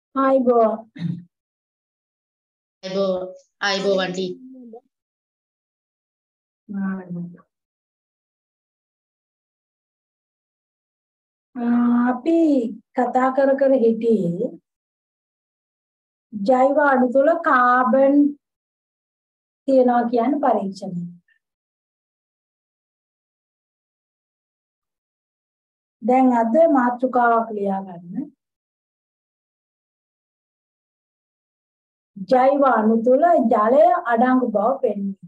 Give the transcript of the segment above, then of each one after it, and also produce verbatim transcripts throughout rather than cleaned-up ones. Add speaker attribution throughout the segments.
Speaker 1: ආයිබෝ
Speaker 2: අයිබෝ අයිබෝ වන්ටි
Speaker 1: අපි කතා කර කර හිටියේ ජෛව අණු තුල කාබන් තියනවා කියන පරීක්ෂණය. දැන් අද මාතෘකාවක් ලියා ගන්න. ජෛව අණු තුල ජලය අඩංගු බව පෙන්වීම.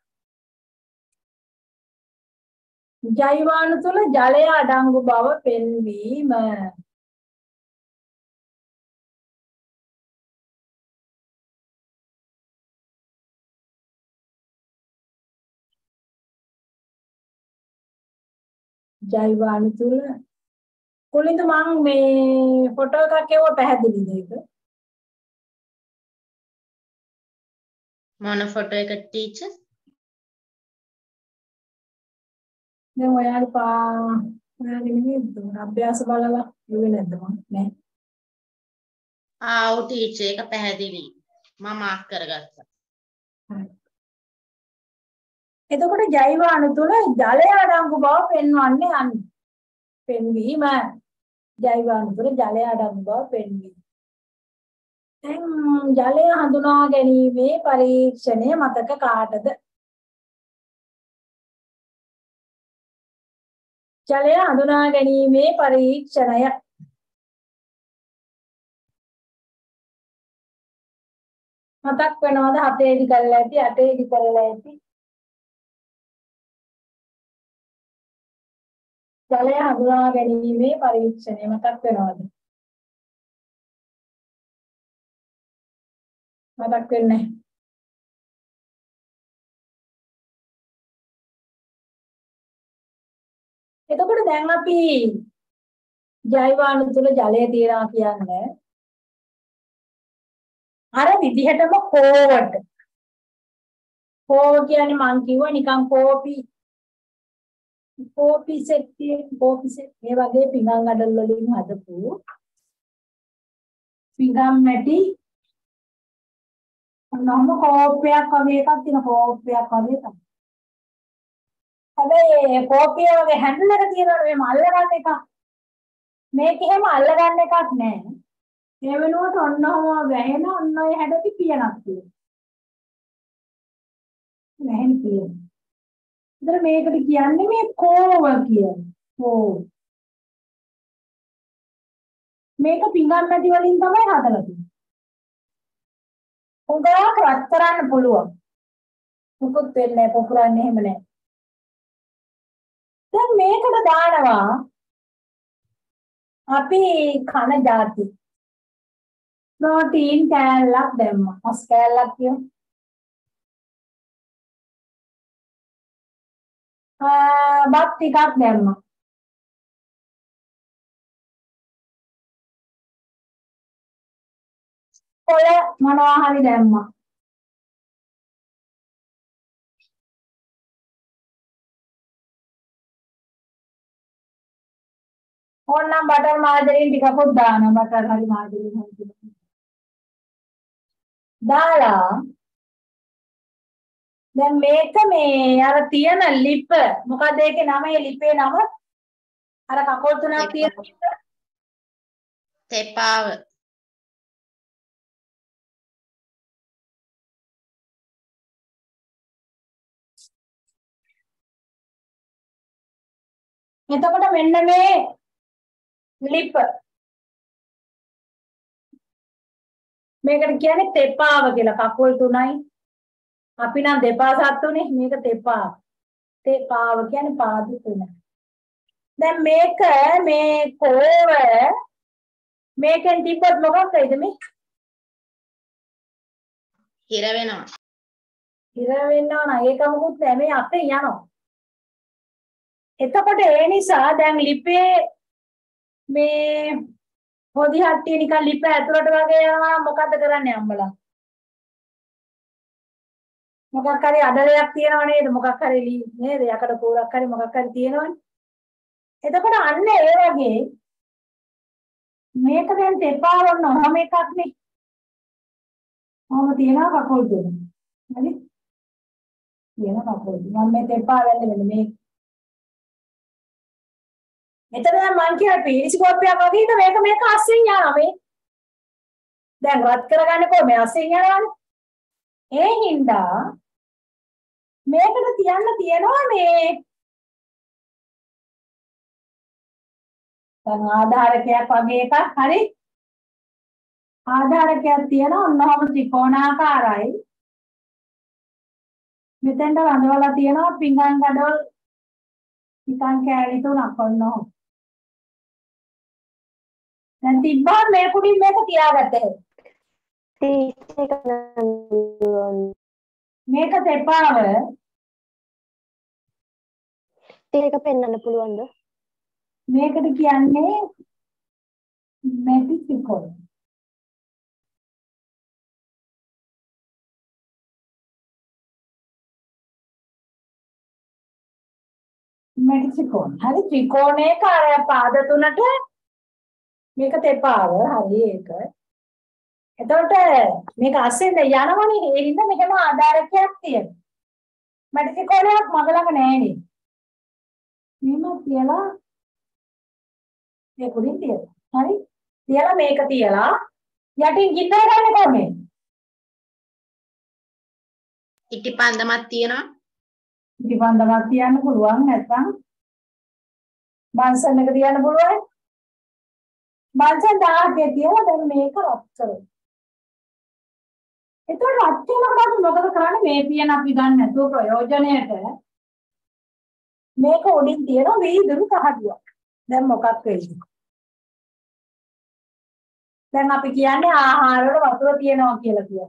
Speaker 1: ජෛව අණු තුල ජලය අඩංගු බව පෙන්වීම. ජෛව අණු තුල කොලින්ද මම මේ ෆොටෝ එකක් එවුව පැහැදිලිද ඒක?
Speaker 2: මොන ෆොටෝ එක ටීචර්?
Speaker 1: දැන් ඔයාලා පා ඔයාලා නෙමෙයිද අභ්‍යාස බලලා ඉුවේ නැද්ද මම නෑ.
Speaker 2: ආ ඔව් ටීචර් ඒක පැහැදිලි. මම මාක් කරගත්තා.
Speaker 1: එතකොට ජෛව අණු තුල ජලය අඩංගු බව පෙන්වන්නේ අන්න. පෙන්වීම ජෛව අණු තුල ජලය අඩංගු බව පෙන්වීම. දැන් ජලය හඳුනා ගැනීමේ පරීක්ෂණය මතක කාටද? ජලය හඳුනා ගැනීමේ පරීක්ෂණය මතක් වෙනවද? හතේදි කරලා ඇති, අටේදි කරලා ඇති. ජලය හඳුනා ගැනීමේ පරීක්ෂණය මතක් වෙනවද? මතක් වෙන්නේ නැහැ. එතකොට දැන් අපි ජෛව අණු තුල ජලය තියනවා කියන්නේ අර විදිහටම කෝවට. කෝව කියන්නේ මං කිව්වා නිකන් කෝපි කෝපි සෙට් තියෙන කෝපි සෙට් මේ වගේ පිඟන් අඩල් වලින් හදපු පිඟන් මැටි ඔන්නම කෝපයක් වගේ එකක් තියෙන කෝපයක් වගේ තමයි. හැබැයි කෝපිය වගේ හැන්ඩල් එක තියෙනවනේ මේ අල්ලගන්න එක. මේක එහෙම අල්ලගන්න එකක් නැහැ. ඒ වෙනුවට ඔන්නම වැහෙන ඔන්න ඔය හැඩති පියනක් තියෙනවා. වැහෙන පියන. ඉතින් මේකට කියන්නේ මේ කෝව කියන්නේ. කෝව. මේක පිඟන් මැටි වලින් තමයි හදලා තියෙන්නේ. උගාවක් රත් කරන්න පුළුවන්. මුකුත් වෙන්නේ නැහැ පොකුරන්නේ එහෙම නැහැ. දැන් මේකට දානවා අපි කන જાති ප්‍රෝටීන් කෑල්ලක් දැම්මා. මස් කෑල්ලක් කියමු. ආ බත් ටිකක් දැම්මා. කොළ මොනවා හරි දැම්මා. ඕනනම් බටර් මාජරින් ටිකකුත් දානවා. බටර් හරි මාජරින් හරි දාලා දැන් මේක මේ අර තියෙන ලිප මොකද ඒකේ නම? ඒ ලිපේ නම අර කකුල් තුනක් තියෙන
Speaker 2: තෙපාව.
Speaker 1: එතකොට මෙන්න මේ ලිප මේකට කියන්නේ තෙපාව කියලා. කකුල් තුනයි. අපි නම් දෙපා සත්තුනේ. මේක තෙපාව. තෙපාව කියන්නේ පාද තුන. දැන් මේක මේ කෝව මේකෙන් තිබ්බොත් මොකක් වෙයිද මේ?
Speaker 2: හිර වෙනවා.
Speaker 1: හිර වෙනව නම් ඒක මොකුත් නැහැ. මේ අතේ යනවා. එතකොට ඒ නිසා දැන් ලිපේ මේ පොඩි හට්ටිය නිකන් ලිප ඇතුලට වගේ යනවා. මොකද්ද කරන්නේ අම්මලා? මොකක් හරි අඩලයක් තියෙනව නේද? මොකක් හරි නේද? යකඩ කෝරක් හරි මොකක් හරි තියෙනවනේ. එතකොට අන්න ඒ වගේ මේක දැන් තෙපා වන්න ඔහම එකක් නේ. ඔහම තියෙනවා කකුල් තුන. හරි? තියෙන කකුල්. මම මේ තෙපා වෙන්නේ මෙන්න මේ. එතන මං කියන පීරිසිකෝප්පයක් වගේද මේක මේක අස්සෙන් යනවා මේ. දැන් රත් කරගන්නේ කොහොමද අස්සෙන් යනවානේ. ඒ හින්දා මේකට තියන්න තියෙනවා මේ දැන් ආධාරකයක් වගේ එකක් හරි ආධාරකයක් තියෙනවා ඔන්නෝම ත්‍රිකෝණාකාරයි මෙතෙන්ට රඳවලා තියෙනවා පිංගන් ගඩොල් නිකන් කෑලි තුනක් ඔන්නෝ දැන් තිබ්බා මේ කුඩින් මේක තියාගත්තේ මේක දෙපාව
Speaker 3: ඒක පෙන්වන්න පුළුවන්ද
Speaker 1: මේකට කියන්නේ මෙටිසිකොල් මෙටිසිකොල් හරි ත්‍රිකෝණයක අර පාද තුනට මේක තෙපාව හරි ඒක එතකොට මේක අස්සෙන්ද යනවනේ ඒ හින්දා මෙහෙම ආධාරකයක් තියෙනවා මෙටිසිකොලයක් මග ළඟ නෑනේ මෙහෙම තියලා මේක උඩින් තියලා හරි තියලා මේක තියලා යටින් ගින්නර ගන්න කොහොමද
Speaker 2: ඉටිපන්දමක් තියෙනවා
Speaker 1: ඉටිපන්දමක් තියන්න පුළුවන් නැත්නම් බන්සන් එක තියන්න පුළුවන් බන්සන් දහයක් තියලා දැන් මේක රත් කරමු එතකොට රත් වෙනකොට මොකද කරන්නේ මේ පියන අපි ගන්න නැතුව ප්‍රයෝජනයට මේක උඩින් තියෙන වීදුරු කහඩුවක් දැන් මොකක් වෙයිද දැන් අපි කියන්නේ ආහාර වල වතුර තියෙනවා කියලා කියනවා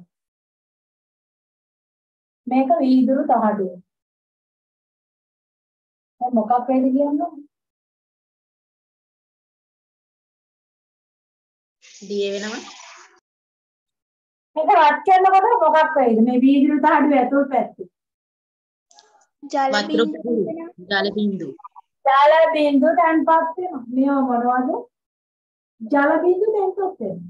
Speaker 1: මේක වීදුරු තහඩුව දැන් මොකක් වෙයිද කියන්නේ
Speaker 2: දිය වෙනවා
Speaker 1: මේක රත් කරනකොට මොකක් වෙයිද මේ වීදුරු තහඩුව ඇතුල් පැත්තේ
Speaker 3: ජල
Speaker 2: වතුර
Speaker 3: බිඳු
Speaker 2: ජල බිඳු
Speaker 1: ජල බිඳු දැන්පත් වෙනවා මේව මොනවද ජල බිඳු දැන්පත් වෙනවා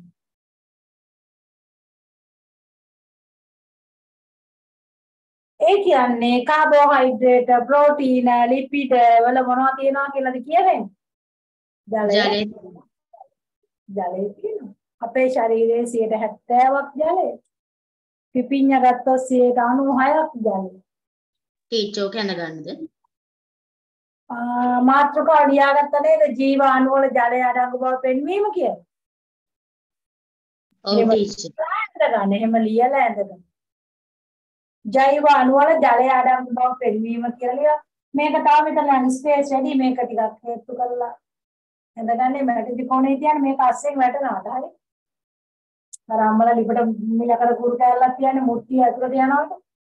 Speaker 1: ඒ කියන්නේ කාබෝහයිඩ්‍රේට් ප්‍රෝටීන ලිපිඩ වල මොනවද තියෙනවා කියලාද කියන්නේ ජලය
Speaker 2: ජලය
Speaker 1: ජලය තියෙනවා අපේ ශරීරයේ සියයට හැත්තෑවක් ජලය පිපිඤ්ඤ ගත්තොත් සියයට අනූහයක් ජලය
Speaker 2: ටීචෝ කැඳගන්නද
Speaker 1: ආ මාත්‍රකාව ලියාගත්ත නේද ජීවාණු වල ජලය අඩංගු බව පෙන්වීම කියලා
Speaker 2: ඔව් ටීචර්
Speaker 1: ඇඳගන්න එහෙම ලියලා ඇඳගන්න ජෛව අණු වල ජලය අඩංගු බව පෙන්වීම කියලා මේක තව මෙතන ස්පේස් වැඩි මේක ටිකක් හේතු කරලා ඇඳගන්නේ මැටි කොනේ තියන්නේ මේක අස්සෙන් වැටෙනවාද හරි අර අම්මලා ලිපට මිලකර කුරු කෑල්ලක් තියන්නේ මුට්ටිය ඇතුලට යනවාද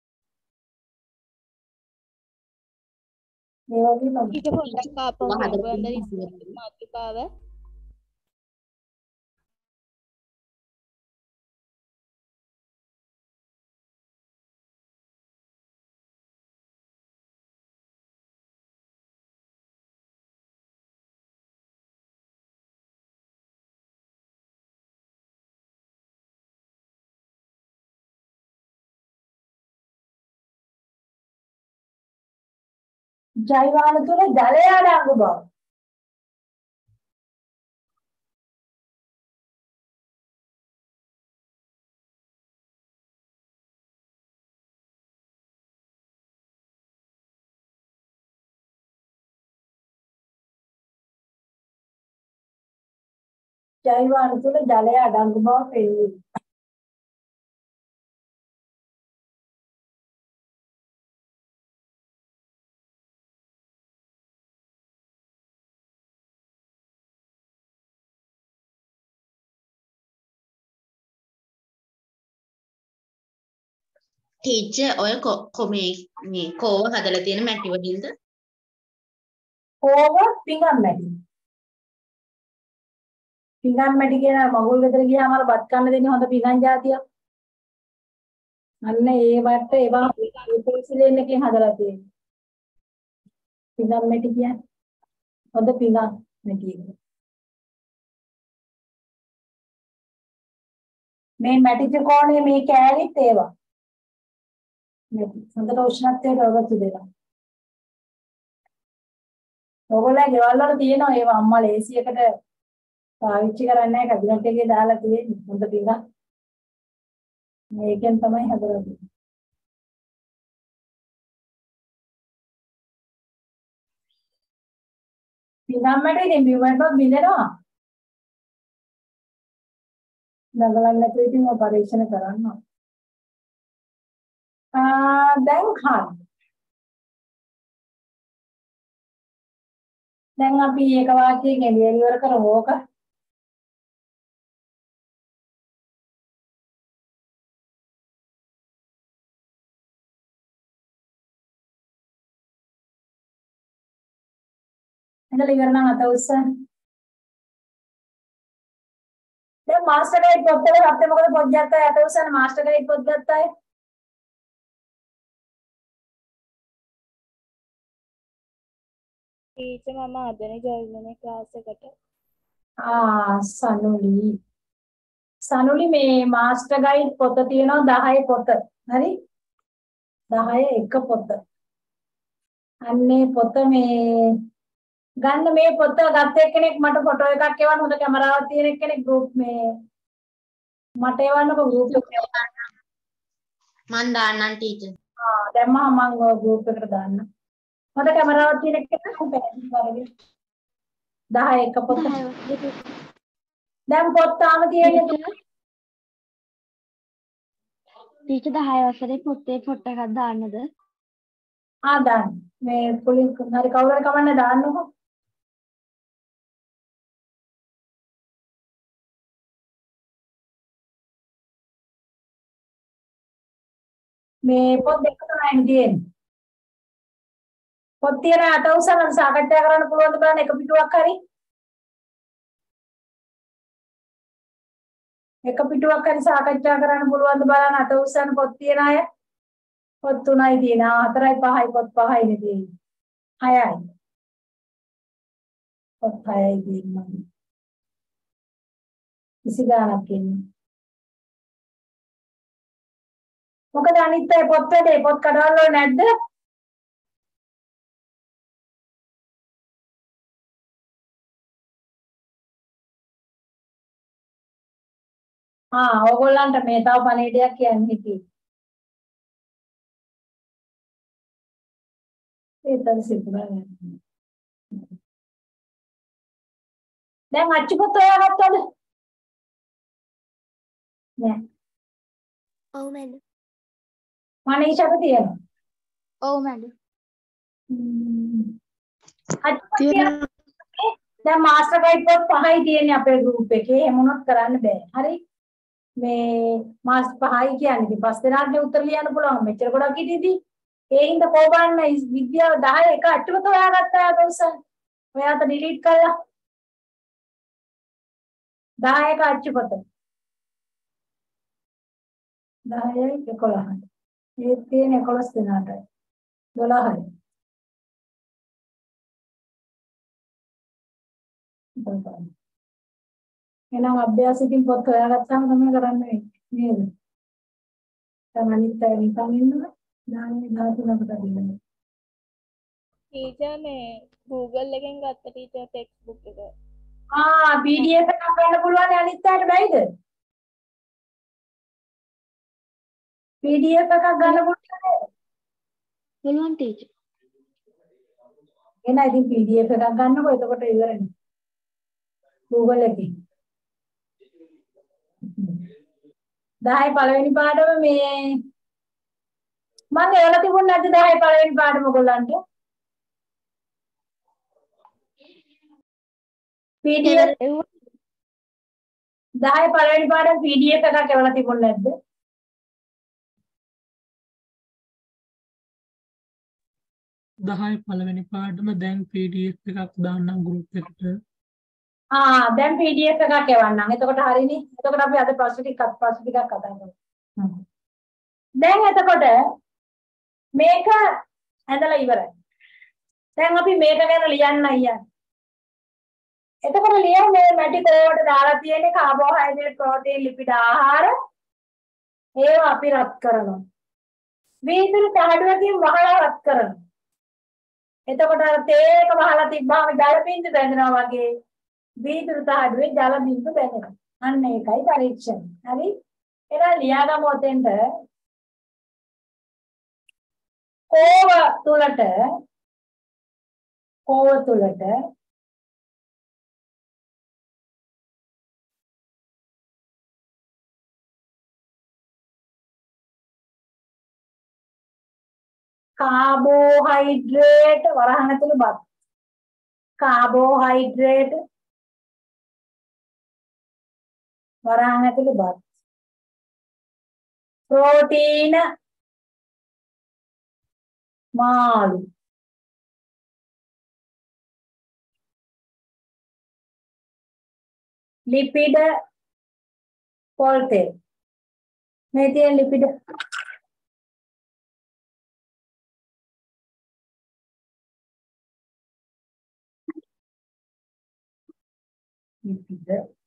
Speaker 1: මේ වගේ තමයි
Speaker 3: ඊට පොඩ්ඩක් ආපහු බලන්න මාතෘකාව
Speaker 1: ජෛවාණු තුල ජලය අඩංගු බව ජෛවාණු තුල ජලය අඩංගු බව පෙන්වීම
Speaker 2: ටීචර් ඔය කොමේ මේ කෝව හදලා තියෙන මැටි වලින්ද
Speaker 1: කෝව පිඟන් මැටි පිඟන් මැටි කියන මගුල් ගෙදර ගියාම අර බත් කන්න දෙන්නේ හොඳ පිඟන් జాතියක් අන්න ඒ වට ඒවා ඒ පොලිසිලෙන් එකෙන් හදලා තියෙන්නේ පිඟන් මැටි කියන්නේ හොඳ පිඟන් මැටි එක මේ මැටි ත්‍රිකෝණයේ මේ කෑලිත් ඒවා. මේ හොඳට උෂ්ණත්වයට ඔබ තිබෙනවා. ඔයගොල්ලෝ ගෙවල් වල තියෙනවා ඒවා අම්මා ලේසියකට පාවිච්චි කරන්නේ නැහැ කැබිනට් එකේ දාලා තියෙන්නේ හොඳ ටිකක්. මේකෙන් තමයි හදලා තියෙන්නේ. පිනම්මට ඉතින් බිව්වට බින්දෙනවා. නගලන්න නැතුව ඉතින් ඔය පරීක්ෂණ කරන්න. ආ දැන් හරි. දැන් අපි එක වාක්‍යයෙන් එළිය ඉවර කරමු ඕක. එතන ඉවර නම් අත උස්සන්න. දැන් මාස්ටර් ගයිඩ් පොත් වල අපිට මොකද පොත් ගත්තා අත උස්සන්න මාස්ටර් ගයිඩ් පොත් ගත්තා.
Speaker 3: ටීචර් මම අදනේ ජොයින් වුනේ ක්ලාස් එකට.
Speaker 1: ආ සනුලි. සනුලි මේ මාස්ටර් ගයිඩ් පොත තියෙනවා දහය පොත. හරි? දහය එක පොත. අන්නේ පොත මේ ගන්න මේ පොත ගත්ත එක්කෙනෙක් මට ෆොටෝ එකක් එවන්න හොඳ කැමරාවක් තියෙන එක්කෙනෙක් ගෲප් මේ මට එවන්නකො ගෲප් එකට
Speaker 2: මන් දාන්නම් ටීචර්.
Speaker 1: ආ දැන් මම මම ගෲප් එකට දාන්න. හොඳ කැමරාවක් තියෙන එක්කෙනෙක් මම පැහැදිලි කරගෙන දහය එක පොත. දැන් පොත් තාම තියෙන්නේ
Speaker 3: ටීචර් දහය වසරේ පොතේ ෆොටෝ එකක් දාන්නද?
Speaker 1: ආ දාන්න. මේ පුලින් හරි කවුරු හරි කවන්න දාන්නකො. මේ පොත් දෙක තමයි තියෙන්නේ. පොත් තියෙන අත උසන සාකච්ඡා කරන්න පුළුවන් ද බලන්න එක පිටුවක් හරි. එක පිටුවක් හරි සාකච්ඡා කරන්න පුළුවන් ද බලන්න අත උසන පොත් තියෙන අය. පොත් තුනයි තියෙනවා හතරයි පහයි පොත් පහයි නේ තියෙන්නේ. හයයි. පොත් හයයි තියෙනවා. කිසි ගාණක් ඉන්නේ. මොකද අනිත් අය පොත් වැඩේ පොත් කඩවල වල නැද්ද? ආ ඕගොල්ලන්ට මේ තව පණිවිඩයක් කියන්න හිටියේ. ඒතර සිතුරා. දැන් අච්චු පොත් හොයාගත්තද? නෑ.
Speaker 3: ඔව් මැඩම්.
Speaker 1: මනීෂාට තියෙනවා.
Speaker 3: ඔව් මැඩම්.
Speaker 1: අච්චු පොත් තියෙනවා. දැන් මාස්ටර් ගයිඩ් පොත් පහයි තියෙන්නේ අපේ ගෲප් එකේ. එහෙම වුණොත් කරන්න බෑ. හරි? මේ මාස් පහයි කියන්නේ ඉතින් පස් දෙනාට උත්තර ලියන්න පුළුවන්. මෙච්චර ගොඩක් හිටියදී ඒ හින්දා කොබන්න විද්‍යාව දහය එක අච්චු පොත් හොයාගත්තා දවසන්. ඔයාට ඩිලීට් කළා. දහය එක අච්චු පොත. දහයයි එකොළහයි. මේ තියෙන එකොළොස් දෙනාටයි. දොළහයි. එහෙනම් අභ්‍යාස ඉතින් පොත් හොයාගත්තාම තමයි කරන්නේ නේද? දැන් අනිත් අය නිකන් ඉන්නවා. දාන්නේ දහතුනකට දෙන්න.
Speaker 3: ටීචර් මේ Google එකෙන් ගත්ත ටීචර් ටෙක්ස්ට් බුක් එක.
Speaker 1: ආ P D F එකක් ගන්න පුළුවන් අනිත් අයට බැයිද? P D F එකක් ගන්න පුළුවන්.
Speaker 3: පුළුවන් ටීචර්.
Speaker 1: එහෙනම් ඉතින් P D F එකක් ගන්නකො එතකොට ඉවරනේ. Google එකේ. දහය පළවෙනි පාඩම මේ මම එවලා තිබුණ නැද්ද දහය පළවෙනි පාඩම ඔයගොල්ලන්ට? P D F දහය පළවෙනි පාඩම P D F එකක් එවලා තිබුණ නැද්ද?
Speaker 4: දහය පළවෙනි පාඩම දැන් P D F එකක් දාන්නම් group එකට.
Speaker 1: ආ දැන් P D F එකක් එවන්නම්. එතකොට හරිනේ. එතකොට අපි අද ප්‍රශ්න ටිකක් ප්‍රශ්න ටිකක් කතා කරමු. දැන් එතකොට මේක ඇඳලා ඉවරයි. දැන් අපි මේක ගැන ලියන්න අයියා. එතකොට ලියමු මේ මැටි කෝවට දාලා තියෙන්නේ කාබෝහයිඩ්‍රේට් ප්‍රෝටීන් ලිපිඩ ආහාර ඒවා අපි රත් කරනවා. වීදුරු තහඩුවකින් වහලා රත් කරනවා. එතකොට අර තේක වහලා තිබ්බාම ජල බින්දු බැඳෙනවා වගේ වීදුරු තහඩුවේ ජල බින්දු බැඳෙනවා. අන්න ඒකයි පරීක්ෂණ. හරි? එහෙනම් ලියාගමු ඔතෙන්ට කෝව තුලට කෝව තුලට කාබෝහයිඩ්‍රේට් වරහන් ඇතුළේ බත් කාබෝහයිඩ්‍රේට් වරහන් ඇතුළේ බත් ප්‍රෝටීන මාළු ලිපිඩ පොල් තෙල් මේ තියෙන ලිපිඩ ලිපිඩ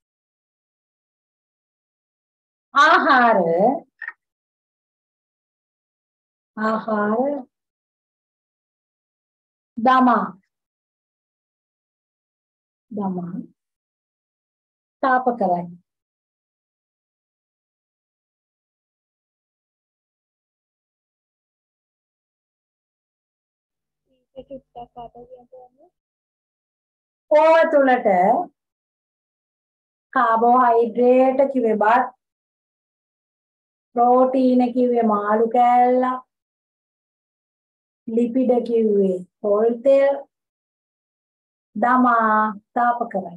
Speaker 1: ආහාර ආහාර දමා දමා තාප කරයි.
Speaker 3: ඒක චුට්ටක් අත කියන්න.
Speaker 1: කෝව තුලට කාබෝහයිඩ්‍රේට් කිව්වේ බත් ප්‍රෝටීන කිව්වේ මාළු කෑල්ල ලිපිඩ කිව්වේ පොල් තෙල් දමා තාප කරයි.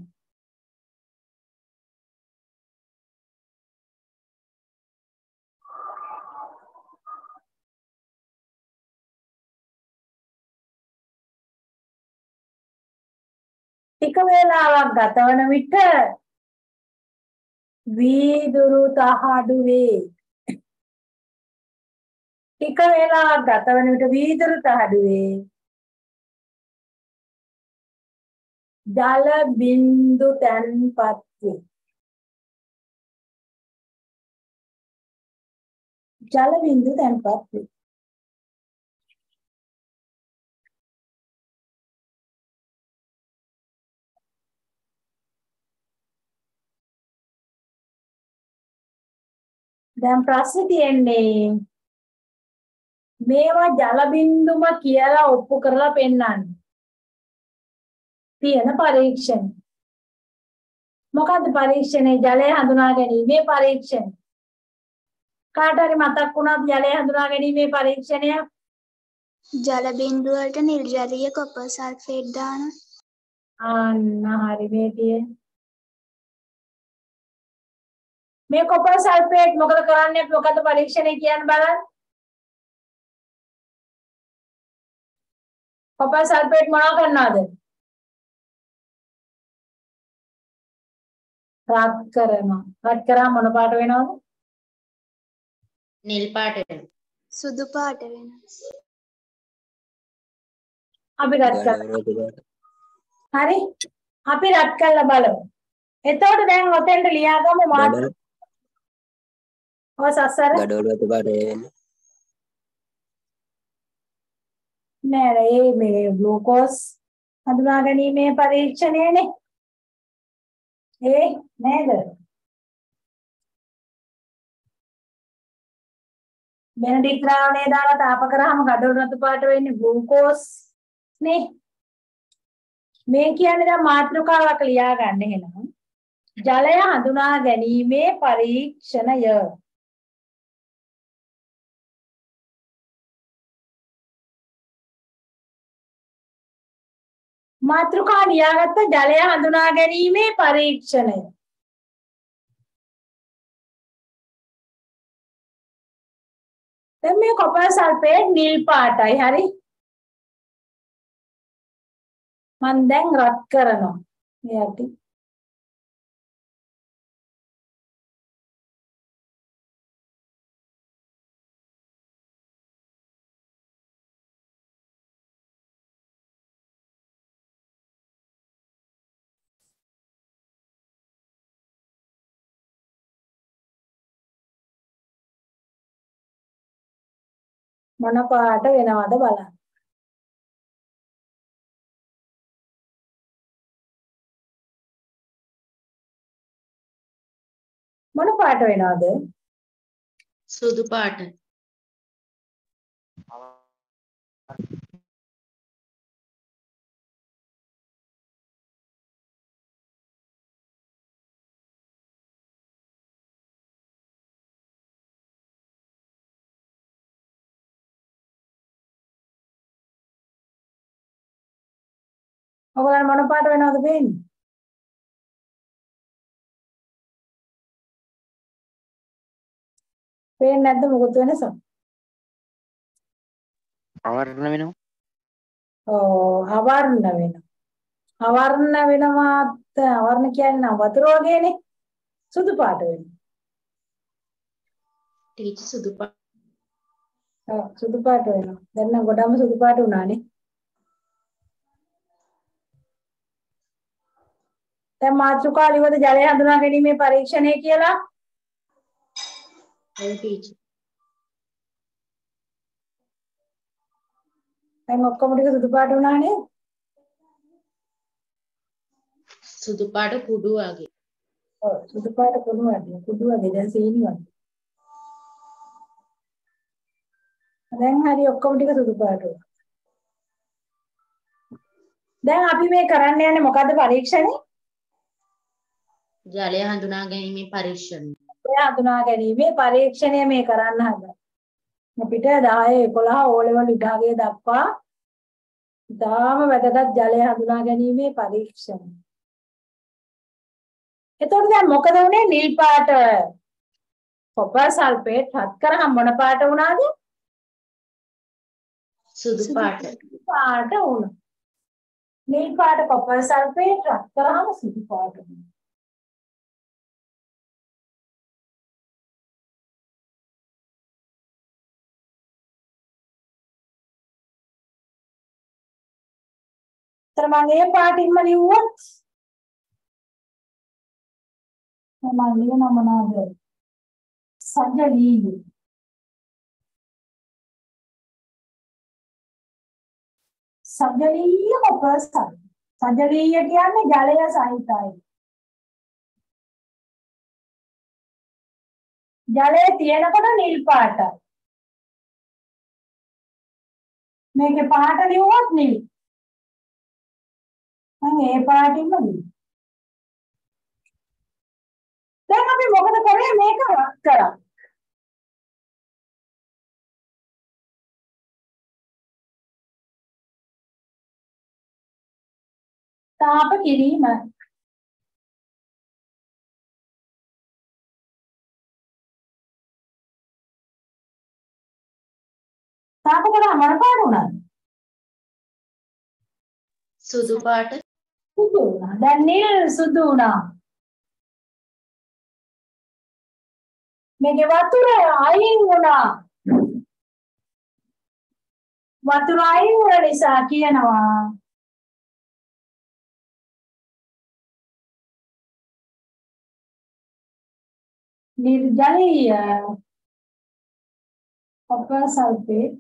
Speaker 1: ටික වේලාවක් ගත වන විට වීදුරු තහඩුවේ ටික වේලාවක් ගත වන විට වීදුරු තහඩුවේ ජල බින්දු තැන්පත් වේ. ජල බින්දු තැන්පත් වේ. දැන් ප්‍රශ්නේ තියෙන්නේ මේවා ජල බින්දුම කියලා ඔප්පු කරලා පෙන්නන්න. තියෙන පරීක්ෂණ. මොකද්ද පරීක්ෂණේ? ජලය හඳුනා ගැනීමේ පරීක්ෂණ. කාට හරි මතක් වුණාද ජලය හඳුනා ගැනීමේ පරීක්ෂණය?
Speaker 5: ජල බිඳුව වලට නිල් ජලීය කොපර් සල්ෆේට් දානවා.
Speaker 1: අන්න හරි මේ තියෙන. මේ කොපර් සල්ෆේට් මොකද කරන්නේ? අපි මොකද්ද පරීක්ෂණය කියන්න බලන්න. කොපර් සල්ෆේට් මොනවා කරනවද? රත් කරනවා. රත් කරාම මොන පාට වෙනවද?
Speaker 2: නිල් පාට වෙනවා.
Speaker 5: සුදු පාට වෙනවා.
Speaker 1: අපි රත් කරනවා. හරි. අපි රත් කරලා බලමු. එතකොට දැන් ඔතෙන්ට ලියාගමු මාතෘ. ඔය සසර.
Speaker 6: ගඩොල් වතු පාට වෙන්නේ.
Speaker 1: නෑ ඒ මේ ග්ලූකෝස් හඳුනා ගැනීමේ පරීක්ෂණයනේ. ඒ නේද? බෙනඩික් ද්‍රාවණය දාලා තාප කරාම ගඩොල් රතු පාට වෙන්නේ ග්ලූකෝස් නේ. මේ කියන්නේ දැන් මාතෘකාවක් ලියා ගන්න එහෙනම්. ජලය හඳුනා ගැනීමේ පරීක්ෂණය. මාතෘකා ලියාගත්ත ජලය හඳුනා ගැනීමේ පරීක්ෂණය. දැන් මේ කොපර් සල්ෆේට් නිල් පාටයි හරි. මම දැන් රත් කරනවා. මේ යටි මොන පාට වෙනවද බලන්න. මොන පාට වෙනවද?
Speaker 2: සුදු පාට.
Speaker 1: ඔයගොල්ලන් මොන පාට වෙනවද වෙන්නේ? පේන්නේ නැද්ද මොකද වෙනස?
Speaker 6: අවර්ණ වෙනවා.
Speaker 1: ඔව් අවර්ණ වෙනවා. අවර්ණ වෙනවාත් අවර්ණ කියන්නේ වතුර වගේනේ. සුදු පාට වෙනවා.
Speaker 2: ටීචර් සුදු පාට.
Speaker 1: ඔව් සුදු පාට වෙනවා. දැන් නම් ගොඩම සුදු පාට වුණානේ. දැන් මාතෘකා ලිව්වද ජලය හඳුනා ගැනීමේ පරීක්ෂණය කියලා?
Speaker 2: ඔව් ටීචර්.
Speaker 1: දැන් ඔක්කොම ටික සුදු පාට වුණානේ.
Speaker 2: සුදු පාට කුඩු වගේ.
Speaker 1: ඔව් සුදු පාට කුණු වගේ කුඩු වගේ දැන් සීනි වගේ. දැන් හරි ඔක්කොම ටික සුදු පාට වුණා. දැන් අපි මේ කරන්න යන්නේ මොකද්ද පරීක්ෂණේ?
Speaker 2: ජලය හඳුනා ගැනීමේ පරීක්ෂණ.
Speaker 1: ජලය හඳුනා ගැනීමේ පරීක්ෂණය මේ කරන්න හදන. අපිට දහය එකොළහ ඕ ලෙවල් විභාගය දක්වා ඉතාම වැදගත් ජලය හඳුනා ගැනීමේ පරීක්ෂණ. එතකොට දැන් මොකද උනේ? නිල් පාට කොපර් සල්ෆේට් හත් කරාම මොන පාට වුණාද?
Speaker 2: සුදු පාට.
Speaker 1: පාට වුණා. නිල් පාට කොපර් සල්ෆේට් හත් කරාම සුදු පාට වුණා. තර මම ඒ පාටින්ම ලිව්වොත් මම ලියන මොනවාද? සජලීය. සජලීය කොපර් සල්ෆේට්. සජලීය කියන්නේ ජලය සහිතයි. ජලය තියෙනකොට නිල් පාටයි. මේකේ පාට ලිව්වොත් නිල්. මම ඒ පාටින්ම ලියුවා. දැන් අපි මොකද කරේ? මේක රත් කරා. තාප කිරීම. තාප කරා මොන පාට උනාද?
Speaker 2: සුදු පාට.
Speaker 1: සුදු වුණා. දැන් නිල් සුදු වුණා. මේකේ වතුර අයින් වුණා. වතුර අයින් වුණ නිසා කියනවා නිර්ජලීය කොපර් සල්ෆේට්.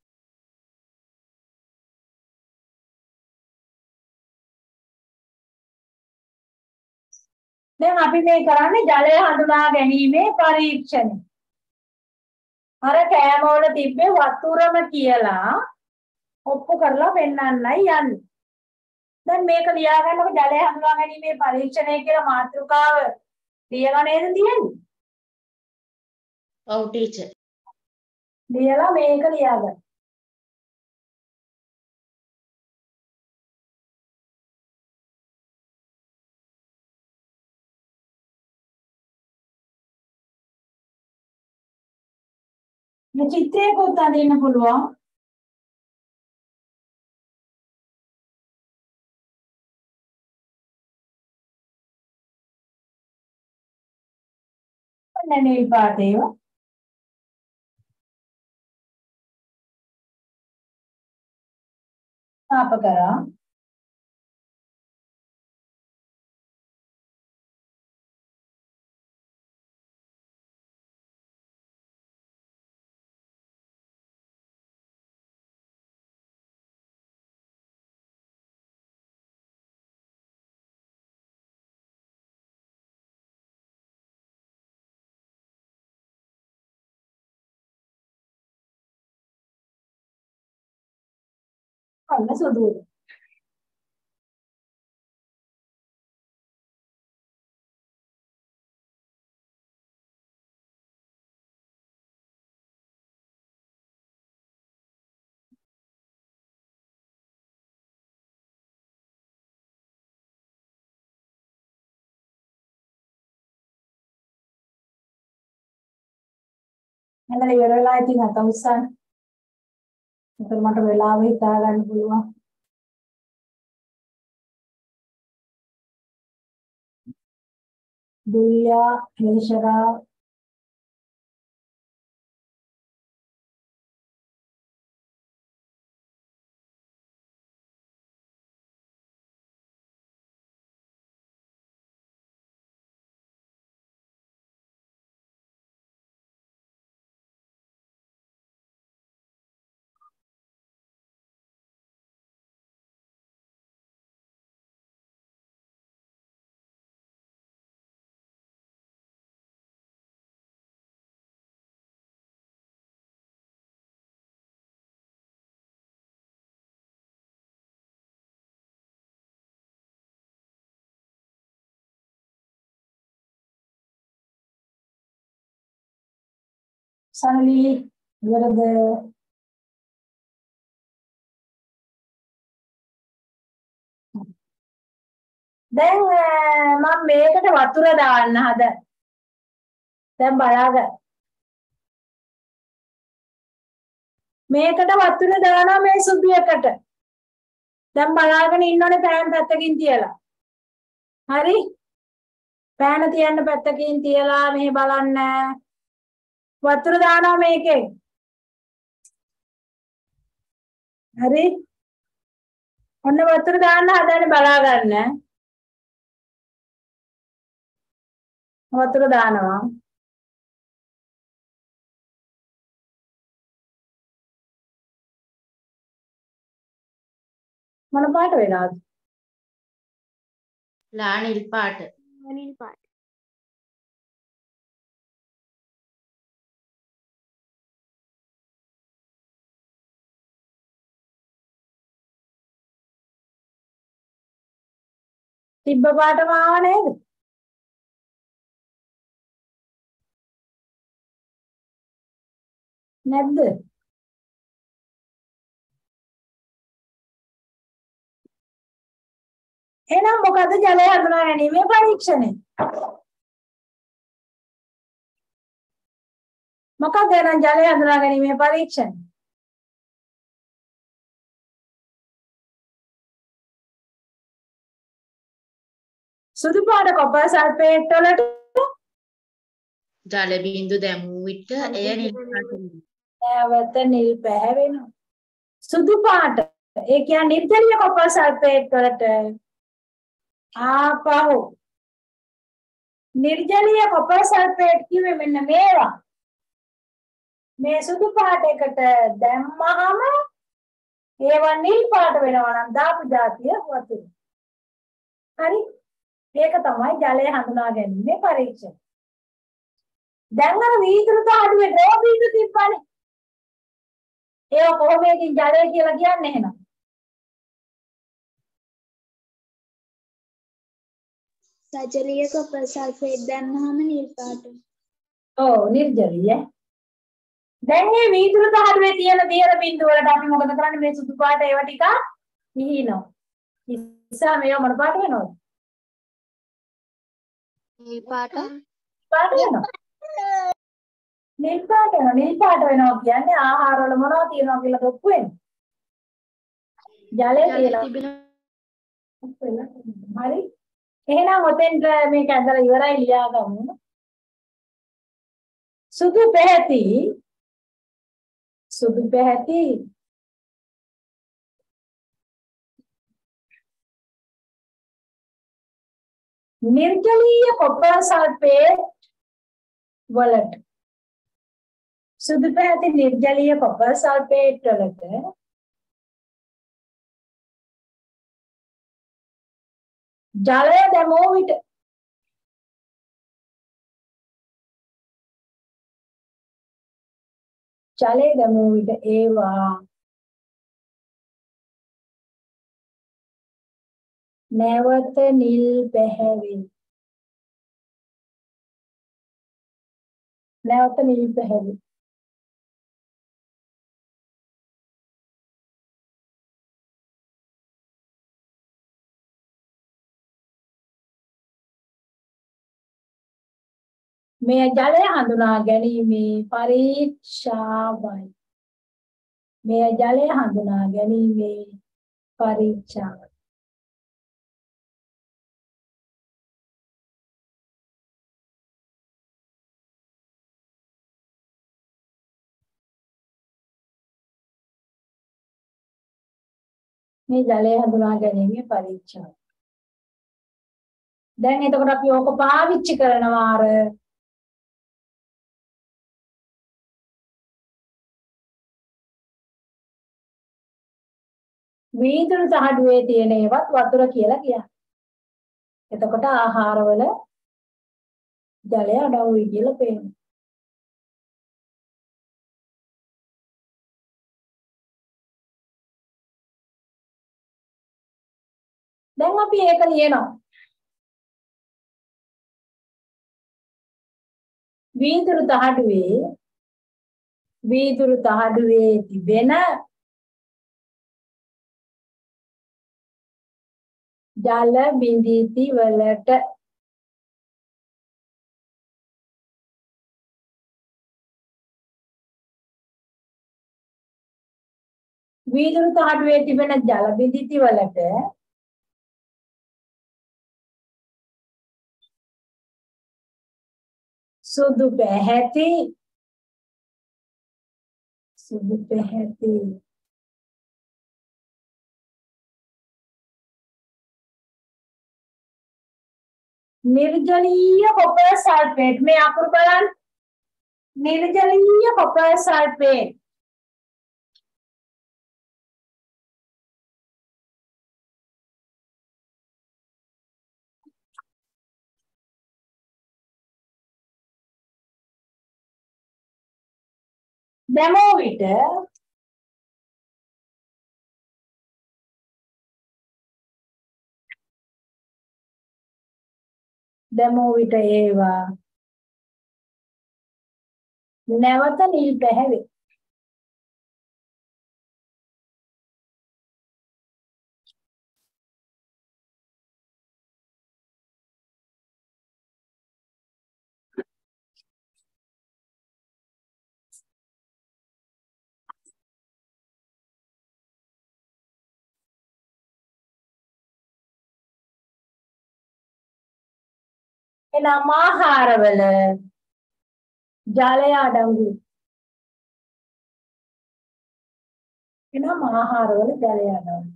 Speaker 1: දැන් අපි මේ කරන්නේ ජලය හඳුනා ගැනීමේ පරීක්ෂණය. අර කෑම වල තිබ්බේ වතුරම කියලා ඔප්පු කරලා පෙන්නන්නයි යන්නේ. දැන් මේක ලියා ගන්නකො ජලය හඳුනා ගැනීමේ පරීක්ෂණය කියලා මාතෘකාව ලියලා නේද තියෙන්නේ?
Speaker 2: ඔව් ටීචර්.
Speaker 1: ලියලා මේක ලියා ගන්න. මේ චිත්‍රයක උත්තරේ දෙන්න පුළුවන්. නැනේ පාටේව. තාප කරා. අන්න සුදු. මම ඉවර වෙලා ඉතින් අත උස්සන්න. එතකොට මට වෙලාව හිතා ගන්න පුළුවන්. දුල්යා හේෂරා සනලි ඉවරද? දැන් මම මේකට වතුර දාන්න හද. දැන් බලන්න. මේකට වතුර දානවා මේ සුදු එකට. දැන් බලාගෙන ඉන්නෝනේ පෑන් පැත්තකින් තියලා. හරි? පෑන තියන්න පැත්තකින් තියලා මෙහෙ බලන්න. වතුර දානවා මේකේ. හරි? ඔන්න වතුර දාන්න හදන්නේ බලා ගන්න. වතුර දානවා. මොන පාට වෙනවද?
Speaker 2: ලා නිල් පාට.
Speaker 5: අනිල් පාට.
Speaker 1: තිබ්බ පාටම ආව නේද? නැද්ද? එහෙනම් මොකද ජලය හඳුනා ගැනීමේ පරීක්ෂණය? මොකක්ද එහෙනම් ජලය හඳුනා ගැනීමේ පරීක්ෂණය? සුදු පාට කොපර් සල්ෆේට් වලට
Speaker 2: ජල බිඳු දැමූ විට එය නිල් පාට වෙනවා.
Speaker 1: නැවත නිල් පැහැ වෙනවා. සුදු පාට ඒ කියන්නේ නිර්ජලීය කොපර් සල්ෆේට් වලට ආපහු නිර්ජලීය කොපර් සල්ෆේට් කිව්වේ මෙන්න මේවා. මේ සුදු පාට එකට දැම්මහම ඒවා නිල් පාට වෙනවා නම් දාපු જાතිය වතුර. හරි? ඒක තමයි ජලය හඳුනා ගැනීමේ පරීක්ෂණ. දැන් අර වීදුරු තාඩුවේ ද්‍රව බිඳු තිබ්බනේ. ඒක කොහොමකින් ජලය කියලා කියන්නේ එහෙනම්?
Speaker 5: සජලීය කොපර් සල්ෆේට් දැම්මහම නිල් පාට.
Speaker 1: ඔව් නිර්ජලීය. දැන් මේ වීදුරු තාඩුවේ තියෙන දියර බිඳු වලට අපි මොකද කරන්නේ? මේ සුදු පාට ඒවා ටික නිහිනවා. ඉස්සා මේව මොන පාට වෙනවද?
Speaker 5: නිල් පාට.
Speaker 1: පාට වෙනවා. නිල් පාට වෙනවා. නිල් පාට වෙනවා කියන්නේ ආහාර වල මොනවද තියෙනවා කියලා දොක්කු වෙන්නේ. ජලය කියලා. හරි. එහෙනම් ඔතෙන්ට මේක ඇඳලා ඉවරයි ලියා ගමු. සුදු පැහැති සුදු පැහැති නිර්ජලීය කොපර් සල්ෆේට් වලට සුදු පැහැති නිර්ජලීය කොපර් සල්ෆේට් වලට ජලය දැමූ විට ජලය දැමූ විට ඒවා නැවත නිල් පැහැවේ. නැවත නිල් පැහැවේ. මේ ජලය හඳුනා ගැනීමේ පරීක්ෂාවයි. මේ ජලය හඳුනා ගැනීමේ පරීක්ෂාවයි. මේ ජලය හඳුනා ගැනීමේ පරීක්ෂාව. දැන් එතකොට අපි ඕක පාවිච්චි කරනවා අර වීදුරු තහඩුවේ තියෙන ඒවත් වතුර කියලා කියන්නේ. එතකොට ආහාරවල ජලය අඩුයි කියලා පේනවා. දැන් අපි ඒක ලියනවා. වීදුරු තහඩුවේ වීදුරු තහඩුවේ තිබෙන ජල බිඳීති වලට වීදුරු තහඩුවේ තිබෙන ජල බිඳීති වලට සුදු පැහැති සුදු පැහැති निर्जलीय कॉपर सल्फेट में आकुर බලන්න निर्जलीय कॉपर सल्फेट දැමෝ විට දැමෝ විට ඒවා නැවත නිල් පැහැවේ. එනම් ආහාරවල ජලය අඩංගුයි. එනම් ආහාරවල ජලය අඩංගුයි.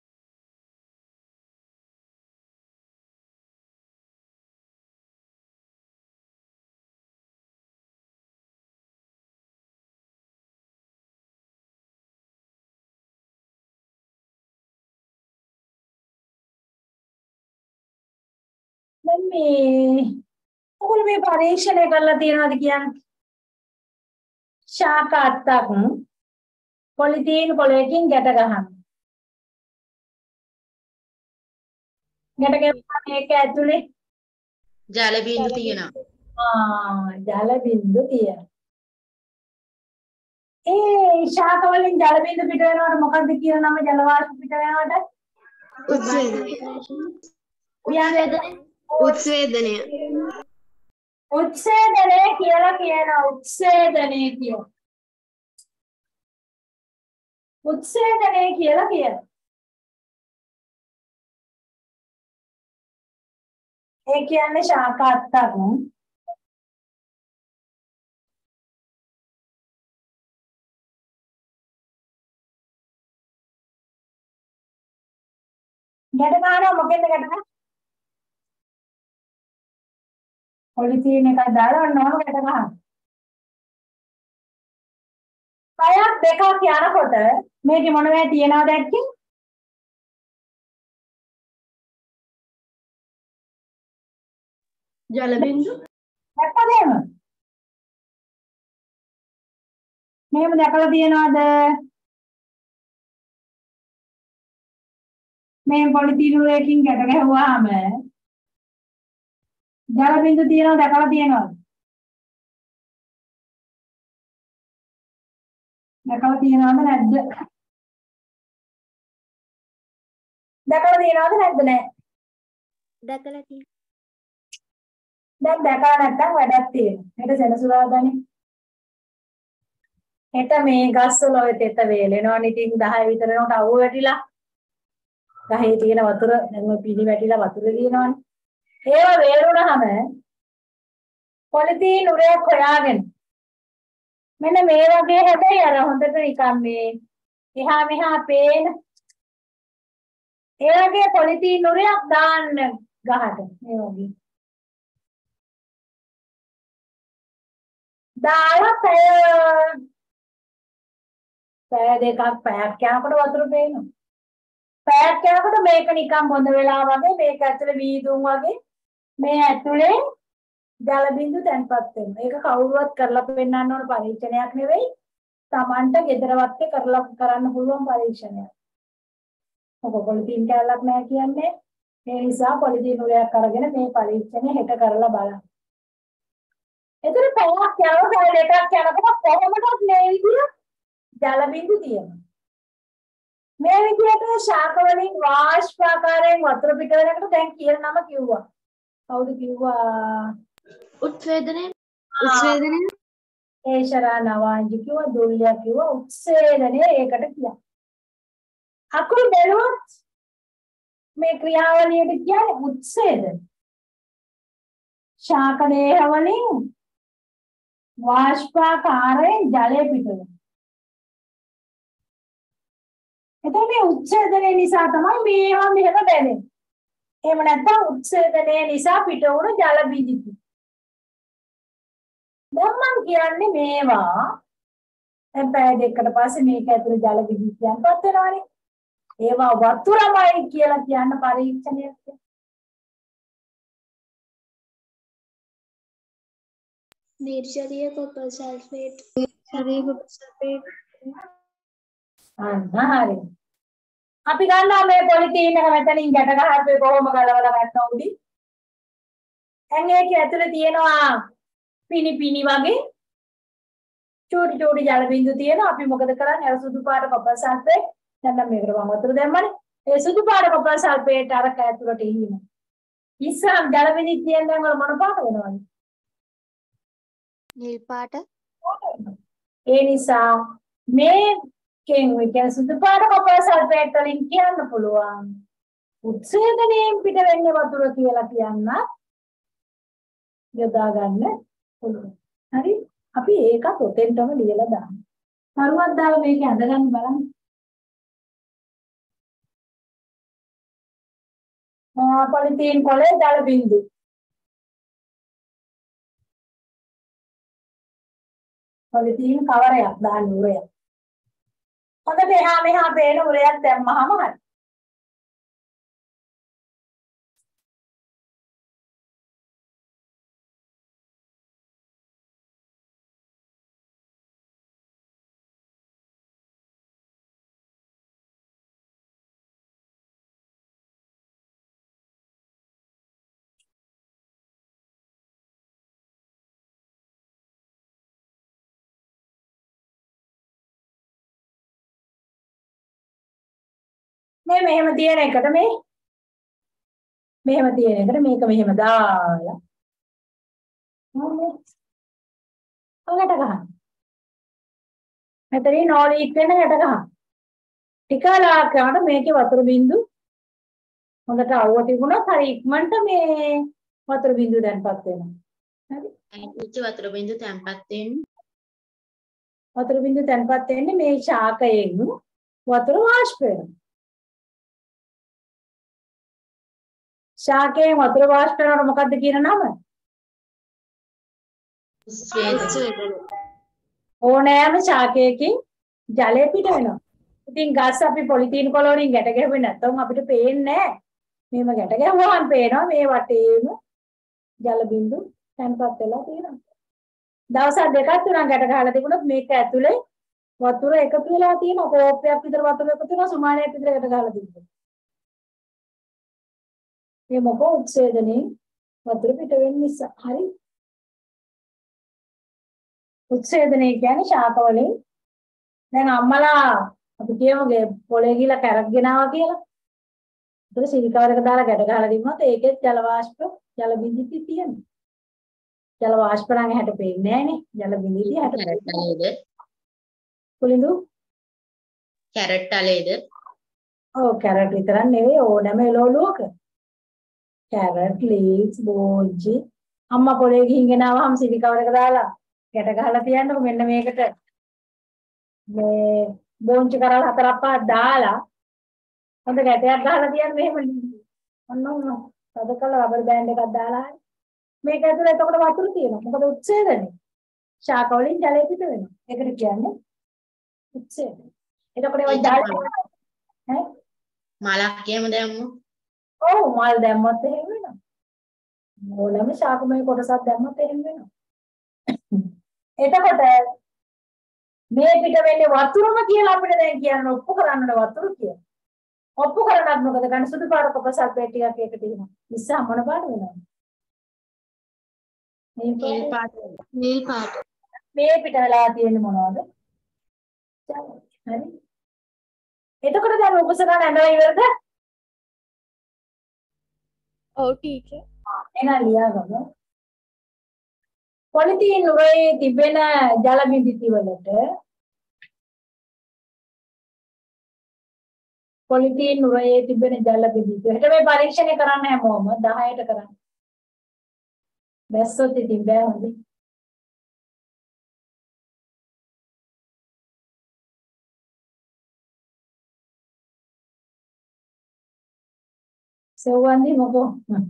Speaker 1: දැන් මේ ඔයගොල්ලෝ මේ පරීක්ෂණය කරලා තියෙනවද කියන්නේ? ශාක අත්තක් පොලිතීන් කොලයකින් ගැට ගහන්න. ගැට ගහලා මේක ඇතුලේ
Speaker 2: ජල බිඳු තියෙනවා.
Speaker 1: ආ ජල බිඳු තියෙනවා. ඒ ශාක වලින් ජල බිඳු පිට වෙනවට මොකද්ද කියන නම ජල වාෂ්ප පිට වෙනවට?
Speaker 5: උත්සේදනය. උත්සේදනය.
Speaker 1: උත්සේදනය කියලා කියන උත්සේදනය කියන උත්සේදනය කියලා කියන ඒ කියන්නේ ශාක අත්තක් ගැට ගන්නවා. මොකෙන්ද ගැට ගන්නේ? පොලිතීන් එකක් දාලා ඔන්නෝම ගැට ගන්නවා. කයක් දෙකක් යනකොට මේකේ මොනවද තියනවද දැක්කේ?
Speaker 5: ජල බිඳු.
Speaker 1: දැක්කද එහෙම? මෙහෙම දැකලා තියනවද? මේ පොලිතීන් වලකින් ගැට ගැහුවාම ජල බිඳු තියෙනවද දැකලා තියෙනවද? දැකලා තියෙනවද නැද්ද? දැකලා තියෙනවද නැද්ද නෑ?
Speaker 5: දැකලා තියෙනවා.
Speaker 1: දැන් දැකලා නැත්තම් වැඩක් තියෙනවා. හෙට සෙනසුරාදානේ. හෙට මේ ගස්වල ඔය තෙත වේලෙනවනේ. ඉතින් දහය විතර වෙනකොට අවුව වැටිලා. ගහේ තියෙන වතුර දැන් ඔය පිළි වැටිලා වතුර දිනවනේ. ඒව වේරුණාම පොලිතීන් උරයක් හොයාගෙන මෙන්න මේ වගේ හැබැයි අර හොඳට නිකන් මේ එහා මෙහා පේන ඒ වගේ පොලිතීන් උරයක් දාන්න ගහට මේ වගේ දාලා පැය පැය දෙකක් පැයක් යනකොට වතුර පේනවා. පැයක් යනකොට මේක නිකන් බොඳ වෙලා වගේ මේක ඇතුලේ වීදුම් වගේ මේ ඇතුලේ ජල බිඳු තැන්පත් වෙනවා. ඒක කවුරුවත් කරලා පෙන්නන්න ඕන පරීක්ෂණයක් නෙවෙයි. Tamanට ගෙදරවත් කරලා කරන්න පුළුවන් පරීක්ෂණයක්. ඔබ පොලිතීන් කැලලක් නැහැ කියන්නේ. ඒ නිසා පොලිතීන් උරයක් අරගෙන මේ පරීක්ෂණය හෙට කරලා බලන්න. එතන පැයක් යනකොට දෙකක් යනකොට කොහොමදත් මේ විදිය ජල බිඳු තියෙනවා. මේ විදියට ශාක වලින් වාෂ්පාකාරයෙන් වතුර පිට වෙනකොට දැන් කියන නම කිව්වා. කවුද කිව්වා?
Speaker 5: උත්සේදනය උත්සේදනය
Speaker 1: ඒශරා නවාංජි කිව්වා දුල්ලිය කිව්වා උත්සේදනය ඒකට කියනවා. අකුරු බැලුවොත් මේ ක්‍රියාවලියට කියන්නේ උත්සේදන. ශාක දේහ වලින් වාෂ්පාකාරයෙන් ජලය පිට වෙනවා. එතකොට මේ උත්සේදනය නිසා තමයි මේවා මෙහෙම බැලෙන්නේ. එහෙම නැත්නම් උත්සේදනය නිසා පිට වුණු ජල බිඳිති. දැන් මම කියන්නේ මේවා දැන් පැය දෙකකට පස්සේ මේක ඇතුලේ ජල බිඳිතියන්පත් වෙනවනේ. ඒවා වතුරමයි කියලා කියන්න පරීක්ෂණයක්.
Speaker 5: නිර්ජලීය කොපර් සල්ෆේට් නිර්ජලීය කොපර් සල්ෆේට්
Speaker 1: අන්න හරි. අපි ගන්නවා මේ පොලිතීන් එක මෙතනින් ගැට ගහපේ කොහොම ගලවලා ගන්න උඩි. දැන් ඒකේ ඇතුලේ තියෙනවා පිනි පිනි වගේ චූටි චූටි ජල බිඳු තියෙනවා. අපි මොකද කරන්නේ? අර සුදු පාට කොපර් සල්ෆේට් දැන් මේකට මම වතුර දැම්මනේ. ඒ සුදු පාට කොපර් සල්ෆේට් අර ඇතුලට ඉහිනවා. ඉස්සම් ජල බිඳි තියෙන දැන් වල මොන පාට වෙනවද?
Speaker 5: නිල් පාට.
Speaker 1: ඒ නිසා මේ කෙනෙක් කියන සුදු පාට කොපර් සල්ෆේට් වලින් කියන්න පුළුවන් උත්සේදනයෙන් පිට වෙන්නේ වතුර කියලා කියන්න යොදා ගන්න පුළුවන්. හරි? අපි ඒකත් ඔතෙන්ටම ලියලා දාමු. කරුවක් දාලා මේක අඳගන්න බලන්න. ආ පොලිතීන් කොලේ ජල බිඳු. පොලිතීන් කවරයක් දාන්න උරයක්. හොඳට එහා මෙහා පේන උරයක් දැම්මහම හරි. මේ මෙහෙම තියෙන එකට මේ මෙහෙම තියෙන එකට මේක මෙහෙම දාලා මොකද ඔකට ගහන්න. මෙතනින් නෝලීක් වෙන යට ගහන්න. ටික ලාකකට මේකේ වතුර බින්දු හොඳට අවුව තිබුණොත් හරි ඉක්මනට මේ වතුර බින්දු දැන්පත් වෙනවා. හරි?
Speaker 2: ඇතුලේ වතුර බින්දු තැම්පත් වෙන්නේ.
Speaker 1: වතුර බින්දු තැන්පත් වෙන්නේ මේ ශාකයෙන් වතුර වාෂ්ප වෙනවා. ශාකයෙන් වතුර වාෂ්ප වෙනකොට මොකද්ද කියන නම?
Speaker 2: උත්සේදනය.
Speaker 1: ඕනෑම ශාකයකින් ජලය පිට වෙනවා. ඉතින් ගස් අපි පොලිතීන් කොළ වලින් ගැට ගැහුවේ නැත්නම් අපිට පේන්නේ නැහැ. මේව ගැට ගැහුවාම පේනවා මේ වටේම ජල බිඳු තැන්පත් වෙලා තියෙනවා. දවස් දෙකක් තුනක් ගැට ගහලා තිබුණොත් මේක ඇතුලේ වතුර එකතු වෙලා තියෙනවා. කෝප්පයක් විතර වතුර එකතු වෙනවා. සුමානයක් විතර ගැට ගහලා තිබුණා. මේ මොකෝ උත්සේදනේ වතුර පිට වෙන නිසා. හරි. උත්සේදනේ කියන්නේ ශාක වලින් දැන් අම්මලා අපි කියමුගේ පොලේ ගිහලා කැරක් ගෙනාවා කියලා. ඒක සිලිකාරයක දාලා ගැට ගහලා දිනුනොත් ඒකෙත් ජල වාෂ්ප ජල බිඳිති තියෙනවා. ජල වාෂ්ප නම් හැට පේන්නේ නැහනේ. ජල බිඳිති හැට
Speaker 2: කැරට්
Speaker 1: කුලිඳු
Speaker 2: කැරට් අලේද?
Speaker 1: ඔව් කැරට් විතරක් නෙවෙයි ඕනෑම එළවලුවක. කැරට්, ලීක්ස්, බෝල්ජි අම්මා පොලේ ගිහින් ගෙනාවහම සිලිකාරයක දාලා ගැට ගහලා තියන්නකො මෙන්න මේකට මේ බෝංචි කරල් හතරක් පහක් දාලා හොඳ ගැටයක් ගහලා තියන්න මෙහෙම ඔන්න ඔන්න තද කළ රබර් බෑන්ඩ් එකක් දාලා මේක ඇතුලේ එතකොට වතුර තියෙනවා. මොකද උත්සේදනේ. ශාක වලින් ජලය පිට වෙනවා. ඒකට කියන්නේ උත්සේදනය. එතකොට ඒ ජලය ඈ
Speaker 2: මලක් කියමු දැම්මු.
Speaker 1: ඔව් මල් දැම්මත් එහෙම වෙනවා. ඕනම ශාකමය කොටසක් දැම්මත් එහෙම වෙනවා. එතකොට මේ පිට වෙන්නේ වතුරම කියලා අපිට දැන් කියන්න ඔප්පු කරන්නට වතුර කියලා. ඔප්පු කරනත් මොකද ගන්න සුදු පාට කොප සල්ෆේට් ටිකක් ඒකට තියෙනවා. ඉස්සා මොන පාට වෙනවද? මේ පාට
Speaker 5: නිල් පාට.
Speaker 1: මේ පිට වෙලා තියෙන්නේ මොනවද? හරි. එතකොට දැන් උපසරණ ඇඳලා ඉවරද?
Speaker 3: ඔව් ටීචර්.
Speaker 1: එහෙනම් ලියාගමු. පොලිතීන් උරේ තිබෙන ජල බිඳිති වලට පොලිතීන් උරේ තිබෙන ජල බිඳිති. හෙට මේ පරීක්ෂණය කරන්න හැමෝම දහයට කරන්න. බැස්සොත් ඉතින් බෑ හොඳේ. සෙව්වන්දි මොකෝ?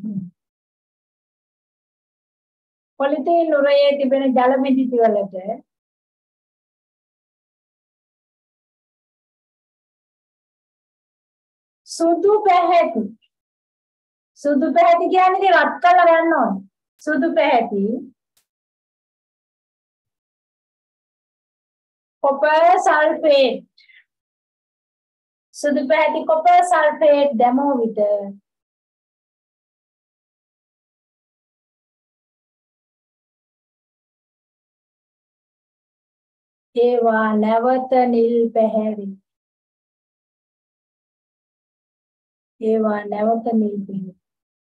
Speaker 1: පොලිතීන් උරේ තිබෙන ජල බිඳිති වලට සුදු පැහැති සුදු පැහැති කියන්නේ රත් කළා ගන්න ඕනේ. සුදු පැහැති කොපර් සල්ෆේට් සුදු පැහැති කොපර් සල්ෆේට් දැමෝ විට ඒවා නැවත නිල් පැහැරි. ඒවා නැවත නිල් පැහැරි.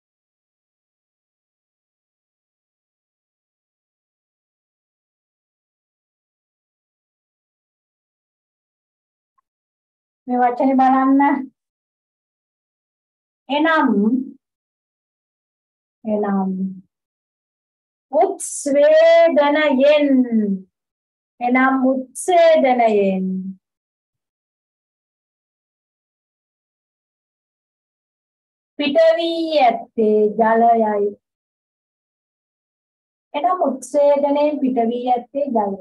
Speaker 1: මේ වචනේ බලන්න. එනම් එනම් උත්ස්වේදනයෙන් එනම් උත්සේදනයෙන් පිට වී ඇත්තේ ජලයයි. එනම් උත්සේදනයෙන් පිට වී ඇත්තේ ජලයයි.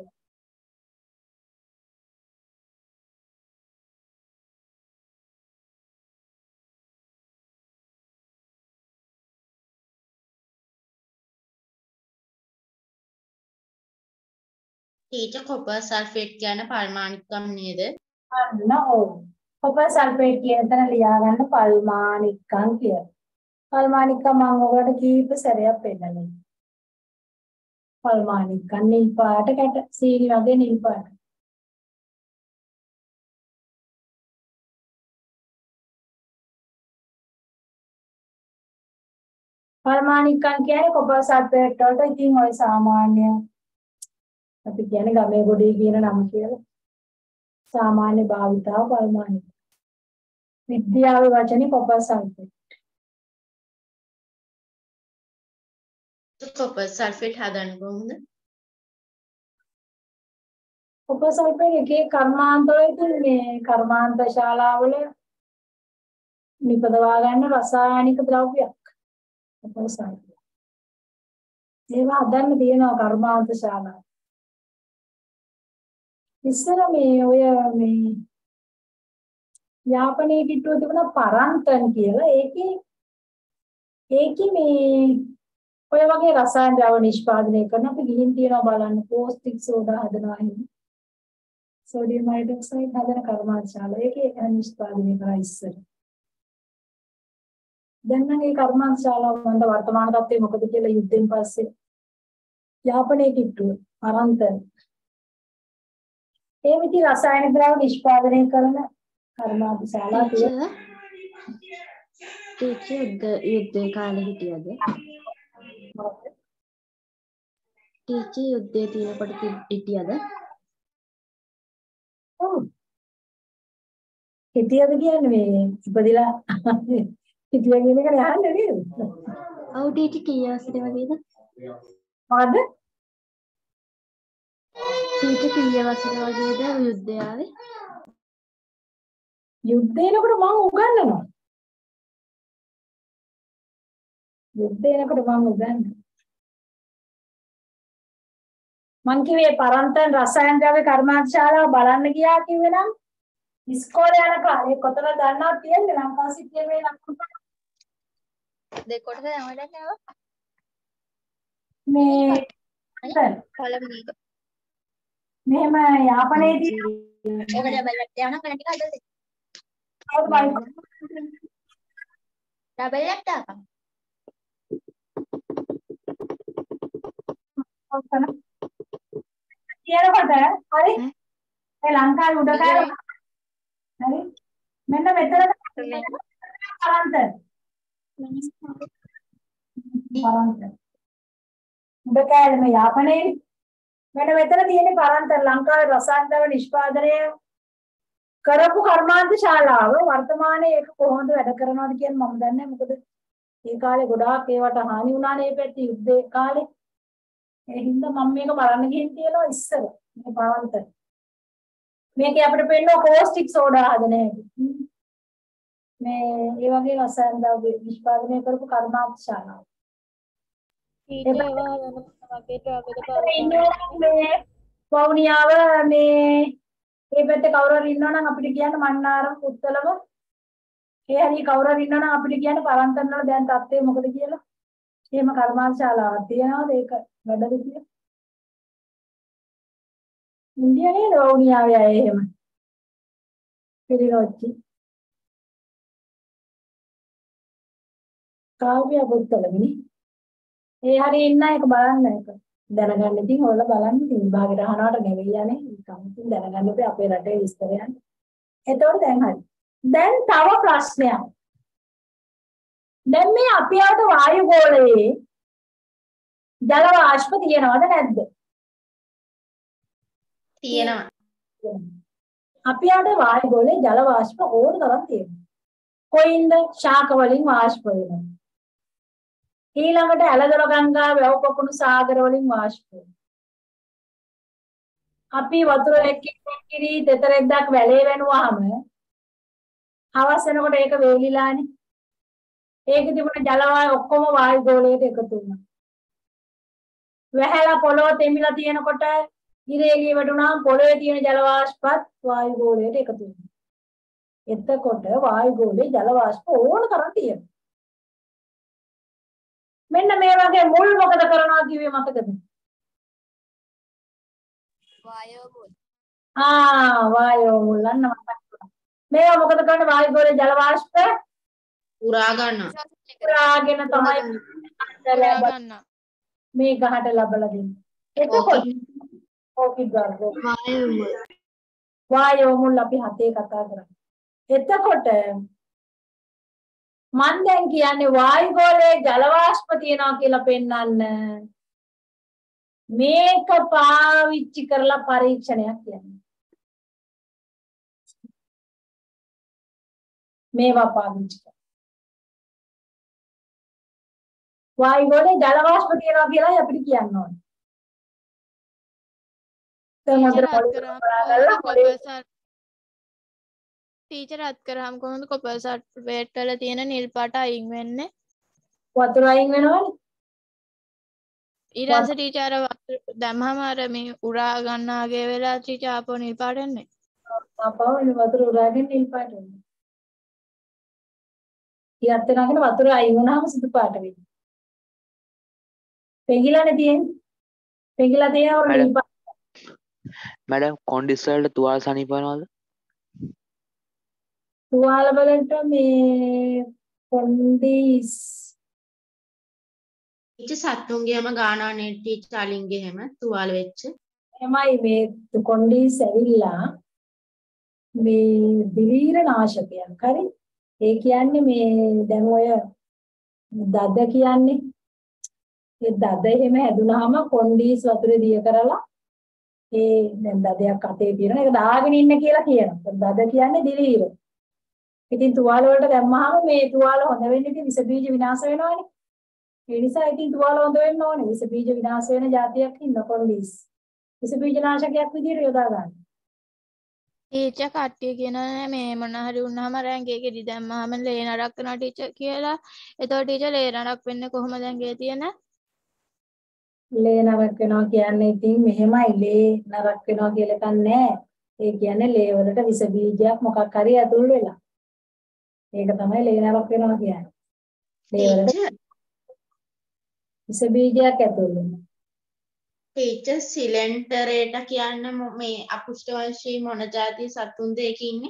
Speaker 2: ටීචර් කොපර් සල්ෆේට් කියන පරිමාණිකම් නේද?
Speaker 1: අන්න ඔව්. කොපර් සල්ෆේට් කියන තැන ලියා ගන්න පරිමාණිකම් කියලා. පරිමාණිකම් මම ඔයාලට කීප සැරයක් පෙන්නනවා. පරිමාණිකම් නිල් පාට කැට සීනි වගේ නිල් පාට. පරිමාණිකම් කියන්නේ කොපර් සල්ෆේට් වලට ඉතින් ඔය සාමාන්‍ය අපි කියන්නේ ගමේ ගොඩේ කියන නම කියලා. සාමාන්‍ය භාවිතාව පරිමාණික. විද්‍යාවේ වචනේ කොපර් සල්ෆේට්.
Speaker 2: කොපර් සල්ෆේට් හදන්නේ කොහොමද?
Speaker 1: කොපර් සල්ෆේට් එකේ කර්මාන්තවල මේ කර්මාන්ත ශාලාවල නිපදවා ගන්න රසායනික ද්‍රව්‍යයක්. Copper sulphate. ඒවා හදන්න තියෙනවා කර්මාන්ත ශාලාව. ඉස්සර මේ ඔය මේ යාපනයේ පිටුව තිබුණ පරන්තන් කියලා ඒකේ ඒකේ මේ ඔය වගේ රසායන ද්‍රව නිෂ්පාදනය කරන අපි ගිහින් තියනවා බලන්න පෝස්ටික් සෝඩා හදනවා එහෙම සෝඩියම් හයිඩ්‍රොක්සයිඩ් හදන කර්මාන්තශාලාව ඒකේ නිෂ්පාදනය කරා ඉස්සර දැන් නම් ඒ කර්මාන්ත ශාලාව මන්ද වර්තමාන තත්ත්වය මොකද කියලා යුද්ධයෙන් පස්සේ යාපනයේ කිට්ටුව අරන්තන ඒ විදි රසායනික ද්‍රව්‍ය නිෂ්පාදනය කරන කර්මාන්ත ශාලාව තියෙනවා.
Speaker 6: ටීචර් යුද්ධ යුද්ධේ කාලේ හිටියද? ටීචර් යුද්ධේ තියෙනකොට හිටියද?
Speaker 1: ඔව්. හිටියද කියන්නේ මේ ඉපදිලා හිටියා කියන එක නහන්නේ නේද?
Speaker 6: ඔව් ටීචර් කී වසරේ වගේද?
Speaker 1: මොකද?
Speaker 6: ටීචර් කී වසරේ වගේද යුද්ධය ආවේ?
Speaker 1: යුද්ධේනකොට මම උගන්වනවා. යුද්ධේනකොට මම උගන්වනවා. මං කිව්වේ පරන්තන් රසායන ද්‍රව්‍ය කර්මාන්ත ශාලාව බලන්න ගියා කිව්වේ නම් ඉස්කෝලේ යන කාලේ කොතන දන්නවද තියෙන්නේ ලංකා සිටියේ මේ ලක්ෂණ
Speaker 3: දෙකොටද යවලා නේද?
Speaker 1: මේ
Speaker 3: පළවෙනි එක.
Speaker 1: මෙහෙම යාපනයේදී
Speaker 3: ඔකට බැලට යන කන ටික හදලා ඩබල් එකක් දාපන්.
Speaker 1: කියනකොට හරි ඒ ලංකාවේ උඩ කාර හරි මෙන්න මෙතන පරන්ත පරන්ත උඩ කාලේ මේ යාපනයේ මෙන්න මෙතන තියෙන පරන්ත ලංකාවේ රසායන ද්‍රව්‍ය නිෂ්පාදනය කරපු කර්මාන්ත ශාලාව වර්තමානයේ ඒක කොහොමද වැඩ කරනවද කියන්නේ මම දන්නේ නැහැ මොකද ඒ කාලේ ගොඩාක් ඒවට හානි වුණානේ මේ පැත්තේ යුද්ධේ කාලේ ඒ හින්දා මම මේක බලන්න ගිහින් තියෙනවා ඉස්සර මේ පරන්ත මේකේ අපිට පෙන්නන කෝස්ටික් සෝඩා හදන හැටි මේ ඒ වගේ රසායන ද්‍රව්‍ය නිෂ්පාදනය කරපු කර්මාන්ත ශාලාව
Speaker 3: ටීචර් ඒවා හදන වගේ ද්‍රව්‍යද
Speaker 1: මේ වවුනියාව මේ ඒ පැත්තේ කවුරු හරි ඉන්නවනම් අපිට කියන්න මන්නාරම් පුත්තලම ඒ හරි කවුරු හරි ඉන්නවනම් අපිට කියන්න පරන්තන් වල දැන් තත්ත්වය මොකද කියලා. එහෙම කර්මාන්ත ශාලාවක් තියෙනවද ඒක වැඩද කියලා? ඉන්දියාවේ වවුනියාවේ අය එහෙම. පිළිරොච්චි. කාව්‍ය පුත්තලමනේ. ඒ හරි ඉන්න එක බලන්න එක. දැනගන්න ඉතින් ඔයාලා බලන්න ඉතින් විභාගෙට අහනවට නෙවෙයි යන්නේ කමිටින් දැනගන්න ඉතින් අපේ රටේ විස්තරයන්. එතකොට දැන් හරි. දැන් තව ප්‍රශ්නයක්. දැන් මේ අපි ආවට වායු ගෝලයේ ජල වාෂ්ප තියෙනවද නැද්ද?
Speaker 2: තියෙනවා.
Speaker 1: අපි ආවට වායු ගෝලයේ ජල වාෂ්ප ඕන තරම් තියෙනවා. කොයින්ද ශාක වලින් වාෂ්ප වෙනවා. ඊළඟට ඇලදොල ගංගා වැව් පොකුණු සාගර වලින් වාෂ්ප අපි වතුර එක්කින් කිරි දෙතරෙක් දක් වැලේ වෙනුවාම හවස් වෙනකොට ඒක වේලිලානේ ඒකේ තිබුණ ජල වායු ඔක්කොම වායු ගෝලයට එකතු වුණා වැහැලා පොළොව තෙමිලා තියෙනකොට ඉරේලිය වැටුණාම පොළොවේ තියෙන ජල වාෂ්පත් වායු ගෝලයට එකතු වෙනවා එතකොට වායු ගෝලේ ජල වාෂ්ප ඕන තරම් තියෙනවා මෙන්න මේ වගේ මුල් මොකද කරනවා කිව්වේ මතකද?
Speaker 3: වායෝ මුල්.
Speaker 1: ආ වායෝ මුල් අන්න මතක් වුණා. මේවා මොකද කරන්නේ වායු ගෝලයේ ජල වාෂ්ප
Speaker 2: උරා ගන්නවා.
Speaker 1: උරාගෙන තමයි
Speaker 3: ගන්න.
Speaker 1: මේ ගහට ලබලා දෙන්නේ. එතකොට ඕකි ගාගෝ
Speaker 6: වායෝ මුල්.
Speaker 1: වායෝ මුල් අපි හතේ කතා කරා. එතකොට මන් දැන් කියන්නේ වායු ගෝලයේ ජල වාෂ්ප තියනවා කියලා පෙන්වන්න මේක පාවිච්චි කරලා පරීක්ෂණයක් කියන්නේ මේවා පාවිච්චි කරලා වායු ගෝලයේ ජල වාෂ්ප තියනවා කියලා අපිට කියන්න ඕනේ දැන් හොඳට පොළොවේ
Speaker 3: ටීචර් අත් කරාම කොහොමද කොපර් සර්ටිෆිකේට් වල තියෙන නිල් පාට අයින් වෙන්නේ?
Speaker 1: වතුර අයින් වෙනවනේ.
Speaker 3: ඊට පස්සේ ටීචර් වතුර දැම්මම අර මේ උරා ගන්නාගේ වෙලා ටීචර් ආපහු නිල් පාට එන්නේ.
Speaker 1: ආපහු වතුර උරාගෙන නිල් පාට වෙනවා. ඊයත් වෙනාගෙන වතුර අයින් වුණාම සුදු පාට වෙනවා. පෙඟිලානේ තියෙන්නේ. පෙඟිලා තියෙනවල නිල් පාට.
Speaker 7: मैडम කොන්ඩිස් වලට තුවාල සනීප වෙනවද?
Speaker 1: තුවාල වලට මේ කොන්ඩීස්
Speaker 2: ටීචර් සත්තුන්ගේම ගානනේ ටීචර් අලින්ගේ හැම තුවාල වෙච්ච.
Speaker 1: එමයි මේ කොන්ඩීස් ඇවිල්ලා මේ දිලීර නාශකයක්. හරි. ඒ කියන්නේ මේ දැන් ඔය දද කියන්නේ ඒ දද එහෙම හැදුනහම කොන්ඩීස් වතුරේ දිය කරලා ඒ දැන් දදයක් අතේ තියෙන එක දාගෙන ඉන්න කියලා කියනවා. දද කියන්නේ දිලීර. ඉතින් තුවාල වලට දැම්මහම මේ තුවාල හොඳ වෙන්නේ ඉතින් විස බීජ විනාශ වෙනවනේ. ඒ නිසා ඉතින් තුවාල හොඳ වෙන්න ඕනේ. විස බීජ විනාශ වෙන જાතියක් ඉන්න කොන්ඩීස්. විස බීජ නාශකයක් විදිහට යොදා ගන්න.
Speaker 3: ටීචර් කට්ටිය කියනවා මේ මොන හරි වුණාම රැංගේ ගෙඩි දැම්මහම ලේ නරක් වෙනවා ටීචර් කියලා. එතකොට ටීචර් ලේ නරක් වෙන්නේ කොහොමද දැන්ගේ තියෙන?
Speaker 1: ලේ නරක් වෙනවා කියන්නේ ඉතින් මෙහෙමයි ලේ නරක් වෙනවා කියලා එකක් නැහැ. ඒ කියන්නේ ලේ වලට විස බීජයක් මොකක් හරි ඇතුල් වෙලා. ඒක තමයි ලේ නරක් වෙනවා කියන්නේ. ලේ වලට විස බීජයක් ඇතුල් වෙනවා.
Speaker 2: ටීචර් සිලෙන්ටරේට කියන්නේ මේ අපුෂ්ඨ වංශී මොන જાති සතුන්ද ඒකේ ඉන්නේ?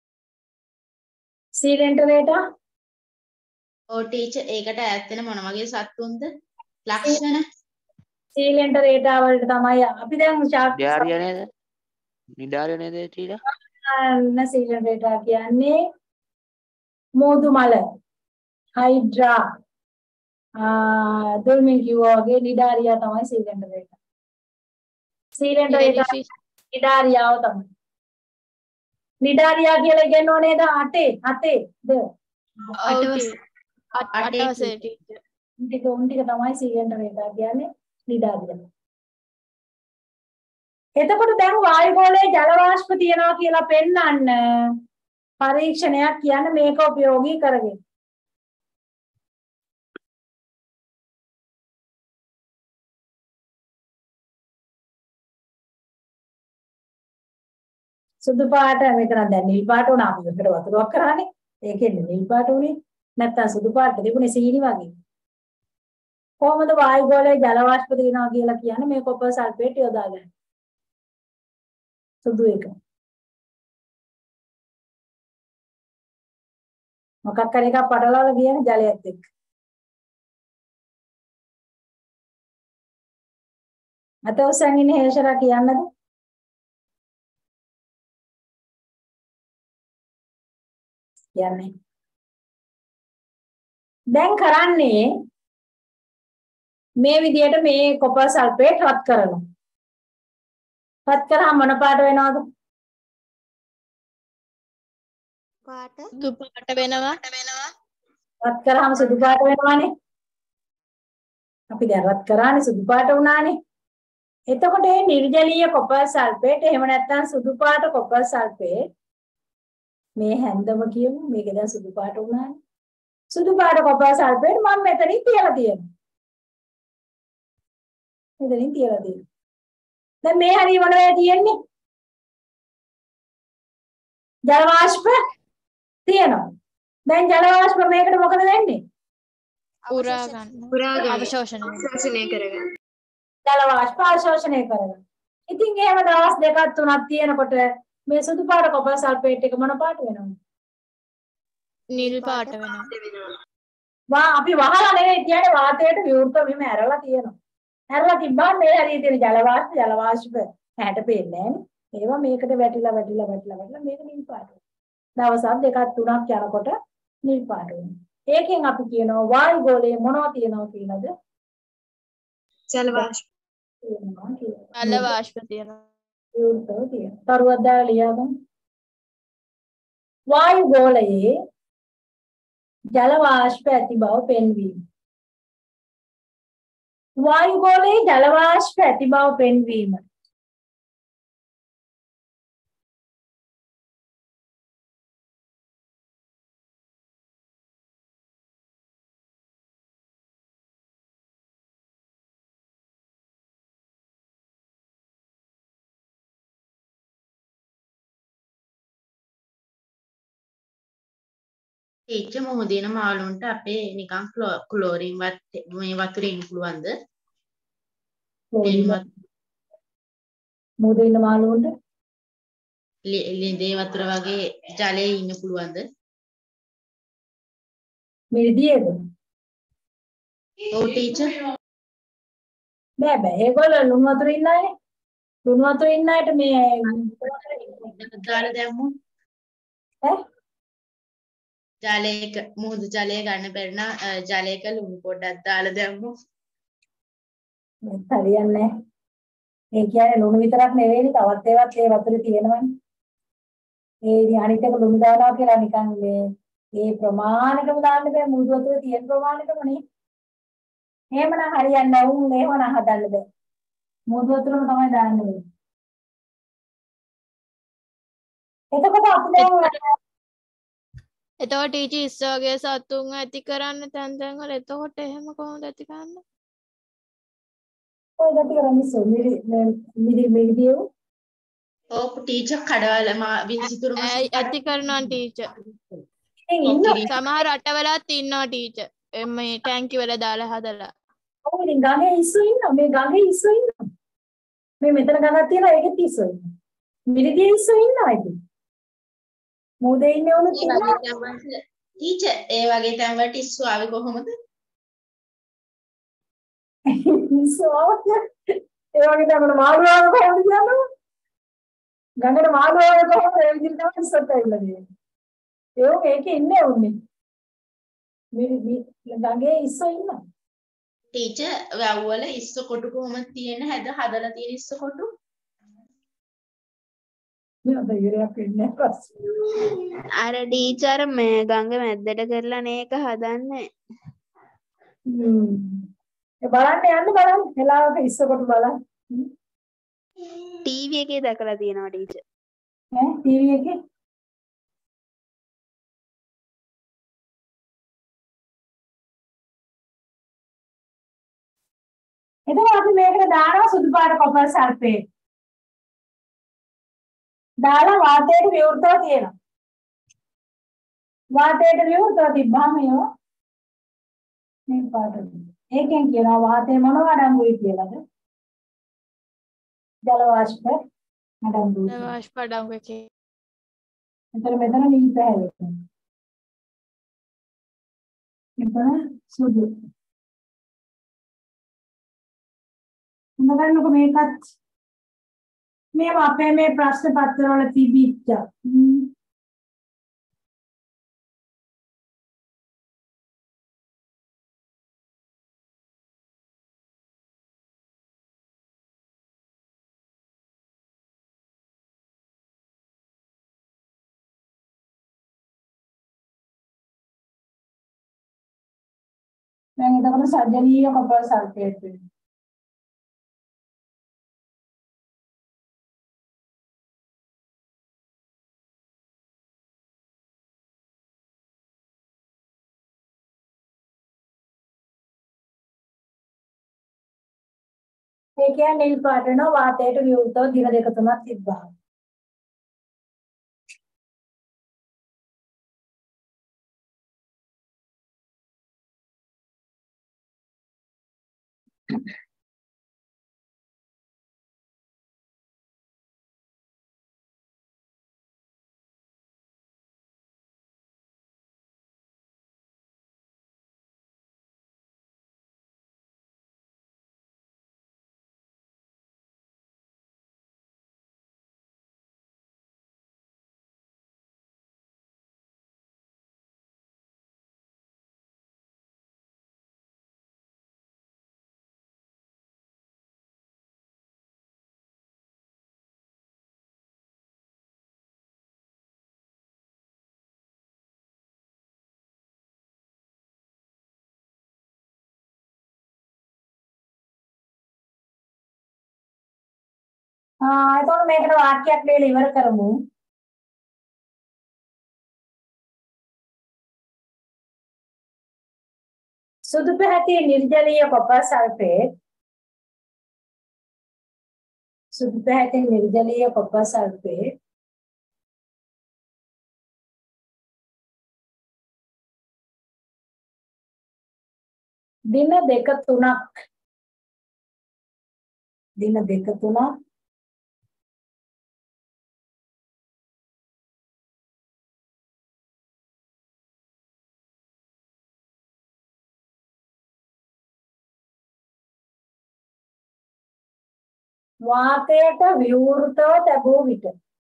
Speaker 1: සීලෙන්ටරේට
Speaker 2: ඔව් ටීචර් ඒකට ඈත් වෙන මොන වගේ සතුන්ද? ලක්ෂණ
Speaker 1: සීලෙන්ටරේට වලට තමයි අපි දැන්
Speaker 7: නිඩාරිය නේද? නිඩාරිය නේද ටීචර්?
Speaker 1: න සීලෙන්ටරේට කියන්නේ මෝදු මල හයිඩ්‍රා ආ දොල්මින් කිව්වා වගේ නිඩාරියා තමයි සීලෙන්ටරේට. සීලෙන්ටරේට නිඩාරියාව තමයි. නිඩාරියා කියලා ඉගෙනව නේද අටේ අටේද?
Speaker 3: අටවසේ ටීචර්.
Speaker 1: ටික උන් ටික තමයි සීලෙන්ටරේට කියන්නේ නිඩාරියා. එතකොට දැන් වායුගෝලයේ ජල වාෂ්ප තියනවා කියලා පෙන්වන්න පරීක්ෂණයක් කියන්නේ මේක ප්‍රයෝගී කරගෙන. සුදු පාට මේක නම් දැන් නිල් පාට උනා අපි මෙතන වතුරක් කරානේ. ඒකෙන්නේ නිල් පාට උනේ. නැත්තම් සුදු පාට තිබුණේ සීනි වගේ. කොහොමද වායුගෝලයේ ජල වාෂ්ප තියනවා කියලා කියන්නේ මේ කොපර් සල්ෆේට් යොදා ගන්න. සුදු එක. මොකක් හරි එකක් පටලවලා ගියනේ ජලයත් එක්ක. අත උස්සන් ඉන්නේ හේෂරා කියන්නද? කියන්නේ. දැන් කරන්නේ මේ විදිහට මේ කොපර් සල්ෆේට් රත් කරනවා. රත් කරාම මොන පාට වෙනවද?
Speaker 5: පාට
Speaker 3: සුදු පාට වෙනවා.
Speaker 1: රත් කරාම සුදු පාට වෙනවනේ. අපි දැන් රත් කරානේ සුදු පාට වුණානේ. එතකොට මේ නිර්ජලීය කොපර් සල්ෆේට් එහෙම නැත්නම් සුදු පාට කොපර් සල්ෆේට් මේ හැන්දම කියමු මේක දැන් සුදු පාට වුණානේ. සුදු පාට කොපර් සල්ෆේට් මම මෙතනින් තියලා තියෙනවා. මෙතනින් තියලා තියෙනවා. දැන් මේ හරිය මොනවද තියෙන්නේ? ජල වාෂ්ප තියෙනවා. දැන් ජල වාෂ්ප මේකට මොකද වෙන්නේ?
Speaker 3: උරා ගන්න. අවශෝෂණය කරගන්න.
Speaker 1: ජල වාෂ්ප අවශෝෂණය කරගන්න. ඉතින් එහෙම දවස් දෙකක් තුනක් තියෙනකොට මේ සුදු පාට කොපර් සල්ෆේට් එක මොන පාට වෙනවද?
Speaker 3: නිල් පාට වෙනවා.
Speaker 1: වා අපි වහලා නෙවෙයි කියන්නේ වාතයට විවෘත වීම ඇරලා තියෙනවා. ඇරලා තිබ්බම මේ හරිය තියෙන ජල වාෂ්ප ජල වාෂ්ප හැට පේන්නේ නැහැ. ඒවා මේකට වැටිලා වැටිලා වැටිලා වැටිලා මේක නිල් පාට වෙනවා. දවස් දෙකක් තුනක් යනකොට නිල් පාට වෙනවා. ඒකෙන් අපි කියනවා වායුගෝලයේ මොනවද තියෙනවද කියලාද?
Speaker 5: ජල වාෂ්ප
Speaker 1: තියෙනවා කියලා.
Speaker 3: ජල වාෂ්ප තියෙනවා.
Speaker 1: විවෘතව තියෙනවා. තරුවක් දාලා ලියාගමු. වායුගෝලයේ ජල වාෂ්ප ඇති බව පෙන්වීම. වායුගෝලයේ ජල වාෂ්ප ඇති බව පෙන්වීම.
Speaker 2: ටීචර් මොහොදින මාළුන්ට අපේ නිකන් ක්ලෝරින් වත් මේ වතුරේ ඉන්න පුළුවන්ද?
Speaker 1: මොකද ඉන්න මාළුන්ට
Speaker 2: ලිඳේ වතුර වගේ ජලයේ ඉන්න පුළුවන්ද?
Speaker 1: මිරිදියේද?
Speaker 2: ඔව් ටීචර්.
Speaker 1: බෑ බෑ. ඒගොල්ලෝ ලුණු වතුර ඉන්න අයනේ. ලුණු වතුර ඉන්න අයට මේ
Speaker 2: දාලා දැම්මු.
Speaker 1: ඈ
Speaker 2: ජලයක මුහුදු ජලය ගන්න බැරි නම් අ, ජලයක ලුණු පොඩ්ඩක් දාලා දැම්මු.
Speaker 1: හරියන්නේ නැහැ. ඒ කියන්නේ ලුණු විතරක් නෙවෙයි තවත් ඒවාත් ඒ වතුරේ තියෙනවනේ. ඒ ඉතින් අනිත් එක ලුණු දානවා කියලා නිකන් මේ ඒ ප්‍රමාණිකම දාන්න බෑ මුහුදු වතුරේ තියෙන ප්‍රමාණිකම නේ. එහෙමනම් හරියන්නේ නැහැ. උන් එහෙමනම් හදන්න බෑ. මුහුදු වතුරම තමයි දාන්න ඕනේ. එතකොට අපි දැන්
Speaker 3: එතකොට ටීචර් ඉස්ස වගේ සතුන් ඇති කරන්න තැන් තැන් වල එතකොට එහෙම කොහොමද ඇති කරන්නේ?
Speaker 1: ඔය ගැටි කරන්නේ සොමිරි මිරි මිරිදියෝ
Speaker 2: ඔව් ටීචර් කඩවල මා විසිතුරු මස්
Speaker 3: ඇයි ඇති කරනවා ටීචර්?
Speaker 1: ඉතින් ඉන්න
Speaker 3: සමහර රටවලත් ඉන්නවා ටීචර්. මේ ටැංකි වල දාලා හදලා.
Speaker 1: ඔව් ඉතින් ගඟේ ඉස්සු ඉන්නවා මේ ගඟේ ඉස්සු ඉන්නවා මේ මෙතන ගඟක් තියෙනවා ඒකෙත් ඉස්සු ඉන්නවා මිරිදියේ ඉස්සු ඉන්නවා ඉතින් මොදේ ඉන්නේ උණු
Speaker 2: ඒ වගේ තැන්වල ටීචර් ඒ වගේ තැන්වලට ඉස්සු ආවේ කොහොමද?
Speaker 1: ඉස්සු ආවද ඒ වගේ තමයි මාළුවාව කොහොමද කියන්නේ ගඟේ මාළුවාව කොහොමද ඒ විදිහට තමයි ඉස්සුත් ඇවිල්ලා තියෙන්නේ ඒක ඒකේ ඉන්නේ උන්නේ මිරිදි ගඟේ ඉස්සු ඉන්නවා
Speaker 2: ටීචර් වැව් වල ඉස්සු කොටු කොහොමද තියෙන හැද හදලා තියෙන ඉස්සු කොටු?
Speaker 1: නේද ඉරයක් ඉන්නේ පස්සේ
Speaker 6: අර ටීචර් මේ ගඟ මැද්දට කරලා නේක හදන්නේ.
Speaker 1: හ්ම් ඒ බලන්න යන්න බලන්න වෙලාවක ඉස්සු කොට බලන්න
Speaker 6: ටීවී එකේ දැකලා තියෙනවා ටීචර්.
Speaker 1: ඈ ටීවී එකේ එතකොට අපි මේකට දානවා සුදු පාට කොපර් සල්ෆේට්. දාලා වාතයට විවෘතව තියෙනවා. වාතයට විවෘතව තිබ්බාම ඒව මේ පාටට. ඒකෙන් කියනවා වාතයේ මොනව අඩංගුයි කියලාද? ජල වාෂ්ප අඩංගුයි.
Speaker 3: වාෂ්ප අඩංගු එකේ.
Speaker 1: එතන මෙතන නිල් පැහැවෙනවා. මෙතන සුදු. මොනවාරක මේකත් මේව අපේ මේ ප්‍රශ්න පත්‍රවල තිබිච්ච. දැන් එතකොට සජනීය කොපර් සල්ෆේට් වෙනවා. ඒ කියන්නේ නිල් පාට වෙනවා වාතයට විවෘතව දින දෙක තුනක් තිබ්බා. ආ එතකොට මේකට වාක්‍යයක් ලියලා ඉවර කරමු. සුදු පැහැති නිර්ජලීය කොපර් සල්ෆේට් සුදු පැහැති නිර්ජලීය කොපර් සල්ෆේට් දින දෙක තුනක් දින දෙක තුනක් වාතයට විවෘතව තැබූ විට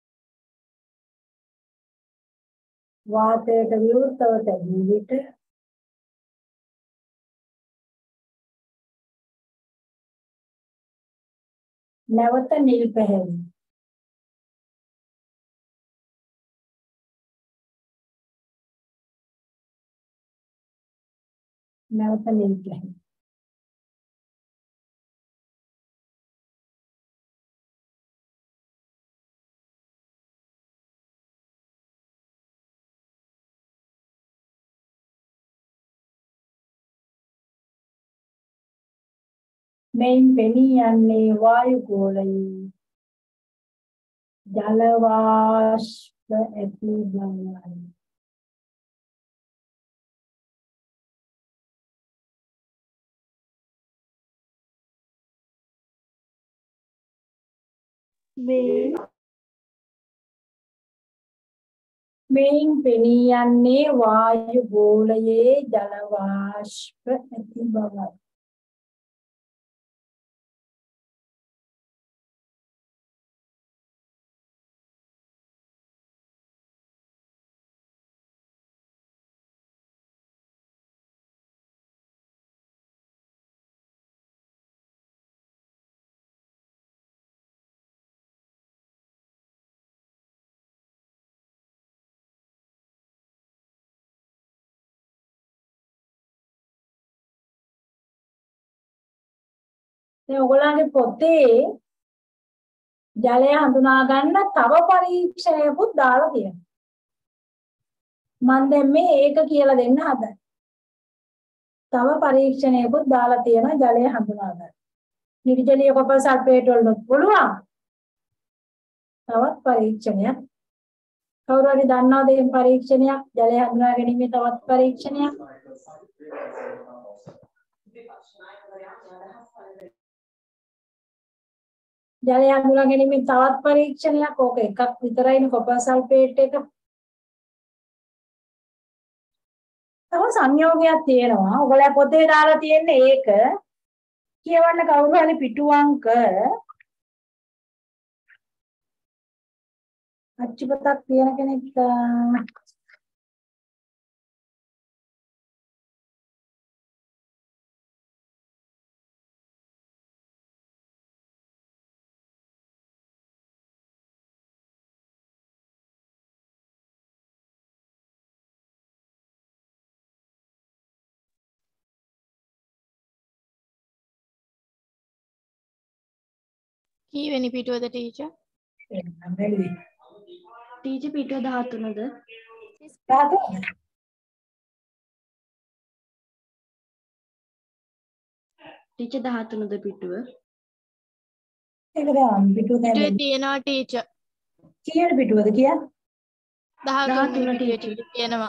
Speaker 1: වාතයට විවෘතව තැබූ විට නැවත නිල් පැහැරි නැවත නිල් පැහැරි මෙයින් පෙනී යන්නේ වායු ගෝලයේ ජල වාෂ්ප ඇති බවයි. මෙයින් පෙනී යන්නේ වායු ගෝලයේ ජල වාෂ්ප ඇති බවයි. දැන් ඔයගොල්ලන්ගේ පොතේ ජලය හඳුනා ගන්න තව පරීක්ෂණයකුත් දාලා තියෙනවා. මම දැන් මේ ඒක කියලා දෙන්න හදන්නේ. තව පරීක්ෂණයකුත් දාලා තියෙනවා ජලය හඳුනා ගන්න. නිර්ජලීය කොපර් සල්ෆේට් වලත් පුළුවන්. තවත් පරීක්ෂණයක්. කවුරු හරි දන්නවද මේ පරීක්ෂණයක්? ජලය හඳුනා ගැනීමේ තවත් පරීක්ෂණයක්? ජලය හඳුනා ගැනීමේ තවත් පරීක්ෂණයක්. ඕක එකක් විතරයිනේ කොපර් සල්ෆේට් එක. තව සංයෝගයක් තියෙනවා. ඔයගොල්ලෝ පොතේ දාලා තියෙන්නේ ඒක. කියවන්න කවුරු හරි පිටු අංක අච්චුපතක් තියෙන කෙනෙක්
Speaker 3: කීවෙනි පිටුවද ටීචර්?
Speaker 1: එන්නම් බැලුවේ.
Speaker 6: ටීචර් පිටුව දහතුනද?
Speaker 1: දහතුන.
Speaker 6: ටීචර් දහතුනද පිටුව?
Speaker 1: ඒක දැන් පිටුව දැන්
Speaker 3: පිටුවේ තියෙනවා ටීචර්.
Speaker 1: කීයද පිටුවද කියන්නේ?
Speaker 3: දහතුන පිටුවේ තියෙනවා.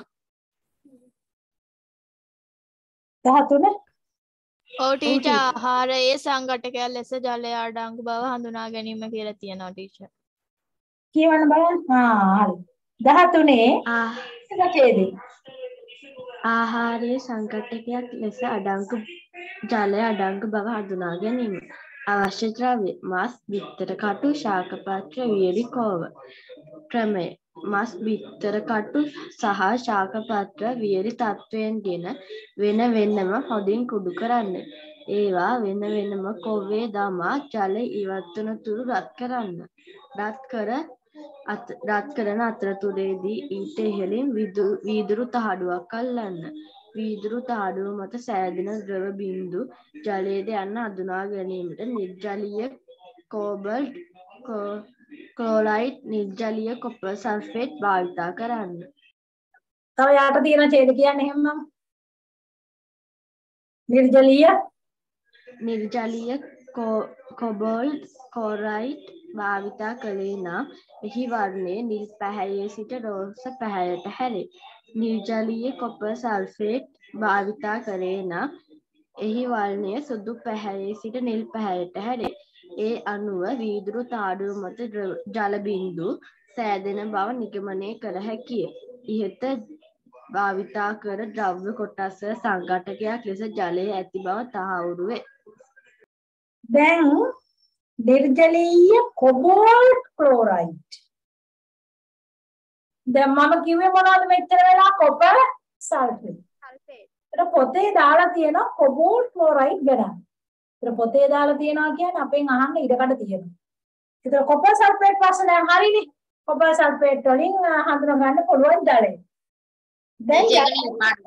Speaker 1: දහතුන.
Speaker 3: ඔව් ටීචර් ආහාරයේ සංඝටකයක් ලෙස ජලය අඩංගු බව හඳුනා ගැනීම කියලා තියෙනවා ටීචර්.
Speaker 1: කියවන්න බලන්න. ආ හරි. දහතුනේ
Speaker 6: ආ
Speaker 1: සකේදී.
Speaker 6: ආහාරයේ සංඝටකයක් ලෙස අඩංගු ජලය අඩංගු බව හඳුනා ගැනීම. අවශ්‍ය ද්‍රව්‍ය මස්, බිත්තර කටු, ශාක පත්‍ර, වියලි කෝව. ක්‍රමය මස්, බිත්තර කටු සහ ශාක පත්‍ර වියලි තත්වයෙන්ගෙන වෙන වෙනම හොඳින් කුඩු කරන්න. ඒවා වෙන වෙනම කොව්වේ දමා ජලය ඉවත් වන තුරු රත් කරන්න. රත් කර රත් කරන අතරතුරේදී ඊට ඉහළින් වීදුරු තහඩුවක් අල්ලන්න. වීදුරු තහඩුව මත සෑදෙන ද්‍රව බිඳු ජලයේද යන්න හඳුනා ගැනීමට නිර්ජලීය කෝබල්ට් ක්ලෝරයිඩ් නිර්ජලීය කොපර් සල්ෆේට් භාවිතා කරන්න.
Speaker 1: තව යට තියෙන ඡේද කියන්නේ එහෙමම. නිර්ජලීය
Speaker 6: නිර්ජලීය කොබෝල්ට් ක්ලෝරයිඩ් භාවිතා කළේ නම් එහි වර්ණය නිල් පැහැයේ සිට රෝස පැහැයට හැරේ. නිර්ජලීය කොපර් සල්ෆේට් භාවිතා කරේ නම් එහි වර්ණය සුදු පැහැයේ සිට නිල් පැහැයට හැරේ. ඒ අනුව වීදුරු තාඩුව මත ජල බිඳු සෑදෙන බව නිගමනය කළ හැකිය. ඉහත භාවිතා කර ද්‍රව්‍ය කොටස් සංඝටකයක් ලෙස ජලය ඇති බව තහවුරු වේ.
Speaker 1: දැන් නිර්ජලීය කොබෝල්ට් ක්ලෝරයිඩ්. දැන් මම කිව්වේ මොනවද මෙච්චර වෙලා කොපර් සල්ෆේට්. ඒක පොතේ දාලා තියෙනවා කොබෝල්ට් ක්ලෝරයිඩ් ගණන්. ඒක පොතේ දාලා තියෙනවා කියන්නේ අපෙන් අහන්න ඉඩකඩ තියෙනවා. ඒක කොපර් සල්ෆේට් ප්‍රශ්න දැන් හරිනේ. කොපර් සල්ෆේට් වලින් හඳුනා ගන්න පුළුවන් ජලය. දැන්
Speaker 2: ඒක නිල් පාටද?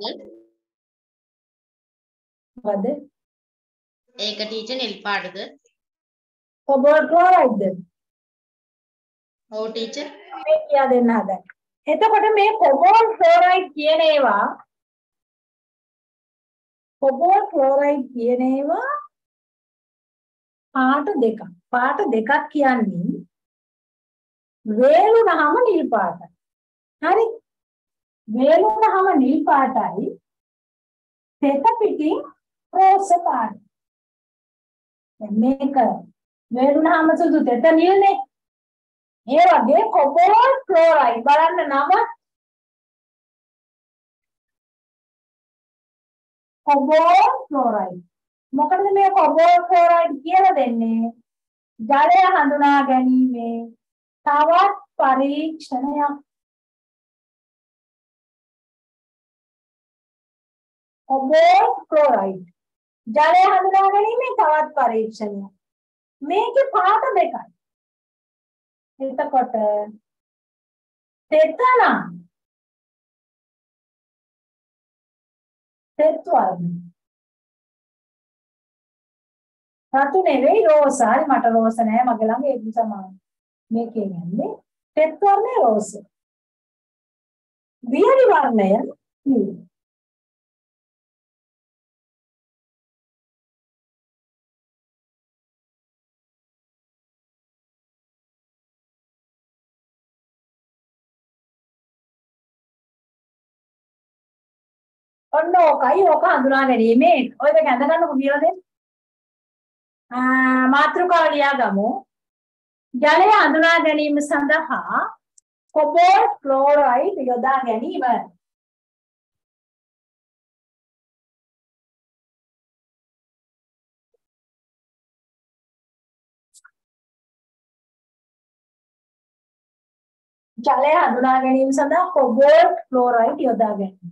Speaker 1: මොකද?
Speaker 2: ඒක ටීචර් නිල් පාටද?
Speaker 1: කොබෝල්ට් ක්ලෝරයිඩ්ද?
Speaker 2: ඔව් ටීචර්.
Speaker 1: මේ කියා දෙන්න හදන්නේ. එතකොට මේ කොබෝල්ට් ක්ලෝරයිඩ් කියන ඒවා කොබෝල්ට් ක්ලෝරයිඩ් කියන ඒවා පාට දෙකක්. පාට දෙකක් කියන්නේ වේලුනහම නිල් පාටයි. හරි? වේලුනහම නිල් පාටයි. තෙත පිටින් රෝස පාටයි. මේක වේලුනහම සුදු තෙත නිල්නේ. ඒ වගේ කොබෝල්ට් ක්ලෝරයිඩ් බලන්න නම කොබෝල්ට් ක්ලෝරයිඩ්. මොකටද මේ කොබෝල්ට් ක්ලෝරයිඩ් කියලා දෙන්නේ? ජලය හඳුනා ගැනීමේ තවත් පරීක්ෂණයක්. කොබෝල්ට් ක්ලෝරයිඩ් ජලය හඳුනා ගැනීමේ තවත් පරීක්ෂණයක්. මේකේ පාට දෙකයි. එතකොට තෙතනම් තෙත් වර්ණ රතු නෙවෙයි රෝස. හරි මට රෝස නෑ මගේ ළඟ ඒ නිසා මම මේකේ යන්නේ තෙත් වර්ණේ රෝස. වියලි වර්ණය නිල්. ඔන්න ඕකයි ඕක හඳුනා ගැනීමේ ඔය දෙක ඇඳ ගන්නකො කියලා දෙන්න. ආ මාත්‍රිකාව ලියාගමු. ජලය හඳුනා ගැනීම සඳහා කොබෝල්ට් ක්ලෝරයිඩ් යොදා ගැනීම. ජලය හඳුනා ගැනීම සඳහා කොබෝල්ට් ක්ලෝරයිඩ් යොදා ගැනීම.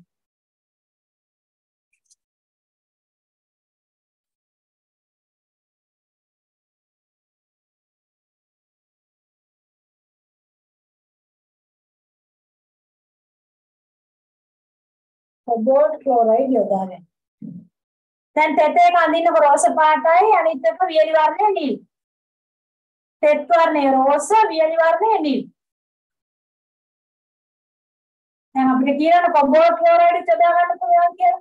Speaker 1: කොබෝල්ට් ක්ලෝරයිඩ් යොදා ගැනීම. දැන් තෙත එක අඳින්නකො රෝස පාටයි අනිත් එක වියලි වර්ණය නිල්. තෙත් වර්ණය රෝස වියලි වර්ණය නිල්. දැන් අපිට කියනවා කොබෝල්ට් ක්ලෝරයිඩ් යොදා ගන්න පුළුවන් කියලා.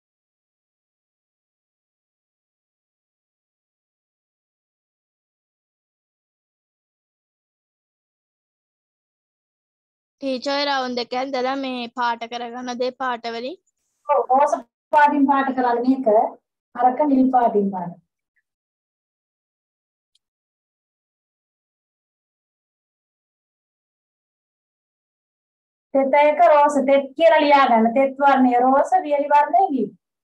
Speaker 3: ටීචර් රවුන්ඩ් දෙක ඇඳලා මේ පාට කරගන්න දේ පාට වලින්.
Speaker 1: ඔව් රෝස පාටින් පාට කරලා මේක අරක නිල් පාටින් පාට. තෙත එක රෝස තෙත් කියලා ලියා ගන්න. තෙත් වර්ණය රෝස වියලි වර්ණය නිල්.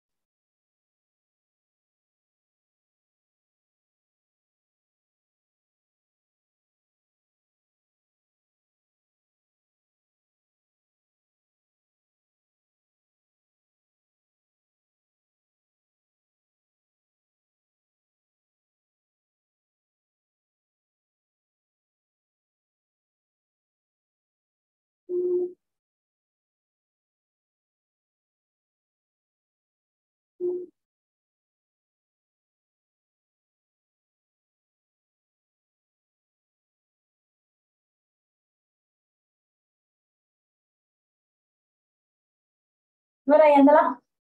Speaker 1: ඉවරයි ඇඳලා.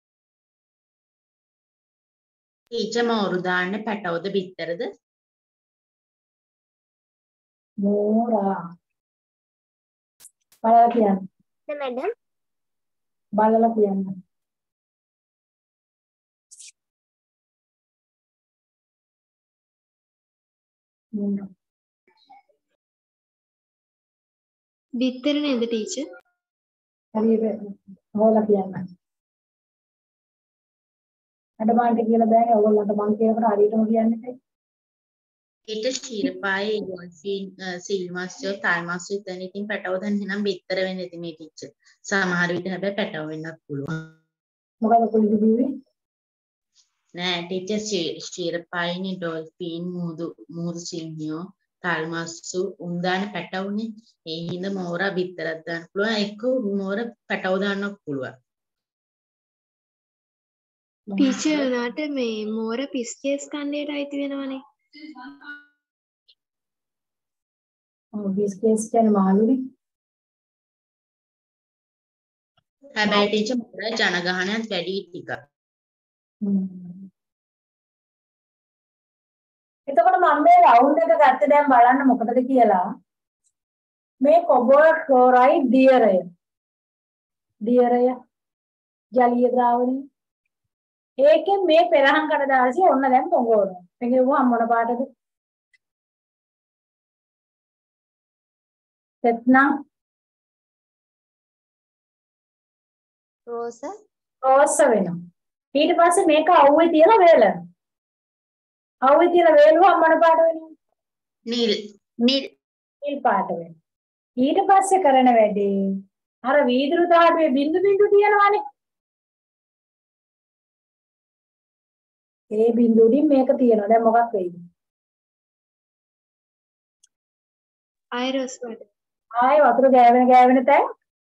Speaker 2: ටීචර් මෝරු දාන්නේ පැටවද බිත්තරද?
Speaker 1: මෝරා. බලලා කියන්න.
Speaker 5: මැඩම්
Speaker 1: බලලා කියන්න.
Speaker 5: බිත්තර නේද ටීචර්?
Speaker 1: හරියට හොයලා කියන්න. අඩමාන්ට කියලා බෑනේ ඔයගොල්ලන්ට මං කියනකොට හරියටම කියන්න එපා.
Speaker 2: ඊට ශීරපායේ ඩොල්ෆින් සිල්මස්යෝ තල්මස්යෝ එතන ඉතින් පැටව දැන් එහෙනම් බිත්තර වෙන්නේ ඉතින් මේ ටීචර්. සමහර විට හැබැයි පැටව වෙන්නත් පුළුවන්.
Speaker 1: මොකද කොලිද කිව්වේ?
Speaker 2: නෑ ටීචර් ශීරපායිනි ඩොල්ෆින් මුහුදු මුහුදු සිංහයෝ තල්මස්සු උන්දාන පැටවුනේ. ඒ හින්දා මෝරා බිත්තරක් දාන්න පුළුවන්. එක්ක මෝර පැටව දාන්නත් පුළුවන්.
Speaker 8: ටීචර් උනාට මේ මෝර පිස්කේස් කණ්ඩයට අයිති වෙනවනේ.
Speaker 1: ඔව් බිස්කේස් කියන්නේ මාළුනේ.
Speaker 2: හැබැයි ටීචර් මෝර ජනගහනයත් වැඩි ටිකක්.
Speaker 1: එතකොට මම මේ රවුන්ඩ් එක ගත්තේ දැන් බලන්න මොකටද කියලා. මේ කොබෝල්ට් ක්ලෝරයිඩ් දියරය. දියරය ජලීය ද්‍රාවණය. ඒකෙන් මේ පෙරහන් කඩදාසිය ඔන්න දැන් පොඟවනවා. පෙඟෙවුවා මොන පාටද? තෙත්නම්
Speaker 8: රෝස
Speaker 1: රෝස වෙනවා. ඊට පස්සේ මේක අවුවේ තියලා වේලන. අවුවේ තියලා වේලුවා මොන පාට වෙනවද?
Speaker 2: නිල් නිල්
Speaker 1: නිල් පාට වෙනවා. ඊට පස්සේ කරන වැඩේ අර වීදුරු දාඩුවේ බින්දු බින්දු තියෙනවානේ. ඒ බින්දු වලින් මේක තියෙනවා. දැන් මොකක් වෙයිද?
Speaker 8: අයරස් පාට.
Speaker 1: ආයේ වතුර ගෑවෙන ගෑවෙන තැන්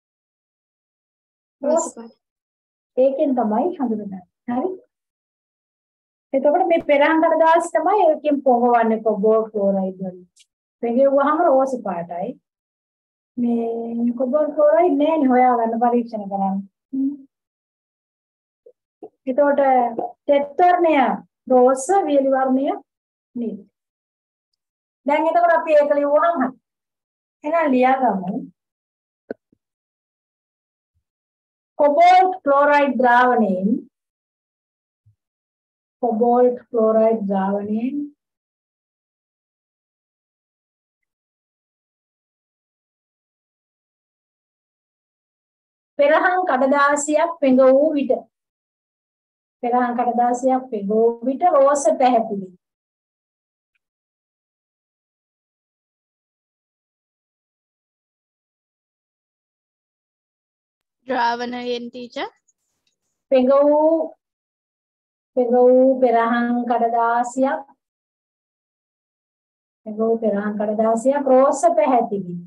Speaker 8: රෝස පාට.
Speaker 1: ඒකෙන් තමයි හඳුනගන්නේ. හරි? එතකොට මේ පෙරහන් කඩදාසි තමයි ඒකෙන් පොඟවන්නේ කොබෝල්ට් ක්ලෝරයිඩ් වලින්. පෙඟෙව්වහම රෝස පාටයි. මේ කොබෝල්ට් ක්ලෝරයිඩ් නෑනේ හොයාගන්න පරීක්ෂණ කරන්න. එතකොට තෙත් වර්ණය රෝස, වියලි වර්ණය නිල්. දැන් එතකොට අපි ඒක ලියුවාම හරි. එහෙනම් ලියාගමු. කොබෝල්ට් ක්ලෝරයිඩ් ද්‍රාවණයෙන් කොබෝල්ට් ක්ලෝරයිඩ් ද්‍රාවණයෙන් පෙරහන් කඩදාසියක් පෙඟ වූ විට පෙරහන් කඩදාසියක් පෙඟ වූ විට රෝස පැහැතිලි.
Speaker 3: ද්‍රාවණයෙන් ටීචර්
Speaker 1: පෙඟ වූ පෙඟ වූ පෙරහන් කඩදාසියක් පෙඟ වූ පෙරහන් කඩදාසියක් රෝස පැහැතිලි.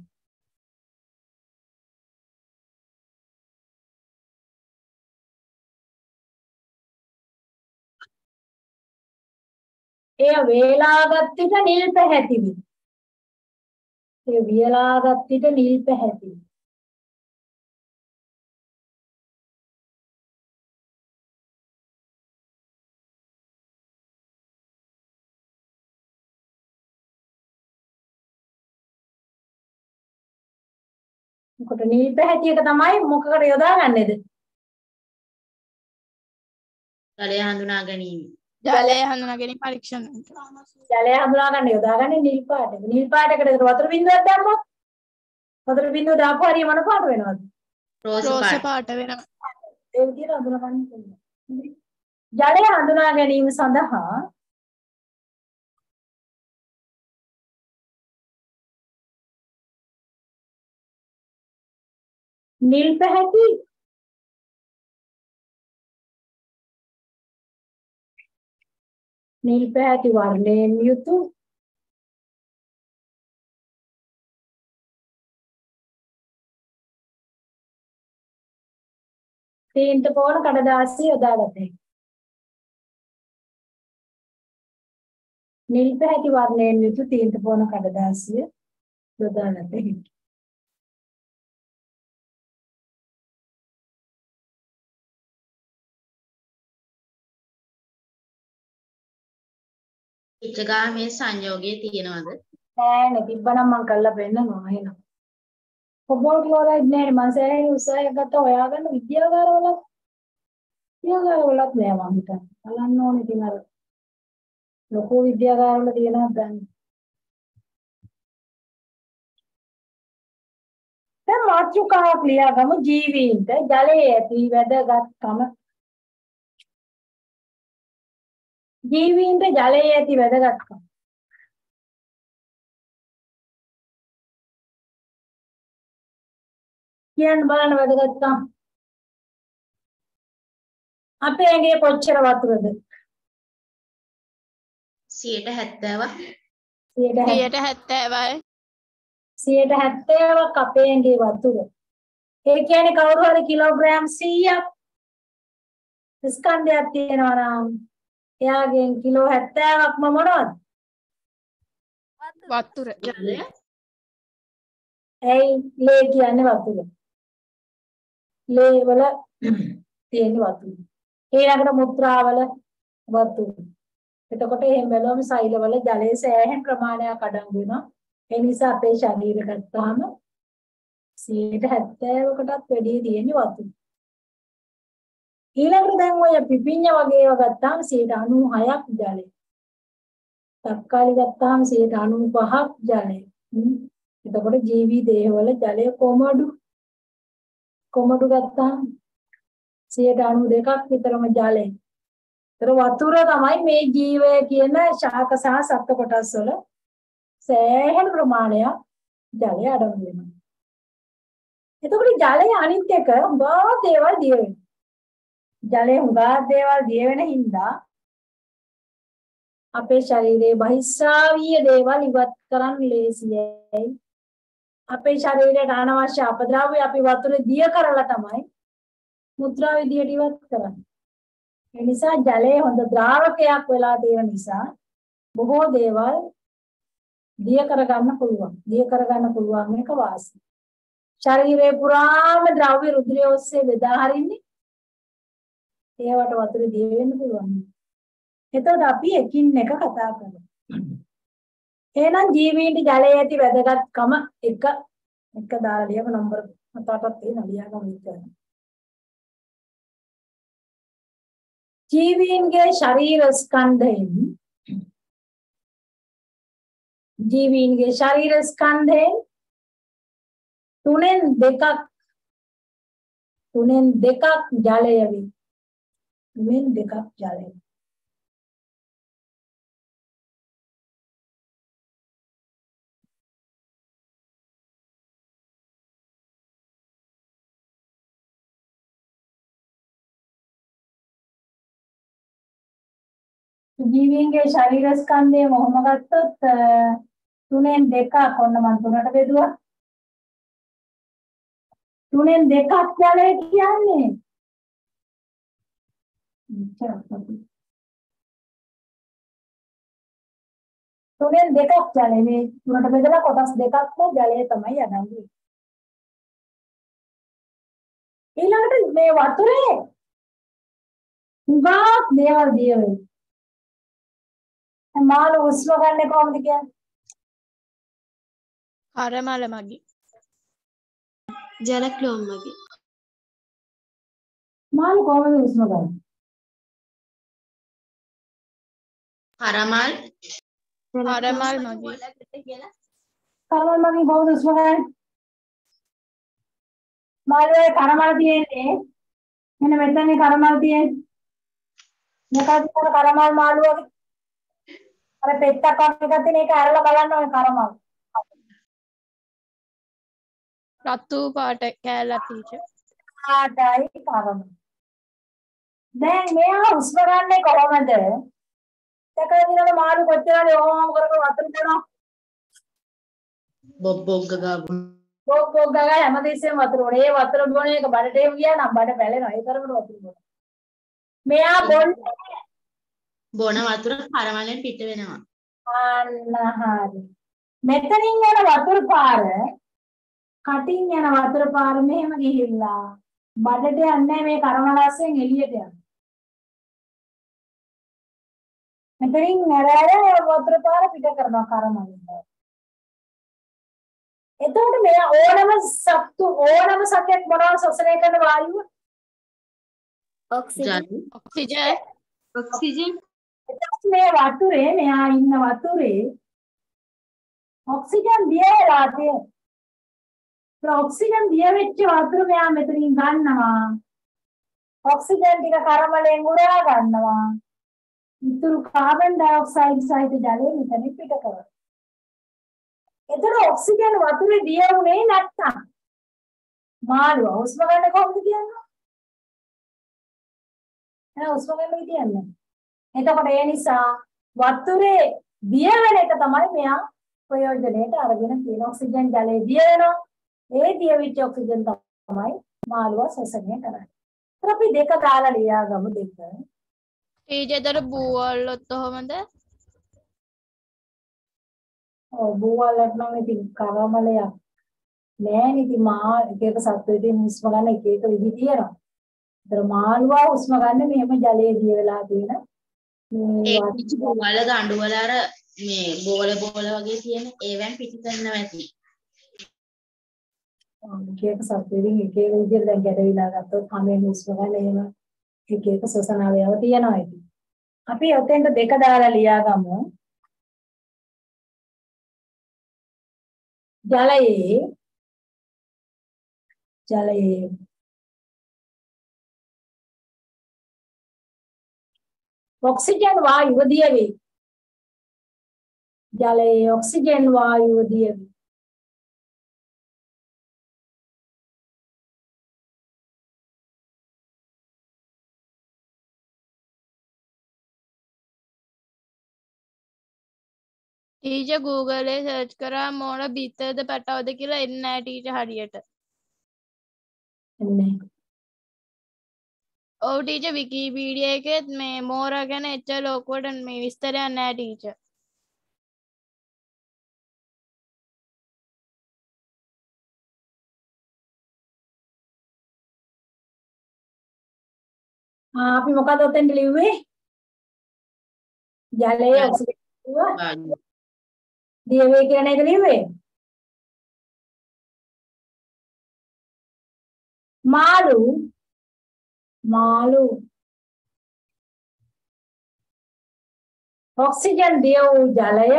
Speaker 1: එය වේලාගත් විට නිල් පැහැතිලි. එය වේලාගත් විට නිල් පැහැතිලි. මොකට නිල් පැහැති එක තමයි මොකකට යොදාගන්නේද?
Speaker 2: ජලය හඳුනා ගැනීම.
Speaker 3: ජලය හඳුනා ගැනීම පරීක්ෂණයට.
Speaker 1: ජලය හඳුනා ගන්න යොදාගන්නේ නිල් පාට එක. නිල් පාටකට වතුර බින්දුවක් දැම්මොත් වතුර බින්දුව දාපු හරිය මොන පාට වෙනවද?
Speaker 2: රෝස
Speaker 3: රෝස
Speaker 2: පාට.
Speaker 3: පාට වෙනවා.
Speaker 1: ඒ විදිහට හඳුනා ගන්න පුළුවන්. ජලය හඳුනා ගැනීම සඳහා නිල් පැහැති නිල් පැහැති වර්ණයෙන් යුතු තීන්ත පොණ කඩදාසිය යොදාගත හැකියි. නිල් පැහැති වර්ණයෙන් යුතු තීන්ත පොණ කඩදාසිය යොදාගත හැකියි.
Speaker 2: ඉච්ඡගා මේ සංයෝගයේ තියෙනවද?
Speaker 1: නෑ නේ තිබ්බනම් මම කරලා පෙන්නනවා එහෙනම්. කොබෝල්ට් ක්ලෝරයිඩ් නෑ මම සෑහෙන උත්සාහයක් ගත්තා හොයාගන්න විද්‍යාගාරවල විද්‍යාගාරවලත් නෑ මම හිතන්නේ. බලන්න ඕනේ ඉතින් අර ලොකු විද්‍යාගාරවල තියෙනවද දැන්. දැන් මාතෘකාවක් ලියාගමු ජීවීන්ට ජලයේ ඇති වැදගත්කම. ජීවීන්ට ජලයේ ඇති වැදගත්කම. කියන්න බලන්න වැදගත්කම්. අපේ ඇඟේ කොච්චර වතුරද?
Speaker 2: සියයට හැත්තෑවක්.
Speaker 1: සියයට
Speaker 3: සියයට හැත්තෑවයි.
Speaker 1: සියයට හැත්තෑවක් අපේ ඇඟේ වතුර. ඒ කියන්නේ කවුරු හරි කිලෝග්‍රෑම් සීයක් ස්කන්ධයක් තියෙනවා නම් එයාගෙන් කිලෝ හැත්තෑවක්ම මොනවද?
Speaker 3: වතුර.
Speaker 1: ඇයි ලේ කියන්නේ වතුර? ලේ වල තියෙන වතුර. ඊළඟට මුත්‍රාවල වතුර. එතකොට එහෙම බැලුවම සෛලවල ජලයේ සෑහෙන ප්‍රමාණයක් අඩංගු වෙනවා. ඒ නිසා අපේ ශරීරය ගත්තාම සියයට හැත්තෑවකටත් වැඩි තියෙන වතුර. ඊළඟට දැන් ඔය පිපිඤ්ඤ වගේ ඒවා ගත්තාම සියයට අනූහයක් ජලය. තක්කාලි ගත්තාම සියයට අනූපහක් ජලය. එතකොට ජීවි දේහවල ජලය කොමඩු කොමඩු ගත්තාම සියයට අනූදෙකක් විතරම ජලය. ඒතර වතුර තමයි මේ ජීවය කියන ශාක සහ සත්ත්ව කොටස් වල සෑහෙන ප්‍රමාණයක් ජලය අඩංගු වෙනවා. එතකොට ජලය අනිත් එක උගා දේවල් දිය වෙනවා. ජලය උගා දේවල් දිය වෙන හින්දා අපේ ශරීරයේ බහිස්රාවීය දේවල් ඉවත් කරන්න ලේසියයි. අපේ ශරීරයට අනවශ්‍ය අපද්‍රව්‍ය අපි වතුරේ දිය කරලා තමයි මුත්‍රා විදියට ඉවත් කරන්නේ. ඒ නිසා ජලය හොඳ ද්‍රාවකයක් වෙලා තියෙන නිසා බොහෝ දේවල් දිය කරගන්න පුළුවන්. දිය කරගන්න පුළුවන් එක වාසි. ශරීරේ පුරාම ද්‍රව්‍ය රුධිරය ඔස්සේ බෙදා හරින්නේ. ඒවට වතුරේ දිය වෙන්න පුළුවන්. එතකොට අපි එකින් එක කතා කරමු. එහෙනම් ජීවීන්ට ජලයේ ඇති වැදගත්කම එක එක දාලා ලියව නම්බර හතටත් තියෙන ලියාගමු විතරයි. ජීවීන්ගේ ශරීර ස්කන්ධයෙන් ජීවීන්ගේ ශරීර ස්කන්ධයෙන් තුනෙන් දෙකක් තුනෙන් දෙකක් ජලය වේ. තුනෙන් දෙකක් ජලය. ජීවීන්ගේ ශරීර ස්කන්ධය මොහොම ගත්තොත් තුනෙන් දෙකක් ඔන්න මම තුනට බෙදුවා. තුනෙන් දෙකක් ජලය කියන්නේ. තුනෙන් දෙකක් ජලය මේ තුනට බෙදලා කොටස් දෙකක්ම ජලය තමයි අඩංගු වෙන්නේ. ඊළඟට මේ වතුරේ උගා දේවල් දිය වෙනවා. මාළු උස්ම ගන්න කොහොමද කියන්නේ?
Speaker 3: කරමල මගින්.
Speaker 8: ජල ක්ලෝම් මගින්.
Speaker 1: මාළු කොහොමද උස්ම ගන්නේ?
Speaker 2: කරමල්
Speaker 3: කරමල් මගින්.
Speaker 1: කරමල් මගින් කොහොමද උස්ම ගන්නේ? මාළුවේ කරමල් තියෙන්නේ මෙන්න මෙතන කරමල් තියෙන්නේ. මොකක්ද කරමල් මාළුවගේ? අර පෙත්තක් වගේ තියෙන එක අරලා බලන්න ඕනේ කරමල්.
Speaker 3: රතු පාට කෑල්ලක් ටීචර්.
Speaker 1: ආඩයි කරමල්. දැන් මෙයා උස්ම ගන්නේ කොහොමද? දැකලා දිනන මාළු කොච්චරද ඕම කරගෙන වතුර දෙනවා.
Speaker 2: බොබ් බොග්ග ගාපු
Speaker 1: බොබ් බොග් ගාලා හැමදෙස්සෙම වතුර බොන. ඒ වතුර බොන එක බඩට එමු ගියා නම් බඩ පැලෙනවා. ඒ තරමට වතුර බොන. මෙයා බොන්නේ
Speaker 2: බොන වතුර කරමලෙන් පිට වෙනවා.
Speaker 1: අන්න හරි. මෙතනින් යන වතුර පාර කටින් යන වතුර පාර මෙහෙම ගිහිල්ලා බඩට යන්නේ මේ කරමලස්යෙන් එළියට යනවා. මෙතනින් නරාර වතුර පාර පිට කරනවා කරමලෙන්. එතකොට මේ ඕනම සත්තු ඕනම සතෙක් මොනවද ශ්වසනය කරන වායුව?
Speaker 5: ඔක්සිජන්.
Speaker 3: ඔක්සිජන්.
Speaker 8: ඔක්සිජන්.
Speaker 1: එතකොට මේ වතුරේ මෙයා ඉන්න වතුරේ ඔක්සිජන් දිය වෙලා තියෙනවා. ඒ ඔක්සිජන් දිය වෙච්ච වතුර මෙයා මෙතනින් ගන්නවා. ඔක්සිජන් ටික කරමලෙන් උරා ගන්නවා. ඉතුරු කාබන් ඩයොක්සයිඩ් සහිත ජලය මෙතන පිට කරනවා. එතන ඔක්සිජන් වතුරේ දිය වුණේ නැත්තම් මාළුවා හුස්ම ගන්න කොහොමද කියන්නේ? නෑ හුස්ම ගන්න කියන්නේ. එතකොට ඒ නිසා වතුරේ දිය වෙන එක තමයි මෙයා ප්‍රයෝජනෙට අරගෙන තියෙන. ඔක්සිජන් ජලයේ දිය වෙනවා. ඒ දිය වෙච්ච ඔක්සිජන් තමයි මාළුවා ශ්වසනය කරන්නේ. ඒත් අපි දෙක දාලා ලියා ගමු දෙක.
Speaker 3: ටීචර් බූවල්ලොත් කොහොමද?
Speaker 1: ඔව් බූවල්ලට නම් ඉතින් කරමලයක් නෑනේ. ඉතින් මා එක එක සත්වෙදී හුස්ම ගන්න එක එක විදි තියෙනවා. ඒතර මාළුවා හුස්ම ගන්න මෙහෙම ජලයේ දිය වෙලා තියෙන
Speaker 2: ඒ කිසි බෝවල ගඬු වල අර මේ බෝල බෝල වගේ තියෙන ඒවෙන් පිටි කරනවා ඇති.
Speaker 1: එක එක සත්වෙදී එක එක විදිහට දැන් ගැටවිලා ගත්තොත් හැමෙන් හුස්ම ගන්න එහෙම එක එක ශ්වසන අවයව තියෙනවා ඉතින්. අපි ඔතෙන්ට දෙක දාලා ලියා ගමු. ජලයේ ජලයේ ඔක්සිජන් වායුව දිය වේ. ජලයේ ඔක්සිජන් වායුව දිය වේ.
Speaker 3: ටීචර් Google එකේ සර්ච් කරා මොන බිත්තරද පැටවද කියලා එන්නේ නැහැ ටීචර් හරියට.
Speaker 1: එන්නේ.
Speaker 3: ඔව් ටීචර් විකිපීඩියා එකේ මේ මෝරා ගැන එච්චර ලොකුවට මේ විස්තරයක් නැහැ ටීචර්.
Speaker 1: ආ අපි මොකද ඔතෙන්ට ලිව්වේ? ජලයේ ඔක්සිජන් දිය වේ කියන එක ලිව්වේ. මාළු මාළු ඔක්සිජන් දිය වූ ජලය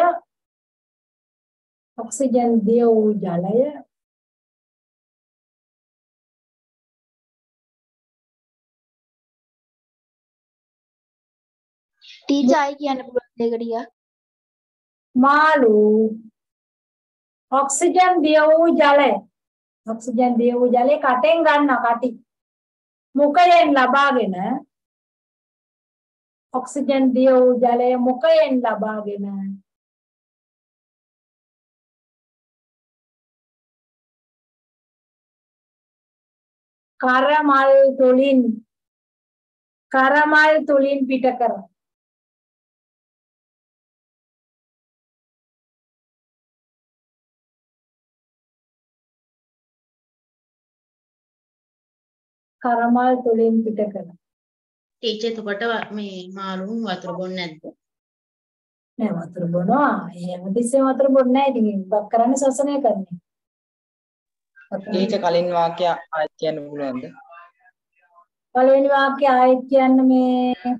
Speaker 1: ඔක්සිජන් දිය වූ ජලය
Speaker 5: ටීචර් ආයි කියන්න පුළුවන් දෙක ටික.
Speaker 1: මාළු ඔක්සිජන් දිය වූ ජලය ඔක්සිජන් දිය වූ ජලය කටෙන් ගන්නවා කටි මුඛයෙන් ලබාගෙන ඔක්සිජන් දිය වූ ජලය මුඛයෙන් ලබාගෙන කරමල් තුලින් කරමල් තුලින් පිට කර කරමල් තුලින් පිට කර.
Speaker 2: ටීචර් එතකොට මේ මාළුන් වතුර බොන්නේ නැද්ද?
Speaker 1: නෑ වතුර බොනවා. එහෙම තිස්සේ වතුර බොන්නේ නැහැ. ඉතින් බක් කරන්නේ ශ්වසනය කරන්නේ.
Speaker 9: ටීචර් කලින් වාක්‍ය ආයෙත් කියන්න පුළුවන්ද?
Speaker 1: පළවෙනි වාක්‍ය ආයෙත් කියන්න මේ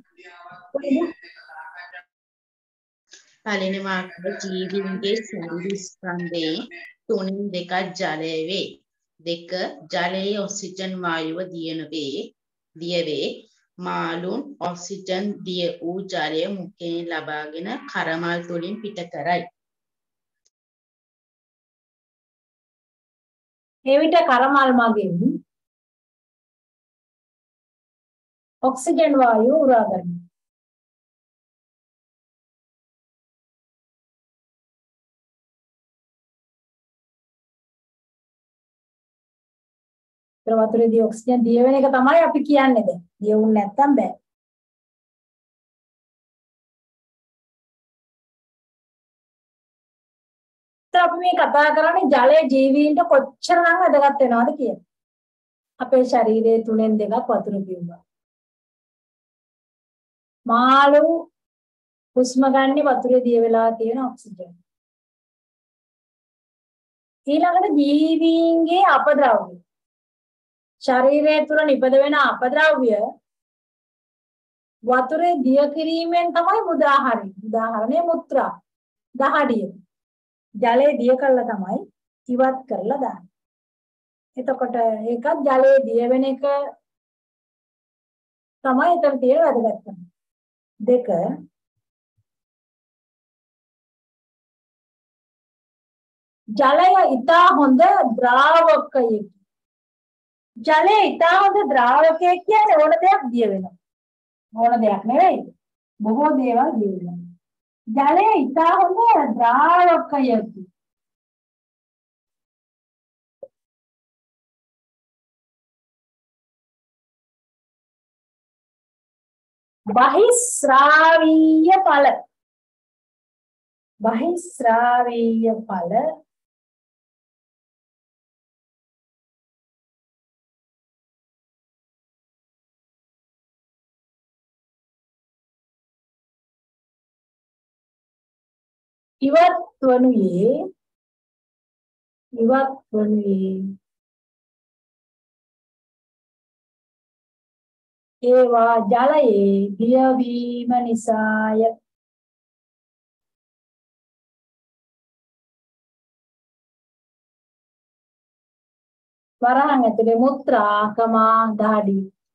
Speaker 2: පළවෙනි වාක්‍යය ජීවීන්ගේ ශරීර ස්කන්ධයේ තුනෙන් දෙකක් ජලය වේ. දෙක ජලයේ ඔක්සිජන් වායුව දියන වේ දිය වේ. මාළුන් ඔක්සිජන් දිය වූ ජලය මුඛයෙන් ලබාගෙන කරමල් තුලින් පිට කරයි.
Speaker 1: එවිට කරමල් මගින් ඔක්සිජන් වායුව උරා ගන්නවා. වතුරේදී ඔක්සිජන් දිය වෙන එක තමයි අපි කියන්නේ දැන්. දිය වුනේ නැත්තම් බෑ. අපි මේ කතා කරන්නේ ජලයේ ජීවීන්ට කොච්චරනම් වැදගත් වෙනවද කියලා. අපේ ශරීරයේ තුනෙන් දෙකක් වතුර පිරුණා. මාළු හුස්ම ගන්න වතුරේ දිය වෙලා තියෙන ඔක්සිජන්. ඊළඟට ජීවීන්ගේ අපද්‍රව්‍ය. ශරීරය තුළ නිපද වෙන අපද්‍රව්‍ය වතුරේ දිය කිරීමෙන් තමයි උදාහරණය. උදාහරණය මුත්‍රා, දහඩිය. ජලයේ දිය කළා තමයි ඉවත් කරලා දාන්නේ. එතකොට ඒකත් ජලයේ දිය වෙන එක තමයි එතන තියෙන වැදගත්කම. දෙක ජලය ඉතා හොඳ ද්‍රාවකයකි. ජලයේ ඉතා හොඳ ද්‍රාවකයක් කියන්නේ ඕන දෙයක් දිය වෙනවා. ඕන දෙයක් නෙවෙයි. බොහෝ දේවල් දිය වෙනවා. ජලයේ ඉතා හොඳ ද්‍රාවකයකි. බහිස්රාවීය ඵල. බහිස්රාවීය ඵල ඉවත් වනුයේ ඉවත් වනුයේ ඒවා ජලයේ දියවීම නිසාය. වරහන් ඇතුලේ මුත්‍රා කමා දාඩි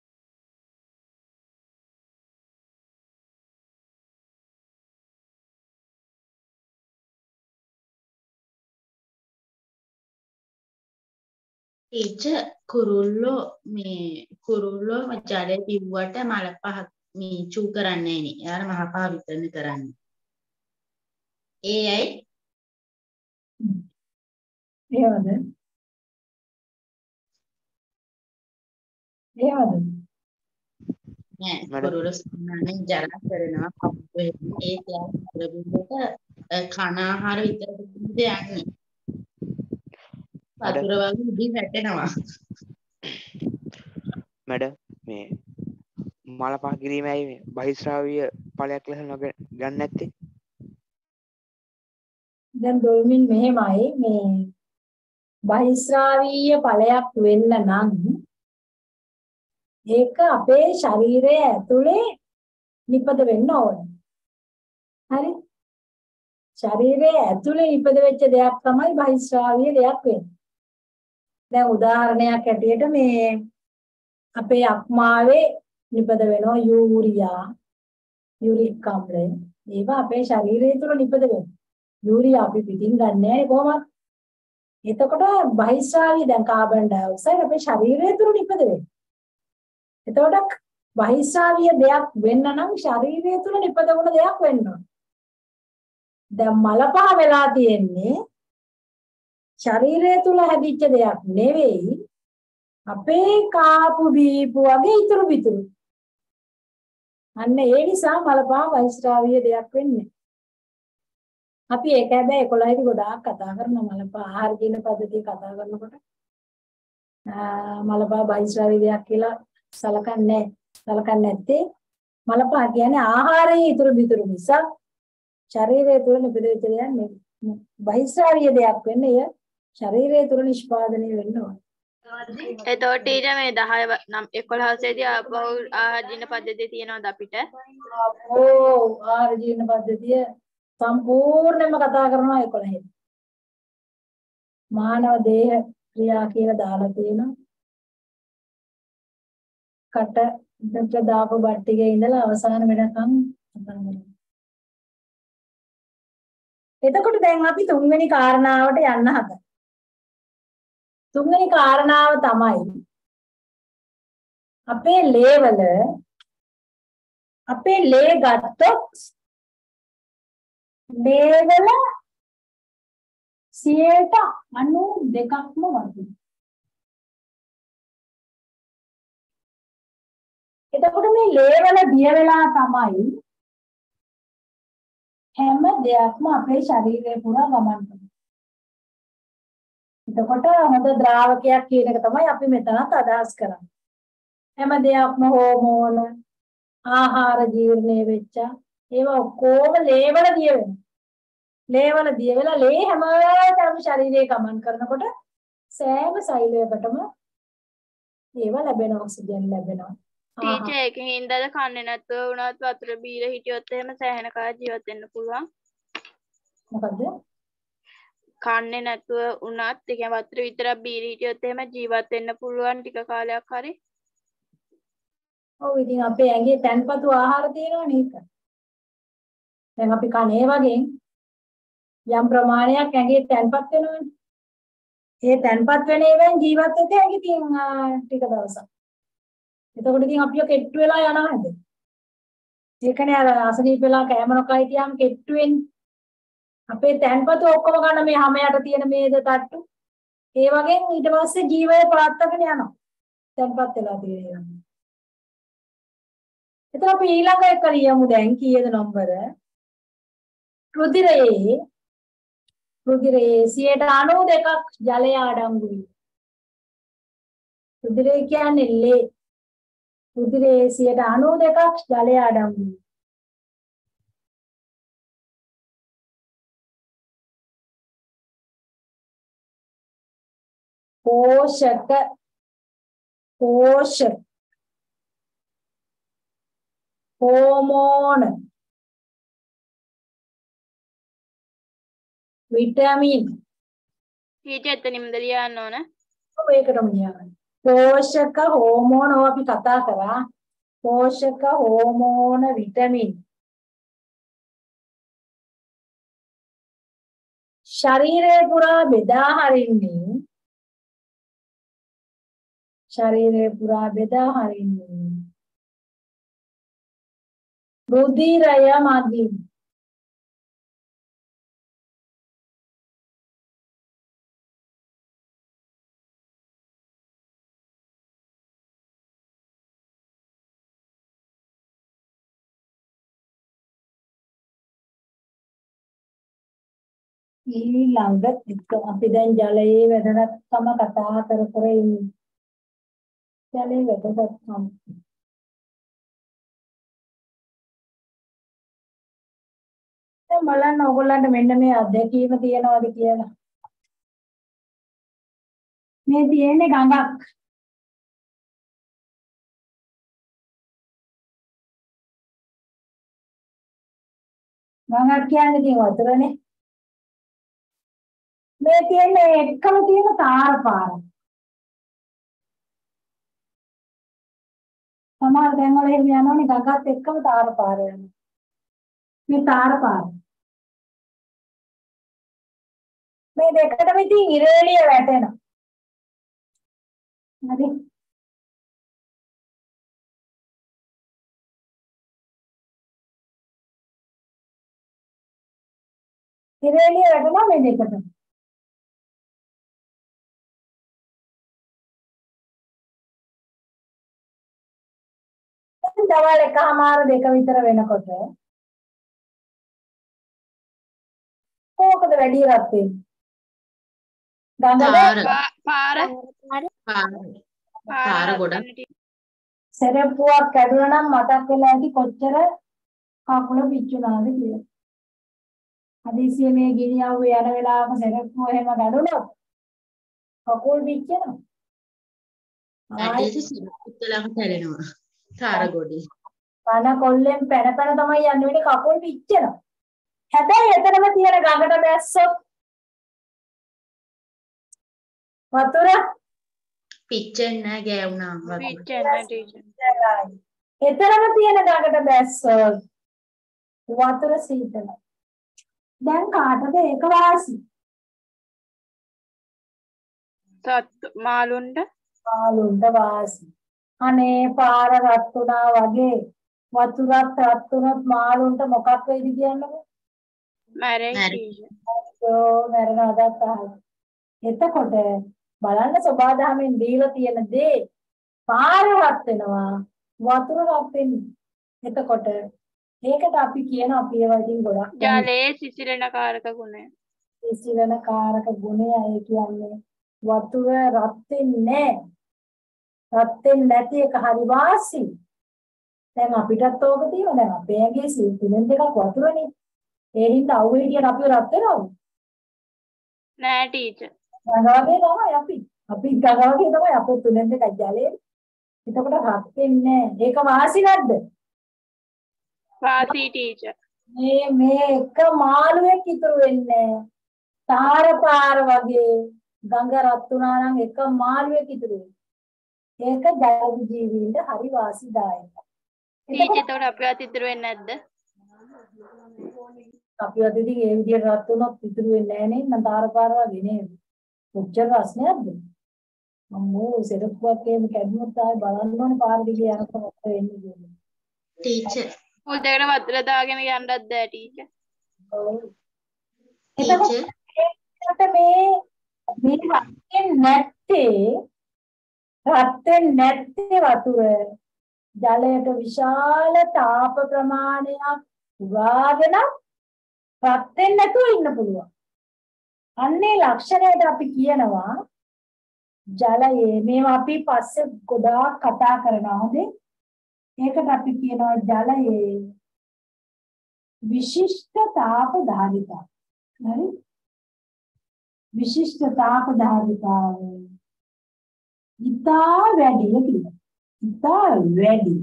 Speaker 2: ටීචර් කුරුල්ලෝ මේ කුරුල්ලෝ ජලය පිව්වට මල පහ මේ චූ කරන්නේ නේ. යාර මහ පහ විතරනේ කරන්නේ. ඒ ඇයි?
Speaker 1: එහෙමද? එහෙමද?
Speaker 2: නෑ කුරුල්ලෝ සම්මානේ ජල කරනවා පපුවේ ඒ කියන්නේ කන ආහාර විතරද යන්නේ. වතුර වගේ උඩින් වැටෙනවා.
Speaker 7: මැඩම් මේ මල පහ කිරීම ඇයි මේ බහිස්රාවීය ඵලයක් ලෙස ගන්න නැත්තේ?
Speaker 1: දැන් දොල්මින් මෙහෙමයි මේ බහිස්රාවීය ඵලයක් වෙන්න නම් ඒක අපේ ශරීරය ඇතුලේ නිපද වෙන්න ඕනේ. හරි? ශරීරයේ ඇතුලේ නිපද වෙච්ච දෙයක් තමයි බහිස්රාවීය දෙයක් වෙන්නේ. දැන් උදාහරණයක් ඇටියට මේ අපේ අක්මාවේ නිපද වෙනවා යූරියා යූරික් අම්ලය. ඒවා අපේ ශරීරය තුළ නිපද වෙනවා. යූරියා අපි පිටින් ගන්න නැහැ කොහොමද? එතකොට බහිස්රාවීය දැන් කාබන් ඩයොක්සයිඩ් අපේ ශරීරය තුළ නිපද වෙනවා. එතකොට බහිස්රාවීය දෙයක් වෙන්න නම් ශරීරය තුළ නිපද වුණ දෙයක් වෙන්න ඕන. දැන් මල පහ වෙලා තියෙන්නේ ශරීරය තුල හැදිච්ච දෙයක් නෙවෙයි අපේ කාපු බීපු වගේ ඉතුරු පිටුරු. අන්න ඒ නිසා මල පහ බහිස්රාවීය දෙයක් වෙන්නේ. අපි ඒක හැබැයි එකොළහයි දී ගොඩාක් කතා කරන මල පහ ආහාර කියන පද්ධතිය කතා කරනකොට මල පහ බහිස්රාවීය දෙයක් කියලා සලකන්නේ නැහැ. සලකන්නේ නැත්තේ මල පහ කියන්නේ ආහාරයේ ඉතුරු පිටුරු නිසා ශරීරය තුළ නිපද වෙච්ච දෙයක් නෙවෙයි. බහිස්රාවීය දෙයක් වෙන්නේ එය ශරීරය තුළ නිෂ්පාදනය වෙන්න ඕන.
Speaker 3: එතකොට ඊට මේ දහය නම් එකොළහ දී ආපහු ආහාර ජීර්ණ පද්ධතිය තියෙනවද අපිට?
Speaker 1: ඕ ආහාර ජීර්ණ පද්ධතිය සම්පූර්ණයෙන්ම කතා කරනවා එකොළහේ. මානව දේහ ක්‍රියා කියලා දාලා තියෙනවා. කට දෙක දාපු බට්ටිගේ ඉඳලා අවසාන වෙනකම් කතා කරනවා. එතකොට දැන් අපි තුන්වෙනි කාරණාවට යන්න හදනවා. තුන්වෙනි කාරණාව තමයි අපේ ලේවල අපේ ලේ ගත්තොත් ලේවල සියයට අනූ දෙකක්ම වතුර. එතකොට මේ ලේවල දිය වෙලා තමයි හැම දෙයක්ම අපේ ශරීරය පුරා ගමන් කරනවා. එතකොට හොඳ ද්‍රාවකයක් කියන එක තමයි අපි මෙතනත් අදහස් කරන්නේ. හැම දෙයක්ම හෝමෝන ආහාර ජීර්ණය වෙච්ච ඒවා ඔක්කොම ලේවල දිය වෙනවා. ලේවල දිය වෙලා ලේ හැමතැනම ශරීරයේ ගමන් කරනකොට සෑම සෛලයකටම ඒවා ලැබෙන ඔක්සිජන් ලැබෙනවා.
Speaker 3: ටීචර් එකකින් ඉඳලා කන්නේ නැතුව වුණත් වතුර බීලා හිටියොත් එහෙම සෑහෙන කාලයක් ජීවත් වෙන්න පුළුවන්.
Speaker 1: මොකද?
Speaker 3: කන්නේ නැතුව වුණත් ඒ කියන්නේ වතුර විතරක් බීලා හිටියොත් එහෙම ජීවත් වෙන්න පුළුවන් ටික කාලයක් හරි.
Speaker 1: ඔව් ඉතින් අපේ ඇඟේ තැන්පතු ආහාර තියෙනවනේ ඒක. දැන් අපි කන්නේ වගේ යම් ප්‍රමාණයක් ඇඟේ තැන්පත් වෙනවනේ. ඒ තැන්පත් වෙන ඒවායින් ජීවත් වෙත හැකි ඉතින් ටික දවසක්. එතකොට ඉතින් අපිව කෙට්ටු වෙලා යනවා නේද? ඒකනේ අර අසනීප වෙලා කැම නොකා හිටියාම කෙට්ටු වෙන්නේ. අපේ තැන්පත ඔක්කොම ගන්න මේ හැම යට තියෙන මේද තට්ටු. ඒ වගේ ඊට පස්සේ ජීවය පවත්වාගෙන යනවා. තැන්පත් වෙලා තියෙනවා. එතකොට අපි ඊළඟ එක ලියමු දැන් කීයද නම්බර? රුධිරයේ රුධිරයේ සියයට අනූ දෙකක් ජලය අඩංගු වේ. රුධිරය කියන්නේ ලේ. රුධිරයේ සියයට අනූ දෙකක් ජලය අඩංගු වේ. पोषक पोषक hormone vitamin
Speaker 3: ඊට එතනින්ද ලියන්න ඕන.
Speaker 1: ඔව් ඒකටම ලියන්න. පෝෂක හෝමෝන ඔය අපි කතා කරා. පෝෂක හෝමෝන විටමින් ශරීරය පුරා බෙදා හරින්නේ ශරීරය පුරා බෙදා හරින්නේ රුධිරය මගින්. ඊළඟ එක අපි දැන් ජලයේ වැදගත්කම කතා කර කර ඉන්නේ. ජලයේ වැදගත්කම. දැන් බලන්න ඕගොල්ලන්ට මෙන්න මේ අත්දැකීම තියනවාද කියලා. මේ තියෙන්නේ ගඟක්. ගඟක් කියන්නේ ඉතින් වතුරනේ. මේ තියෙන්නේ එකම තියෙන තාර පාර. සමහර දැන් වල එහෙම යනවනේ ගඟත් එක්කම තාර පාර යනවා. මේ තාර පාර. මේ දෙකටම ඉතින් ඉරේලිය වැටෙනවා. හරි. ඉරේලිය වැටෙනවා මේ දෙකටම. දවල් එකමාර දෙක විතර වෙනකොට කොහොමද වැඩි රත් වෙන්නේ? ගඟද
Speaker 3: පාර
Speaker 2: පාර ගොඩක්
Speaker 1: සෙරප්පුවක් කැඩුනා නම් මතක් වෙලා ඇති කොච්චර කකුල පිච්චුනාද කියලා. හදිසියෙ මේ ගිනි අවුව යන වෙලාවක සෙරප්පුව එහෙම කැඩුනොත් කකුල් පිච්චෙනවා.
Speaker 2: ඇටි සිරුත්තලම තැරෙනවා. තාර ගොඩේ.
Speaker 1: කන කොල්ලෙන් පැන පැන තමයි යන්නේ වෙන්නේ කකුල් පිච්චෙනවා. හැබැයි එතනම තියෙන ගඟට බැස්සොත් වතුර
Speaker 2: පිච්චෙන්නේ නැහැ ගෑවුනාම වතුර.
Speaker 3: පිච්චෙන්නේ ටීචර්.
Speaker 1: එතරම් තියෙන ගඟට බැස්සොත් වතුර සීතලයි. දැන් කාටද ඒක වාසි?
Speaker 3: සත් මාළුන්ට
Speaker 1: මාළුන්ට වාසි. අනේ පාර රත් වුණා වගේ වතුරත් රත් වුණොත් මාළුන්ට මොකක් වෙයිද කියන්නකෝ?
Speaker 3: මැරෙයි ටීචර්.
Speaker 1: ඔව් මැරෙනවද අහලා. එතකොට බලන්න සබාධමෙන් දීලා තියෙන දේ පාර රත් වෙනවා වතුර රත් වෙන්නේ. එතකොට ඒකට අපි කියන අපි ඒවා ඉතින් ගොඩක්
Speaker 3: ජලයේ සිසිලන කාරක ගුණය.
Speaker 1: සිසිලන කාරක ගුණය ඒ කියන්නේ වතුර රත් වෙන්නේ නැහැ. රත් වෙන්නේ නැති එක හරි වාසි. දැන් අපිටත් ඕක තියෙනවා. දැන් අපේ ඇඟේ සීතුනෙන් දෙකක් වතුරනේ. ඒ හින්දා අවු හිටියට අපි රත් වෙනවද?
Speaker 3: නෑ ටීචර්.
Speaker 1: ගඟවගේ තමයි අපි. අපි ගඟවගේ තමයි අපේ තුනෙන් දෙකක් ජලයේ. එතකොට රත් වෙන්නේ නැහැ. ඒක වාසි නැද්ද?
Speaker 3: වාසි ටීචර්.
Speaker 1: මේ මේ එක මාළුවෙක් ඉතුරු වෙන්නේ නැහැ. තාර පාර වගේ ගඟ රත් වුණා නම් එක මාළුවෙක් ඉතුරු වෙන්නේ. ඒක ජල ජීවීන්ට හරි වාසිදායකයි.
Speaker 3: ටීචර් එතකොට අපිවත් ඉතුරු වෙන්නේ නැද්ද?
Speaker 1: අපිවත් ඉතින් ඒ විදිහට රත් වුණොත් ඉතුරු වෙන්නේ නැහැ නේ නේද? තාර පාර වගේ නේද? කොච්චර රස්නයක්ද? අම්මෝ සෙරප්පුවක් එහෙම කැඩුනොත් ආයේ බලන්න ඕනේ පාර දිගේ යනකොට මොකද වෙන්නේ කියලා.
Speaker 2: ටීචර්
Speaker 3: මුල් දෙකට වතුර දාගෙන යන්නත් බෑ ටීචර්.
Speaker 1: ඔව්.
Speaker 2: ටීචර්
Speaker 1: එතකොට මේ මේ වත්තෙන් නැත්තේ රත් වෙන්නේ නැත්තේ වතුර ජලයට විශාල තාප ප්‍රමාණයක් උරාගෙන රත් වෙන්නේ නැතුව ඉන්න පුළුවන්. අන්නේ ලක්ෂණයට අපි කියනවා ජලයේ මේවා අපි පස්සේ ගොඩාක් කතා කරනවා හොඳේ. ඒකට අපි කියනවා ජලයේ විශිෂ්ට තාප ධාරිතාව. හරි? විශිෂ්ට තාප ධාරිතාව ඉතා වැඩි කියලා. ඉතා වැඩි.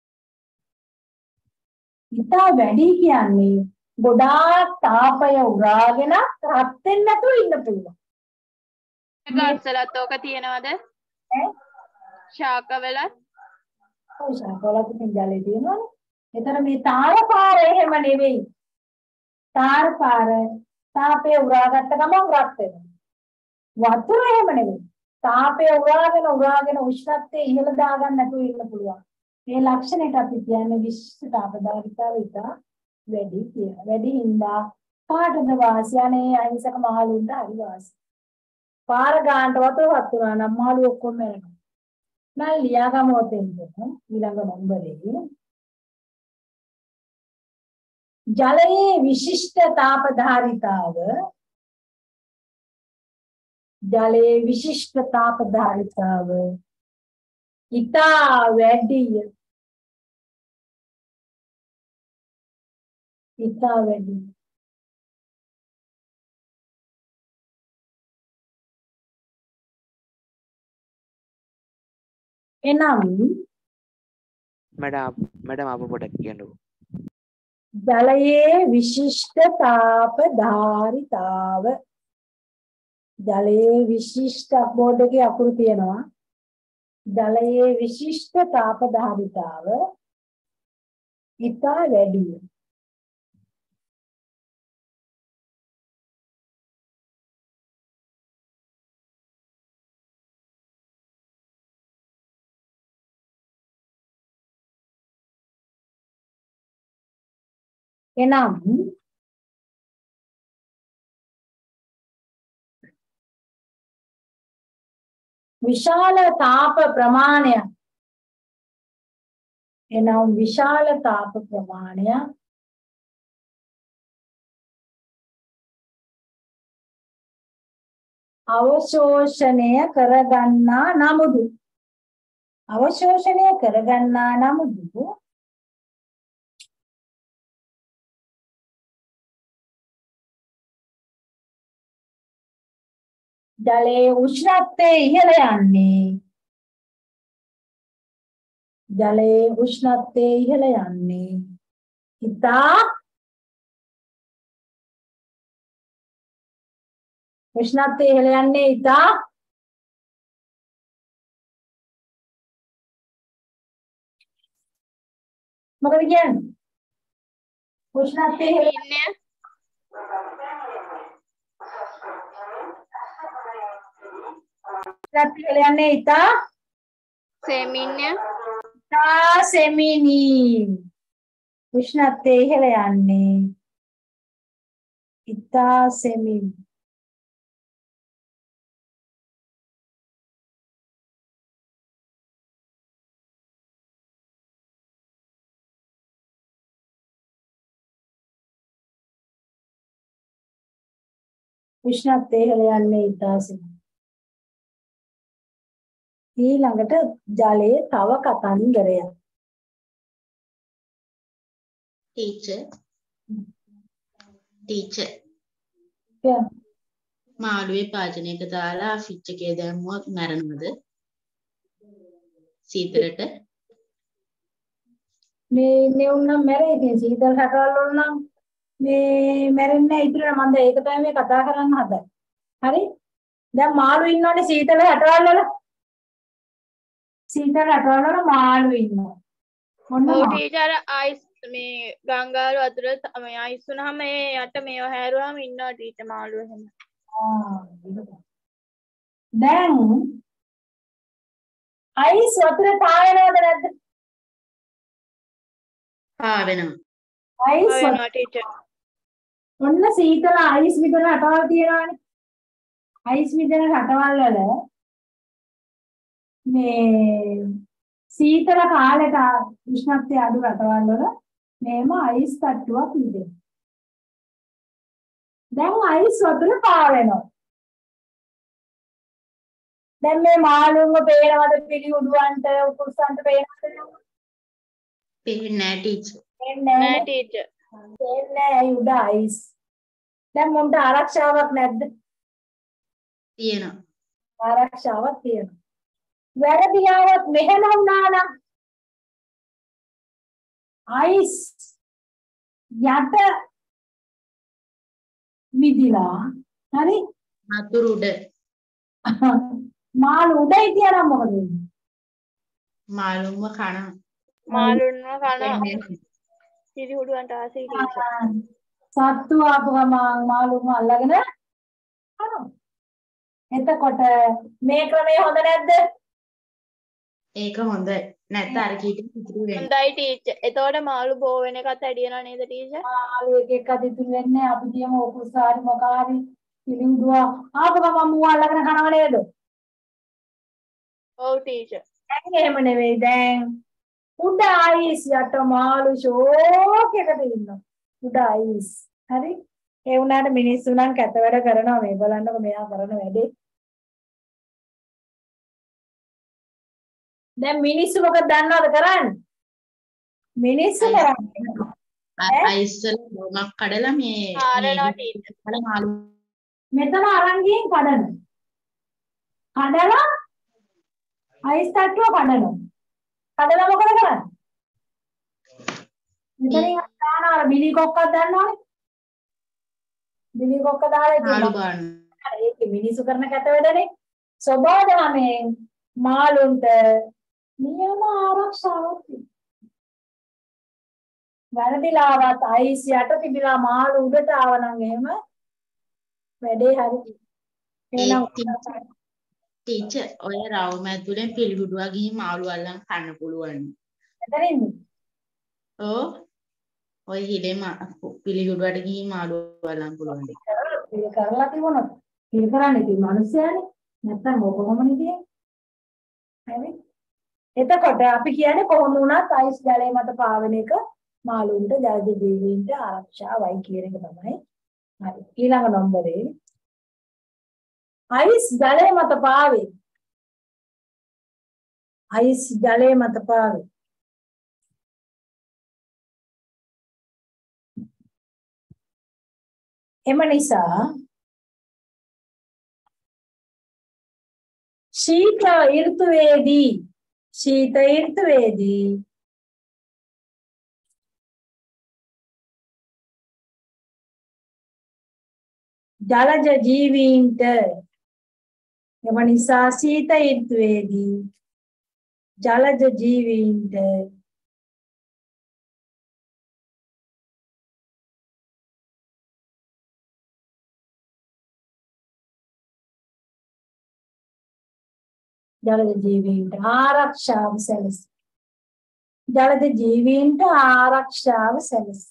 Speaker 1: ඉතා වැඩි කියන්නේ ගොඩාක් තාපය උරාගෙන රත් වෙන්නේ නැතුව ඉන්න පුළුවන්.
Speaker 3: ගස්සලත් ඕක තියෙනවද?
Speaker 1: ඈ?
Speaker 3: ශාකවලත්?
Speaker 1: ඔව් ශාකවලත් තියෙන ජලය තියෙනවනේ. එතන මේ තාර පාර එහෙම නෙවෙයි. තාර පාර තාපය උරාගත්ත ගමන් රත් වෙනවා. වතුර එහෙම නෙවෙයි. තාපය උරාගෙන උරාගෙන උෂ්ණත්වයේ ඉහළ දාගන්න නැතුව ඉන්න පුළුවන්. මේ ලක්ෂණයට අපි කියන්නේ විශිෂ්ට තාප ධාරිතාව ඉතා වැඩි කියලා. වැඩි හින්දා කාටද වාසි? අනේ අහිංසක මහලුන්ට හරි වාසි. පාර ගානට වතුර වත් වුණා නම් මහලු ඔක්කොම මැරෙනවා. මම ලියාගමු තෙන්ද ඊළඟ නම්බරේ. ජලයේ විශිෂ්ට තාප ධාරිතාව ජලයේ විශිෂ්ට තාප ධාරිතාව ඉතා වැඩිය. ඉතා වැඩි. එනම්
Speaker 7: මැඩම් මැඩම් අප පොඩක් කියන්නකෝ.
Speaker 1: ජලයේ විශිෂ්ට තාප ධාරිතාව ජලයේ විශිෂ්ට බෝඩ් එකේ අකුරු තියෙනවා. ජලයේ විශිෂ්ට තාප ධාරිතාව ඉතා වැඩි. එනම් විශාල තාප ප්‍රමාණය එනම් විශාල තාප ප්‍රමාණය අවශෝෂණය කරගන්නා නමුදු අවශෝෂණය කරගන්නා නමුදු ජලයේ උෂ්ණත්වය ඉහළ යන්නේ ජලයේ උෂ්ණත්වය ඉහළ යන්නේ ඉතා උෂ්ණත්වය ඉහළ යන්නේ ඉතා මොකද කියන්නේ උෂ්ණත්වය ඉහළ යන්නේ උෂ්ණත්වය ඉහළ යන්නේ ඉතා
Speaker 3: සෙමින්ය
Speaker 1: ඉතා සෙමිනි උෂ්ණත්වය ඉහළ යන්නේ ඉතා සෙමිනි උෂ්ණත්වය ඉහළ යන්නේ ඉතා සෙමිනි ඊළඟට ජලයේ තව කතන්දරයක්
Speaker 2: ටීචර් ටීචර්
Speaker 1: yeah.
Speaker 2: මාළුවේ පාචනයක දාලා ෆ්‍රිජ් එකේ දැම්මුවොත් මැරෙනවද සීතලට
Speaker 1: මේ නෙවුනම් මැරෙයි ඉතින් සීතල රටවල් වල නම් මේ මැරෙන්නේ නැහැ ඉතින් මම ඒක තමයි මේ කතා කරන්න හදන්නේ හරි දැන් මාළු ඉන්නවනේ සීතල රටවල් වල සීතල රටවල් වල මාළු ඉන්නවා මොන
Speaker 3: ඔව් ටීචර් අයිස් මේ ගංගාවල වතුර මේ අයිස් වුණාම මේ යට මේව හැරුවාම ඉන්නවා ටීචර් මාළු එහෙම
Speaker 1: ආ දැන් අයිස් වතුරේ පාවෙනවද නැද්ද?
Speaker 2: පාවෙනවා.
Speaker 1: අයිස්
Speaker 3: පාවෙනවා ටීචර්.
Speaker 1: ඔන්න සීතල අයිස් මිදෙන රටවල් තියෙනවානේ. අයිස් මිදෙන රටවල් වල මේ සීතල කාලෙට උෂ්ණත්වය අඩු රටවල් වල මේම අයිස් තට්ටුවක් මිදෙනවා. දැන් අයිස් වතුර පාවෙනවා. දැන් මේ මාළුන්ව පේනවද පිළිඋඩුවන්ට උකුස්සන්ට පේනවද?
Speaker 2: පේන්නේ නැහැ ටීචර්.
Speaker 1: පේන්නේ
Speaker 3: නෑ ටීචර්.
Speaker 1: පේන්නේ නැහැ උඩ අයිස්. දැන් මොන්ට ආරක්ෂාවක් නැද්ද?
Speaker 2: තියෙනවා.
Speaker 1: ආරක්ෂාවක් තියෙනවා. වැරදියාවක් මෙහෙම වුණා නම් අයිස් යට මිදිලා හරි
Speaker 2: වතුර උඩ
Speaker 1: මාළු උඩයි තියනම් මොකද වෙන්නේ?
Speaker 2: මාළුන්ව කන
Speaker 3: මාළුන්ව කන පිළිහුඩුවන්ට ආසයි ටීචර්.
Speaker 1: සත්තු ආපු ගමන් මාළුන්ව අල්ලගෙන කනවා. එතකොට මේ ක්‍රමය හොඳ නැද්ද?
Speaker 2: ඒක හොඳයි. නැත්නම් අර කීට ඉතුරු වෙන්නේ.
Speaker 3: හොඳයි ටීචර්. එතකොට මාළු බෝ වෙන එකත් ඇඩියනවා නේද ටීචර්?
Speaker 1: මාළු එක එක අදිතු වෙන්නේ අපි කියමු ඔකුසාරි මොකාරි පිළිඳුවා ආපු ගමන් මූ අල්ලගෙන කනව නේද?
Speaker 3: ඔව් ටීචර්.
Speaker 1: දැන් එහෙම නෙවෙයි දැන් උඩ අයිස් යට මාළු ෂෝක් එකක ඉන්නවා. උඩ අයිස්. හරි? ඒ වුණාට මිනිස්සු නම් කැත වැඩ කරනවා මේ බලන්නකො මෙයා කරන වැඩේ. දැන් මිනිස්සු මොකද දන්නවද කරන්නේ? මිනිස්සු කරන්නේ
Speaker 2: අයිස් වල බොමක් කඩලා මේ
Speaker 3: ආරනවා ටීචර්.
Speaker 2: මාළු
Speaker 1: මෙතන අරන් ගිහින් කඩන. කඩලා අයිස් තට්ටුව කඩනවා. කඩලා මොකද කරන්නේ? මෙතනින් දාන අර බිලි කොක්කක් දන්නවනේ? බිලි කොක්ක දාලා
Speaker 2: මාළු
Speaker 1: ඉතින්
Speaker 2: ගන්න.
Speaker 1: ඒක මිනිස්සු කරන කැත වැඩනේ. ස්වභාවයෙන් මාළුන්ට නියම ආරක්ෂාවක් තියෙනවා. වැරදිලාවත් අයිස් යට තිබිලා මාළු උඩට ආව නම් එහෙම වැඩේ හරි. එහෙනම්
Speaker 2: ටීචර් ඔය රවුම ඇතුලෙන් පිළිහුඩුවා ගිහින් මාළු අල්ලන් කන්න පුළුවන්.
Speaker 1: එතනින්ද?
Speaker 2: ඔව්. ඔය හිලෙම පිළිහුඩුවට ගිහින් මාළු අල්ලන් පුළුවන්.
Speaker 1: පිළි කරලා තිබුණොත් පිළි කරන්නේ ඉතින් මිනිස්සයානේ. නැත්තම් මොක කොහොමද කියන්නේ? හරි. එතකොට අපි කියන්නේ කොහොම වුණත් අයිස් ජලය මත පාවෙන එක මාළුන්ට ජලජ ජීවීන්ට ආරක්ෂාවයි කියන එක තමයි. හරි. ඊළඟ නම්බරේ අයිස් ජලය මත පාවේ. අයිස් ජලය මත පාවේ. එම නිසා ශීත ඍතුවේදී ශීත ඍතුවේදී ජලජ ජීවීන්ට එම නිසා ශීත ඍතුවේදී ජලජ ජීවීන්ට ජලජ ජීවීන්ට ආරක්ෂාව සැලසෙයි. ජලජ ජීවීන්ට ආරක්ෂාව සැලසෙයි.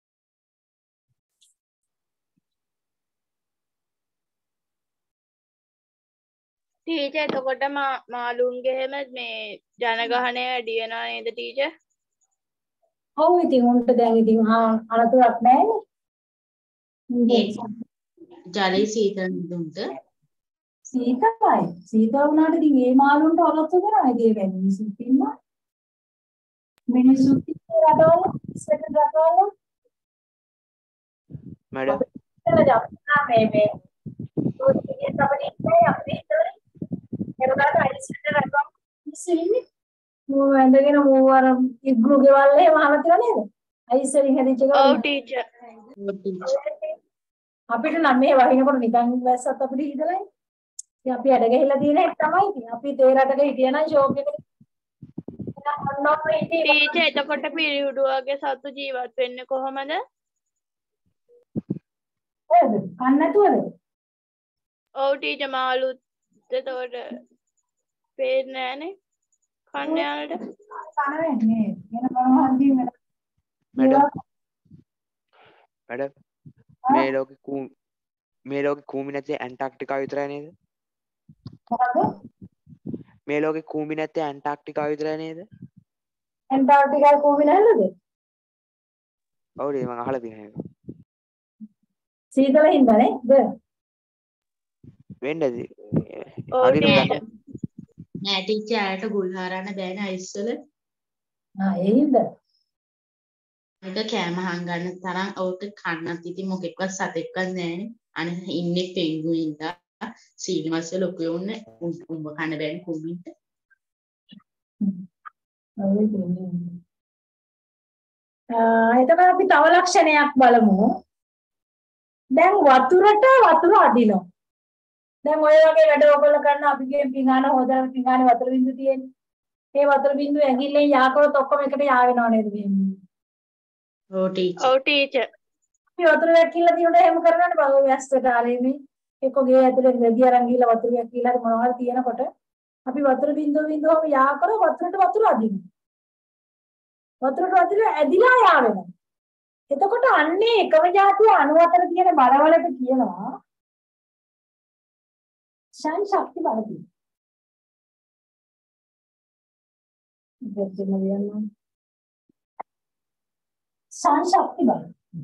Speaker 3: ටීචර් එතකොට මාළුන්ගේ හැම මේ ජනගහනය වැඩි වෙනවා නේද ටීචර්?
Speaker 1: ඔව් ඉතින් උන්ට දැන් ඉතින් අනතුරක් නැහැ නේ.
Speaker 2: ජලයේ සීතල දුන්ට
Speaker 1: සීතලයි. සීතල වුණාට ඉතින් මේ මාළුන්ට ඔලොත්තු කරනවා. ඒක වෙන්නේ මිනිස්සුත් ඉන්නවා. මිනිස්සුත් ඉන්නේ රටවල ඉස්සරහ රටවල.
Speaker 7: මැඩම්
Speaker 1: මේ මේ ඔය අපිට ඉන්නේ අපිට ඉතල ඒකට අයිසිට රටවල මිනිස්සු ඉන්නේ. මෝ ඇඳගෙන මෝ අර ඉග්ලු ගෙවල් එහෙම අහලා තියෙන නේද? අයිසෙන් හැදිච්ච එක.
Speaker 3: ඔව් ටීචර්.
Speaker 1: අපිට නම් මේ වහිනකොට නිකන් වැස්සත් අපිට හිතලා ඉන්නේ. ඉතින් අපි ඇඩ ගහලා තියෙන එක තමයි ඉතින් අපි තේ රටක හිටියනම් ෂෝක් එකකට
Speaker 3: ටීචර් එතකොට පිළිහුඩුවගේ සතු ජීවත් වෙන්නේ කොහමද?
Speaker 1: ඔව් කන්න නැතුවද?
Speaker 3: ඔව් ටීචර් මාළුත් එතකොට පේන්නේ නැහනේ කන්නේ යාලට.
Speaker 1: කනවෙන්නේ වෙන මොනවද වෙන
Speaker 7: मैडम मैडम මේ ලෝකේ කූ මේ ලෝකේ කූඹි නැත්තේ ඇන්ටාර්ක්ටිකාව විතරයි නේද?
Speaker 1: මොකද
Speaker 7: මේ ලෝකේ කූඹි නැත්තේ ඇන්ටාර්ක්ටිකාව විතරයි නේද?
Speaker 1: ඇන්ටාර්ක්ටිකාවේ කූඹි නැද්ද?
Speaker 7: ඔව් මම අහලා තියෙනවා ඒක.
Speaker 1: සීතල හින්දා නේද?
Speaker 7: වෙන්නද?
Speaker 3: ඔව් ටීචර්.
Speaker 2: නෑ ටීචර් ආයට ගුල් හරන්න බෑනේ අයිස් වල.
Speaker 1: ආ ඒ හින්දා.
Speaker 2: ඒක කෑම හංගන්න තරම් ඕක කන්නත් ඉතින් මොකෙක්වත් සතෙක්වත් නෑනේ. අනේ ඉන්නේ පෙන්ගුයින්දා සීනිමස්ස ලොකු උන්නේ උඹ කන්න බෑනේ කුඹින්ට.
Speaker 1: ඔව් ඉතින්. ආ එතකොට අපි තව ලක්ෂණයක් බලමු. දැන් වතුරට වතුර අදිනවා. දැන් ඔය වගේ වැඩ ඔයගොල්ලෝ කරන අපි කියන පිඟාන හොදන පිඟානේ වතුර බින්දු තියෙන්නේ. ඒ වතුර බින්දුව ඇඟිල්ලෙන් යාකරොත් ඔක්කොම එකට යා වෙනව නේද මේ?
Speaker 2: ඔව් ටීචර්.
Speaker 3: ඔව් ටීචර්.
Speaker 1: අපි වතුර වැක්කිලා තියෙනකොට එහෙම කරනවනේ බව වැස්ස කාලේ මේ එක්ක ගේ ඇතුලේ රෙදි අරන් ගිහලා වතුර වැක්කිලා හරි මොනවා හරි තියෙනකොට අපි වතුර බින්දුව බින්දුවම යා කරෝ වතුරට වතුර අදිනවා. වතුරට වතුර ඇදිලා යා වෙනවා. එතකොට අන්නේ එකම જાතිය අණු අතර තියෙන බලවලට කියනවා ශාන් ශක්ති බල කියලා. දෙන්න කියනවා. ශාන් ශක්ති බල.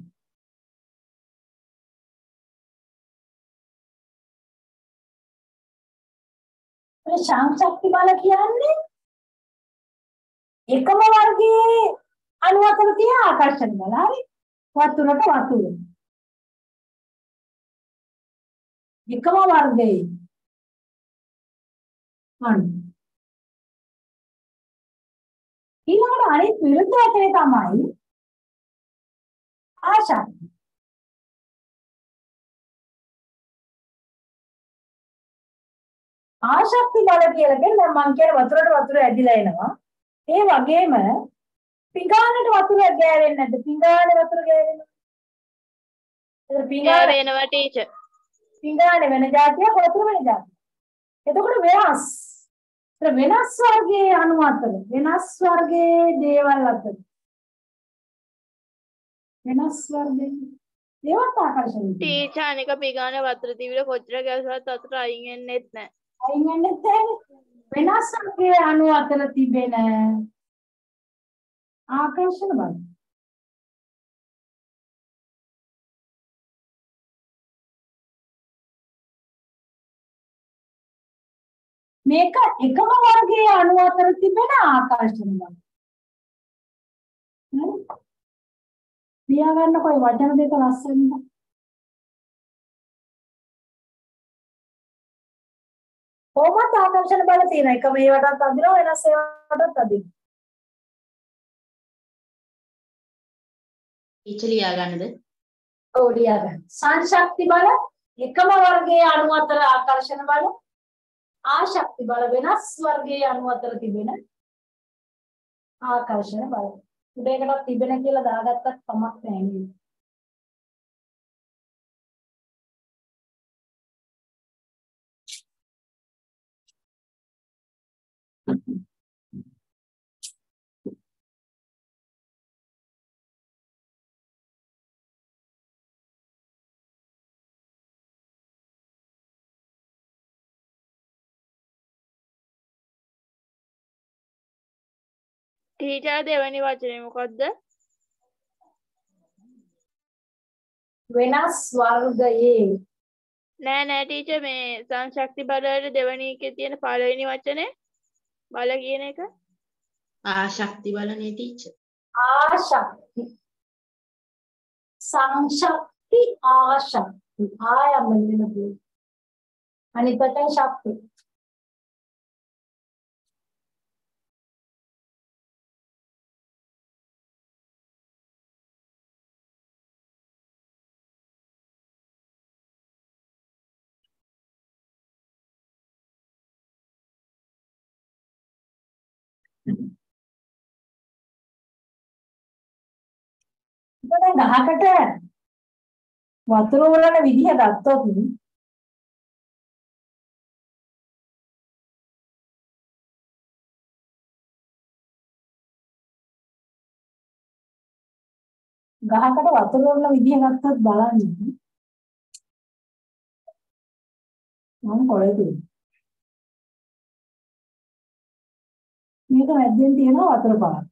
Speaker 1: ඒ ශාන් ශක්ති බල කියන්නේ එකම වර්ගයේ අණු අතර තියෙන ආකර්ෂණ බල. හරි. වතුරට වතුර. එකම වර්ගයේ අණු. ඊළඟට අනිත් විරුද්ධ වචනේ තමයි ආශක්ති. ආශක්ති බල කියලා කියන්නේ මම කියන වතුරට වතුර ඇදිලා එනවා. ඒ වගේම පිඟානට වතුර ගෑවෙන්නේ නැද්ද? පිඟානේ වතුර ගෑවෙනවා. ඒක පිඟාන
Speaker 3: වෙනවා ටීචර්.
Speaker 1: පිඟානේ වෙන જાතියක් වතුර වෙන જાතියක්. එතකොට වෙනස්. ඒක වෙනස් වර්ගයේ අණු අතර වෙනස් වර්ගයේ දේවල් අතර වෙනස් වර්ගයේ දේවල් ආකර්ෂණය.
Speaker 3: ටීචර් අනික පිඟානේ වතුර තිබිලා කොච්චර ගැසුවත් වතුර අයින් වෙන්නෙත් නැහැ.
Speaker 1: අයින් වෙන්නෙත් නැහැ. වෙනස් වර්ගයේ අණු අතර තිබෙන ආකර්ෂණ බල. මේක එකම වර්ගයේ අණු අතර තිබෙන ආකර්ෂණ බල. හරි. ලියා ගන්න කොයි වචන දෙක ලස්සනද? කොහොමද ආකර්ෂණ බල තියෙන එක මේවටත් අදිනවා වෙනස් ඒවටත් අදිනවා.
Speaker 2: ටීචර් ලියා ගන්නද?
Speaker 1: ඔව් ලියා ගන්න. සංශක්ති බල එකම වර්ගයේ අණු අතර ආකර්ෂණ බල ආශක්ති බල වෙනස් වර්ගයේ අණු අතර තිබෙන ආකර්ෂණ බල. උඩේකටත් තිබෙන කියලා දාගත්තත් කමක් නැහැ නේද?
Speaker 3: ටීචර් දෙවෙනි වචනේ මොකද්ද?
Speaker 1: වෙනස් වර්ගයේ
Speaker 3: නෑ නෑ ටීචර් මේ සංශක්ති බලවල දෙවෙනි එකේ තියෙන පළවෙනි වචනේ බල කියන එක
Speaker 2: ආශක්ති බලනේ ටීචර්.
Speaker 1: ආශක්ති සංශක්ති ආශක්ති ආයම වෙනදු අනිත් පැත්තෙන් ශක්ති. දැන් ගහකට වතුර වලන විදිහ ගත්තොත් ගහකට වතුර වල විදිහ ගත්තොත් බලන්න. මම කොහෙද? මේක මැද්දෙන් තියෙනවා වතුර පාර.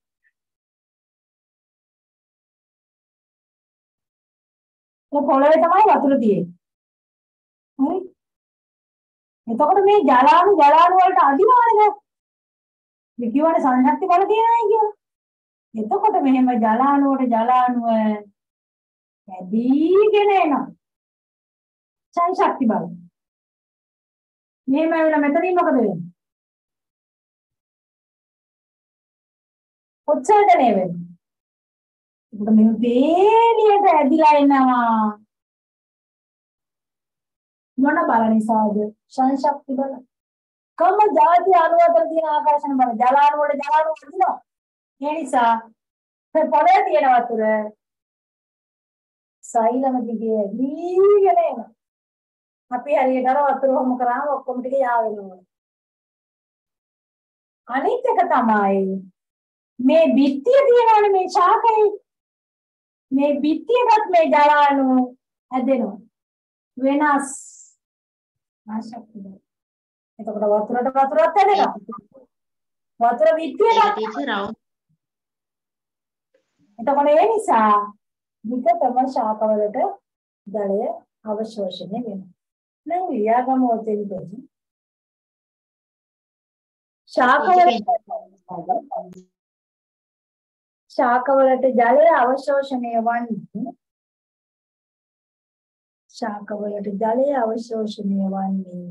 Speaker 1: ඒ පොළවේ තමයි වතුර තියෙන්නේ. හරි? එතකොට මේ ජලාණු ජලාණු වලට අදිනවනේ දැන්. මේ කියවනේ සංශක්ති බල තියෙනයි කියලා. එතකොට මෙහෙම ජලාණුවට ජලාණුව ඇදීගෙන එනවා. සංශක්ති බල. මෙහෙම වෙන මෙතනින් මොකද වෙන්නේ? උත්සර්ජනය වෙනවා. ඒක මේ වේලියට ඇදිලා එනවා. මොන බල නිසාද? සංශක්ති බල. කම ಜಾති අණු අතර තියෙන ආකර්ෂණ බල ජලාණු වල ජලාණු වදිනවා. ඒ නිසා මේ පොළේ තියෙන වතුර සෛලම දිගේ ඇදීගෙන එනවා. අපි හරියට අර වතුර හොම කරාම ඔක්කොම ටික යා වෙනවා. අනිත් එක තමයි මේ බිත්තිය තියෙනවනේ මේ ශාකයේ මේ බිත්තියකට මේ ජලාණු ඇදෙනවා. වෙනස් ආශක්තිය. එතකොට වතුරට වතුරත් ඇදෙනවා. වතුර බිත්තියට
Speaker 2: ටීචර් රවුම්
Speaker 1: එතකොට ඒ නිසා විකතම ශාකවලට ජලය අවශෝෂණය වෙනවා. දැන් ලියාගමු ඔතෙන්දී ශාකවලට ශාකවලට ජලය අවශෝෂණය වන්නේ ශාකවලට ජලය අවශෝෂණය වන්නේ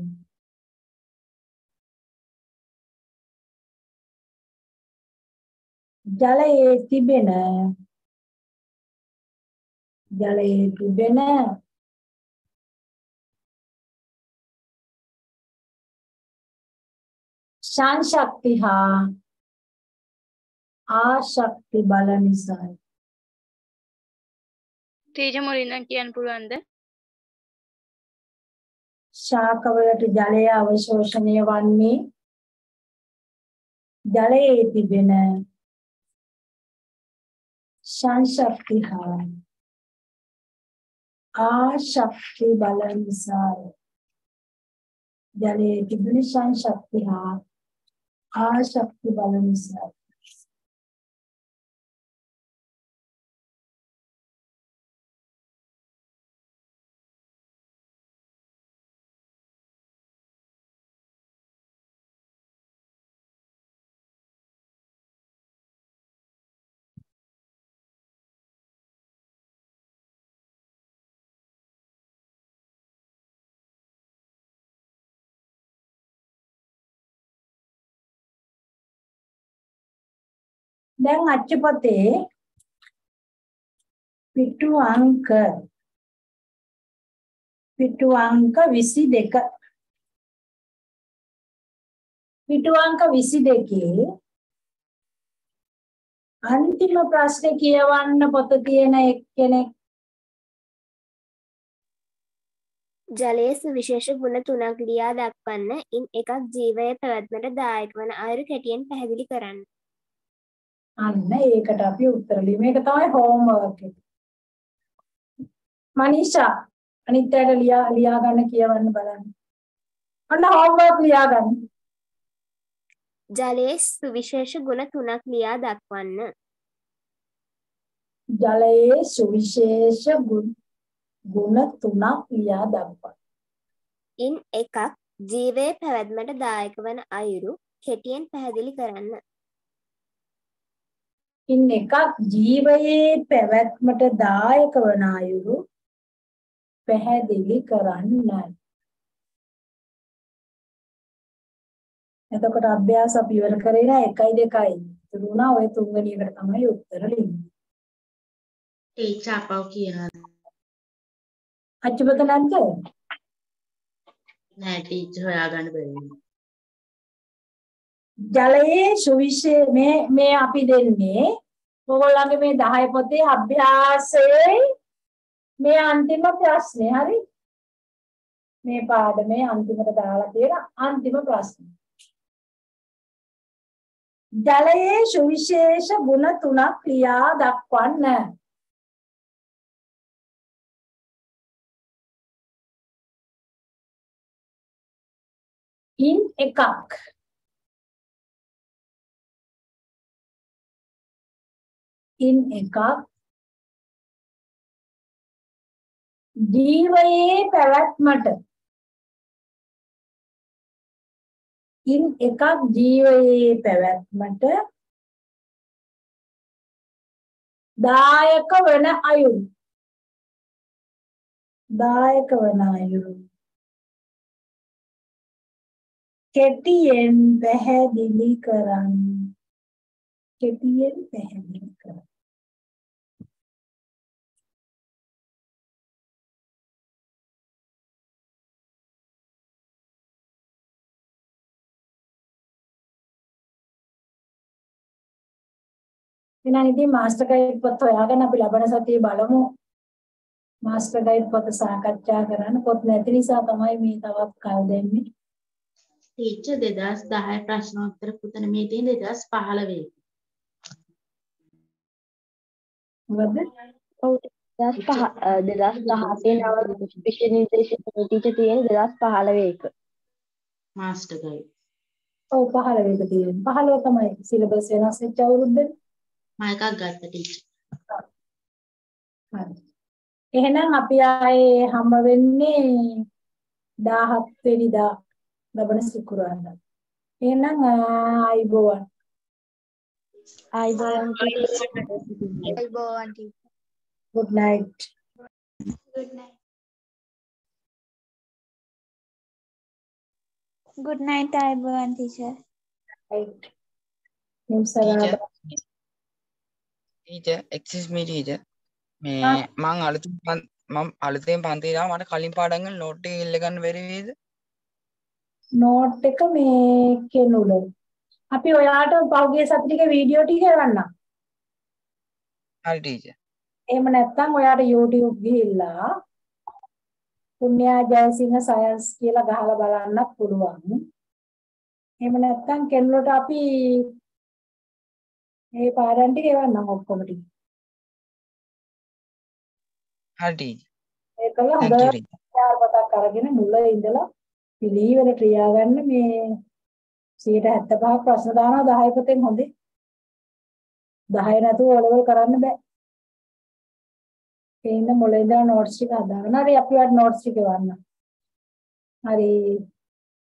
Speaker 1: ජලයේ තිබෙන ජලයේ තිබෙන ශාන්ශක්ති හා ආශක්ති බල නිසායි.
Speaker 3: ටීචර් මුලින්ම කියන්න පුළුවන්ද?
Speaker 1: ශාකවලට ජලය අවශෝෂණය වන්නේ ජලයේ තිබෙන ශාන්ශක්ති හා ආශක්ති බල නිසායි. ජලයේ තිබෙන ශාන්ශක්ති හා ආශක්ති බල නිසායි. දැන් අච්චපතේ පිටු අංක පිටු අංක විසි දෙක පිටු අංක විසි දෙකේ අන්තිම ප්‍රශ්නේ කියවන්න පොත තියෙන එක්කෙනෙක්
Speaker 10: ජලයේ සුවිශේෂ ගුණ තුනක් ලියා දක්වන්න. ඉන් එකක් ජීවයේ පැවැත්මට දායක වන අයුරු කැටියෙන් පැහැදිලි කරන්න.
Speaker 1: අන්න ඒකට අපි උත්තර ලියමු. මේක තමයි හෝම්වර්ක් එක. මනීෂා අනිත් අයට ලියා ලියා ගන්න කියවන්න බලන්න. අන්න හෝම්වර්ක් ලියා ගන්න.
Speaker 10: ජලයේ සුවිශේෂ ගුණ තුනක් ලියා දක්වන්න.
Speaker 1: ජලයේ සුවිශේෂ ගුණ ගුණ තුනක් ලියා දක්වන්න.
Speaker 10: ඉන් එකක් ජීවයේ පැවැත්මට දායක වන අයුරු කෙටියෙන් පැහැදිලි කරන්න.
Speaker 1: ඉන් එකක් ජීවයේ පැවැත්මට දායක වන අයුරු පැහැදිලි කරන්න. එතකොට අභ්‍යාස අපි ඉවර කරේ නෑ එකයි දෙකයි. තුරුණා ඔය තුන්වෙනි එකට තමයි උත්තර ලියන්නේ.
Speaker 2: ටීචර් අපව කියනවා.
Speaker 1: අච්චුපත නැද්ද?
Speaker 2: නෑ ටීචර් හොයාගන්න බැරි.
Speaker 1: ජලයේ සුවිශේ මේ මේ අපි දෙන්නේ ඔයගොල්ලන්ගේ මේ දහය පොතේ අභ්‍යාසයේ මේ අන්තිම ප්‍රශ්නේ හරි මේ පාඩමේ අන්තිමට දාලා තියෙන අන්තිම ප්‍රශ්නේ. ජලයේ සුවිශේෂ ගුණ තුනක් ලියා දක්වන්න. in එකක් in එකක් ජීවයේ පැවැත්මට in එකක් ජීවයේ පැවැත්මට දායක වන අයුරු දායක වන අයුරු කෙටියෙන් පැහැදිලි කරන්න කෙටියෙන් පැහැදිලි කරන්න එහෙනම් ඉතින් මාස්ටර් ගයිඩ් පොත් හොයාගෙන අපි ලබන සතියේ බලමු මාස්ටර් ගයිඩ් පොත සාකච්ඡා කරන්න පොත් නැති නිසා තමයි මේ තවත් කල් දෙන්නේ
Speaker 2: ටීචර් දෙදාස් දහය ප්‍රශ්නෝත්තර පුතන මේ තියෙන දෙදාස් පහළොව
Speaker 1: මොකද
Speaker 6: ඔව් දෙදාස් පහ දෙදාස් දහසේ නව විෂය නිර්දේශන ටීචර් තියෙන දෙදාස් පහළොව එක
Speaker 2: මාස්ටර් ගයිඩ්
Speaker 1: ඔව් පහළොව එක තියෙන පහළොව තමයි සිලබස් වෙනස් වෙච්ච අවුරුද්ද
Speaker 2: මම එකක් ගත්ත ටීචර්
Speaker 1: හරි එහෙනම් අපි ආයේ හම්බ වෙන්නේ දාහත් වෙනිදා ලබන සිකුරාදා එහෙනම් ආයිබෝවන්
Speaker 6: ආයිබෝවන්
Speaker 5: අයිබෝවන් teacher
Speaker 1: good night
Speaker 5: good night good night අයිබෝවන් ටීචර්
Speaker 1: right නිම්සරාදා
Speaker 9: ටීචර් excuse me ටීචර් මේ මං අලුතින් මම අලුතෙන් පන්තියට ආවා මට කලින් පාඩම් වල නෝට් එක ඉල්ල ගන්න බැරි වේද
Speaker 1: නෝට් එක මේකේ නුල අපි ඔයාට පහුගිය සතියේ වීඩියෝ ටික එවන්නම්
Speaker 9: හරි ටීචර්
Speaker 1: එහෙම නැත්නම් ඔයාට YouTube ගිහිල්ලා පුණ්‍යා ජයසිංහ සයන්ස් කියලා ගහලා බලන්නත් පුළුවන් එහෙම නැත්නම් කෙන්ලොට අපි මේ පාඩම් ටික එවන්නම් ඔක්කොම ටික
Speaker 9: හරි ටීචර්
Speaker 1: ඒකල හොඳට යාළුවටක් අරගෙන මුල ඉඳලා පිළිවෙල ක්‍රියා ගන්න මේ සියයට හැත්තෑ පහක් ප්‍රශ්න දානවා දහය පතෙන් හොඳේ දහය නැතුව ඔලවල් කරන්න බෑ ඒ ඉන්න මුල ඉඳලා නෝට්ස් ටික හදාගන්න හරි අපි වට නෝට්ස් ටික එවන්න හරි